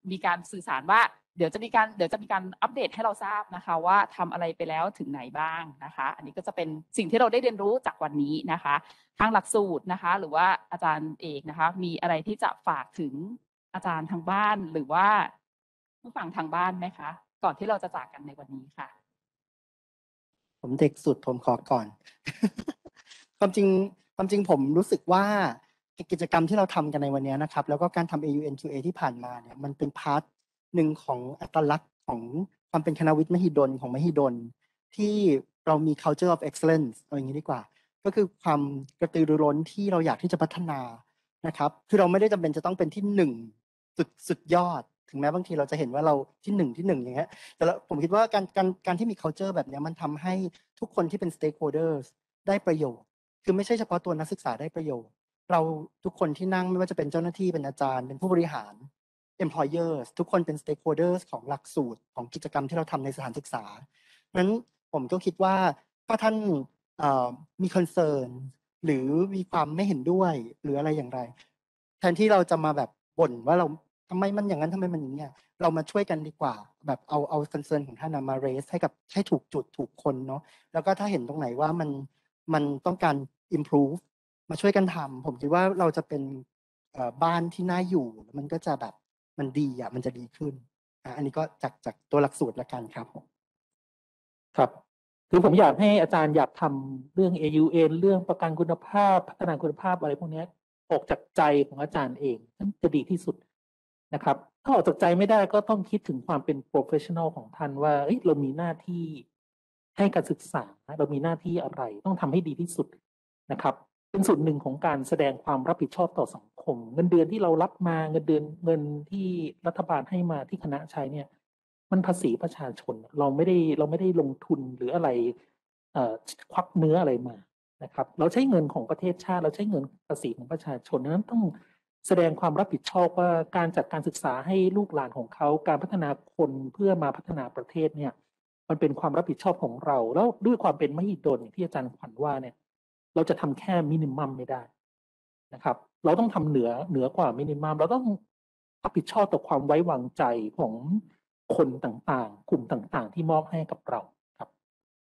มีการสื่อสารว่าเดี๋ยวจะมีการเดี๋ยวจะมีการอัปเดตให้เราทราบนะคะว่าทำอะไรไปแล้วถึงไหนบ้างนะคะ อันนี้ก็จะเป็นสิ่งที่เราได้เรียนรู้จากวันนี้นะคะทางหลักสูตรนะคะ หรือว่าอาจารย์เอกนะคะมีอะไรที่จะฝากถึงอาจารย์ทางบ้านหรือว่าผู้ฟังทางบ้านไหมคะก่อนที่เราจะจากกันในวันนี้ค่ะผมเด็กสุดผมขอก่อน ความจริงความจริงผมรู้สึกว่ากิจกรรมที่เราทำกันในวันนี้นะครับแล้วก็การทำ เอ ยู เอ็น คิว เอ ที่ผ่านมาเนี่ยมันเป็นพาร์ทหนึ่งของอัตลักษณ์ของความเป็นคณะวิทย์มหิดลของมหิดลที่เรามี culture of excellence เอาอย่างนี้ดีกว่าก็คือความกระตือรือร้นที่เราอยากที่จะพัฒนานะครับคือเราไม่ได้จำเป็นจะต้องเป็นที่หนึ่งสุดสุดยอดถึงแม้บางทีเราจะเห็นว่าเราที่หนึ่งที่หนึ่งอย่างเงี้ยแต่ผมคิดว่าการการการที่มี culture แบบนี้มันทำให้ทุกคนที่เป็น stakeholders ได้ประโยชน์คือไม่ใช่เฉพาะตัวนักศึกษาได้ประโยชน์เราทุกคนที่นั่งไม่ว่าจะเป็นเจ้าหน้าที่เป็นอาจารย์เป็นผู้บริหาร employers ทุกคนเป็น stakeholders ของหลักสูตรของกิจกรรมที่เราทำในสถานศึกษาเพราะฉะนั้นผมก็คิดว่าถ้าท่านมี concern หรือมีความไม่เห็นด้วยหรืออะไรอย่างไรแทนที่เราจะมาแบบบ่นว่าเราทำไมมันอย่างนั้นทำไมมันอย่างนี้เรามาช่วยกันดีกว่าแบบเอาเอา concern ของท่านมา raise ให้กับให้ถูกจุดถูกคนเนาะแล้วก็ถ้าเห็นตรงไหนว่ามันมันต้องการ improve มาช่วยกันทำผมคิดว่าเราจะเป็นบ้านที่น่าอยู่มันก็จะแบบมันดีอ่ะมันจะดีขึ้นอ่ะอันนี้ก็จากจากตัวหลักสูตรละกันครับผมครับคือผมอยากให้อาจารย์อยากทำเรื่อง เอ ยู เอ็น เรื่องประกันคุณภาพพัฒนาคุณภาพอะไรพวกนี้ออกจากใจของอาจารย์เองนั่นจะดีที่สุดนะครับถ้าออกจากใจไม่ได้ก็ต้องคิดถึงความเป็น professional ของท่านว่าเอ้ยเรามีหน้าที่ให้การศึกษาเรามีหน้าที่อะไรต้องทำให้ดีที่สุดนะครับเป็นส่วนหนึ่งของการแสดงความรับผิดชอบต่อสังคมเงินเดือนที่เรารับมาเงินเดือนเงินที่รัฐบาลให้มาที่คณะใช้เนี่ยมันภาษีประชาชนเราไม่ได้เราไม่ได้ลงทุนหรืออะไรเอ่อควักเนื้ออะไรมานะครับเราใช้เงินของประเทศชาติเราใช้เงินภาษีของประชาชนนั้นต้องแสดงความรับผิดชอบว่าการจัดการศึกษาให้ลูกหลานของเขาการพัฒนาคนเพื่อมาพัฒนาประเทศเนี่ยมันเป็นความรับผิดชอบของเราแล้วด้วยความเป็นมหิดลที่อาจารย์ขวัญว่าเนี่ยเราจะทำแค่มินิมัมไม่ได้นะครับเราต้องทำเหนือเหนือกว่ามินิมัมเราต้องรับผิดชอบต่อความไว้วางใจของคนต่างๆกลุ่มต่างๆที่มอบให้กับเราครับ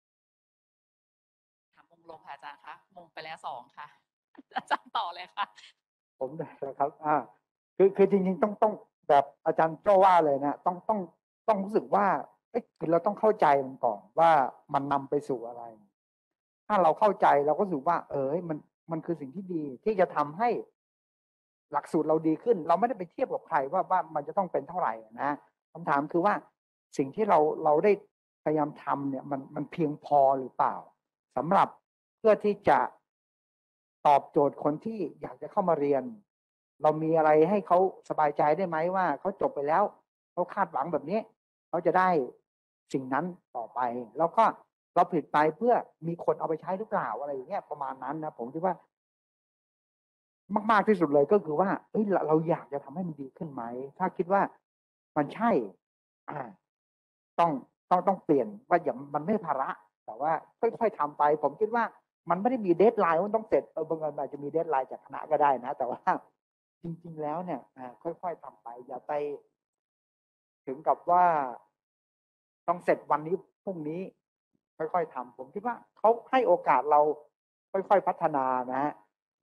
ถามมงลงค่ะอาจารย์คะมงไปแล้วสองค่ะอาจารย์ต่อเลยค่ะผมได้แล้วครับอ่าคือคือจริงๆต้องต้องแบบอาจารย์โจ้ว่าเลยนะต้องต้องต้องรู้สึกว่าเอ้ยคือเราต้องเข้าใจมันก่อนว่ามันนำไปสู่อะไรถ้าเราเข้าใจเราก็รู้สึกว่า เออมันมันคือสิ่งที่ดีที่จะทำให้หลักสูตรเราดีขึ้นเราไม่ได้ไปเทียบกับใครว่าว่ามันจะต้องเป็นเท่าไหร่นะคำถามคือว่าสิ่งที่เราเราได้พยายามทำเนี่ยมันมันเพียงพอหรือเปล่าสำหรับเพื่อที่จะตอบโจทย์คนที่อยากจะเข้ามาเรียนเรามีอะไรให้เขาสบายใจได้ไหมว่าเขาจบไปแล้วเขาคาดหวังแบบนี้เขาจะได้สิ่งนั้นต่อไปแล้วก็เราผลิตไปเพื่อมีคนเอาไปใช้หรือเปล่าอะไรอย่างเงี้ยประมาณนั้นนะผมคิดว่ามากๆที่สุดเลยก็คือว่าเอ้ยเราอยากจะทำให้มันดีขึ้นไหมถ้าคิดว่ามันใช่อ่าต้องต้องต้องเปลี่ยนว่าอย่างมันไม่ภาระแต่ว่าค่อยๆทำไปผมคิดว่ามันไม่ได้มีเดดไลน์ว่าต้องเสร็จเออบางวันอาจจะมีเดดไลน์จากคณะก็ได้นะแต่ว่าจริงๆแล้วเนี่ยค่อยๆทำไปอย่าไปถึงกับว่าต้องเสร็จวันนี้พรุ่งนี้ค่อยๆทำผมคิดว่าเขาให้โอกาสเราค่อยๆพัฒนานะฮะ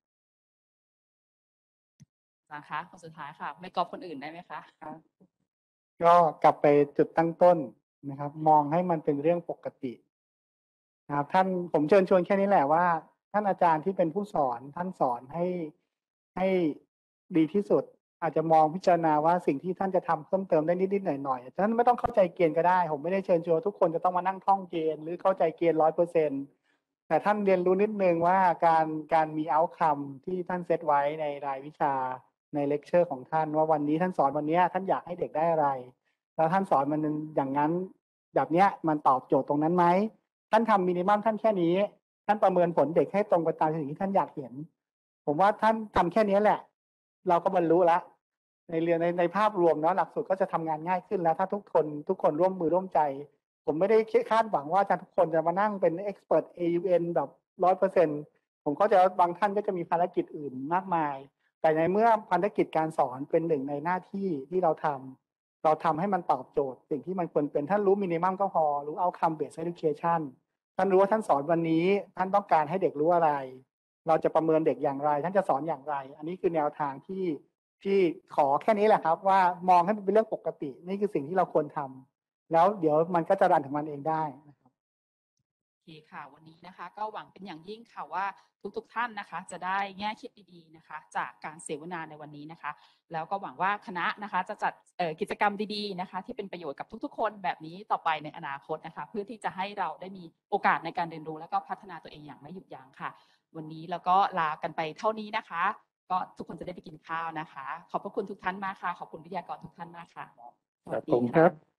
นะคะคนสุดท้ายค่ะไม่กอบคนอื่นได้ไหมคะก็กลับไปจุดตั้งต้นนะครับมองให้มันเป็นเรื่องปกตินะครับท่านผมเชิญชวนแค่นี้แหละว่าท่านอาจารย์ที่เป็นผู้สอนท่านสอนให้ให้ดีที่สุดอาจจะมองพิจารณาว่าสิ่งที่ท่านจะทำเพิ่มเติมได้นิดๆหน่อยๆท่านไม่ต้องเข้าใจเกณฑ์ก็ได้ผมไม่ได้เชิญชวนทุกคนจะต้องมานั่งท่องเกณฑ์หรือเข้าใจเกณฑ์ร้อยเปอร์เซ็นต์แต่ท่านเรียนรู้นิดนึงว่าการการมีเอาท์คัมที่ท่านเซตไว้ในรายวิชาในเลคเชอร์ของท่านว่าวันนี้ท่านสอนวันนี้ท่านอยากให้เด็กได้อะไรแล้วท่านสอนมันอย่างนั้นแบบเนี้ยมันตอบโจทย์ตรงนั้นไหมท่านทำมินิมัมท่านแค่นี้ท่านประเมินผลเด็กให้ตรงไปตามสิ่งที่ท่านอยากเห็นผมว่าท่านทำแค่นี้แหละเราก็บรรลุแล้วในเรียนในในภาพรวมเนาะหลักสูตรก็จะทำงานง่ายขึ้นแล้วถ้าทุกคนทุกคนร่วมมือร่วมใจผมไม่ได้คาดหวังว่าอาจารย์ทุกคนจะมานั่งเป็นเอ็กซ์เพรส เอ ยู เอ็น แบบร้อยเปอร์เซ็นต์ผมก็จะบางท่านก็จะมีภารกิจอื่นมากมายแต่ในเมื่อภารกิจการสอนเป็นหนึ่งในหน้าที่ที่เราทำเราทำให้มันตอบโจทย์สิ่งที่มันควรเป็นท่านรู้มินิมัมก็พอรู้ outcome based education ท่านรู้ว่าท่านสอนวันนี้ท่านต้องการให้เด็กรู้อะไร เราจะประเมินเด็กอย่างไร ท่านจะสอนอย่างไร อันนี้คือแนวทางที่ที่ขอแค่นี้แหละครับ ว่ามองให้มันเป็นเรื่องปกตินี่คือสิ่งที่เราควรทำแล้วเดี๋ยวมันก็จะรันของมันเองได้นะครับโอเคค่ะวันนี้นะคะก็หวังเป็นอย่างยิ่งค่ะว่าทุกๆท่านนะคะจะได้แง่คิดดีๆนะคะจากการเสวนาในวันนี้นะคะแล้วก็หวังว่าคณะนะคะจะจัดกิจกรรมดีๆนะคะที่เป็นประโยชน์กับทุกๆคนแบบนี้ต่อไปในอนาคตนะคะเพื่อที่จะให้เราได้มีโอกาสในการเรียนรู้และก็พัฒนาตัวเองอย่างไม่หยุดยั้งค่ะวันนี้เราก็ลากันไปเท่านี้นะคะก็ทุกคนจะได้ไปกินข้าวนะคะขอบพระคุณทุกท่านมากค่ะขอบคุณวิทยากรทุกท่านมากค่ะสวัสดีผมคค่ะรับ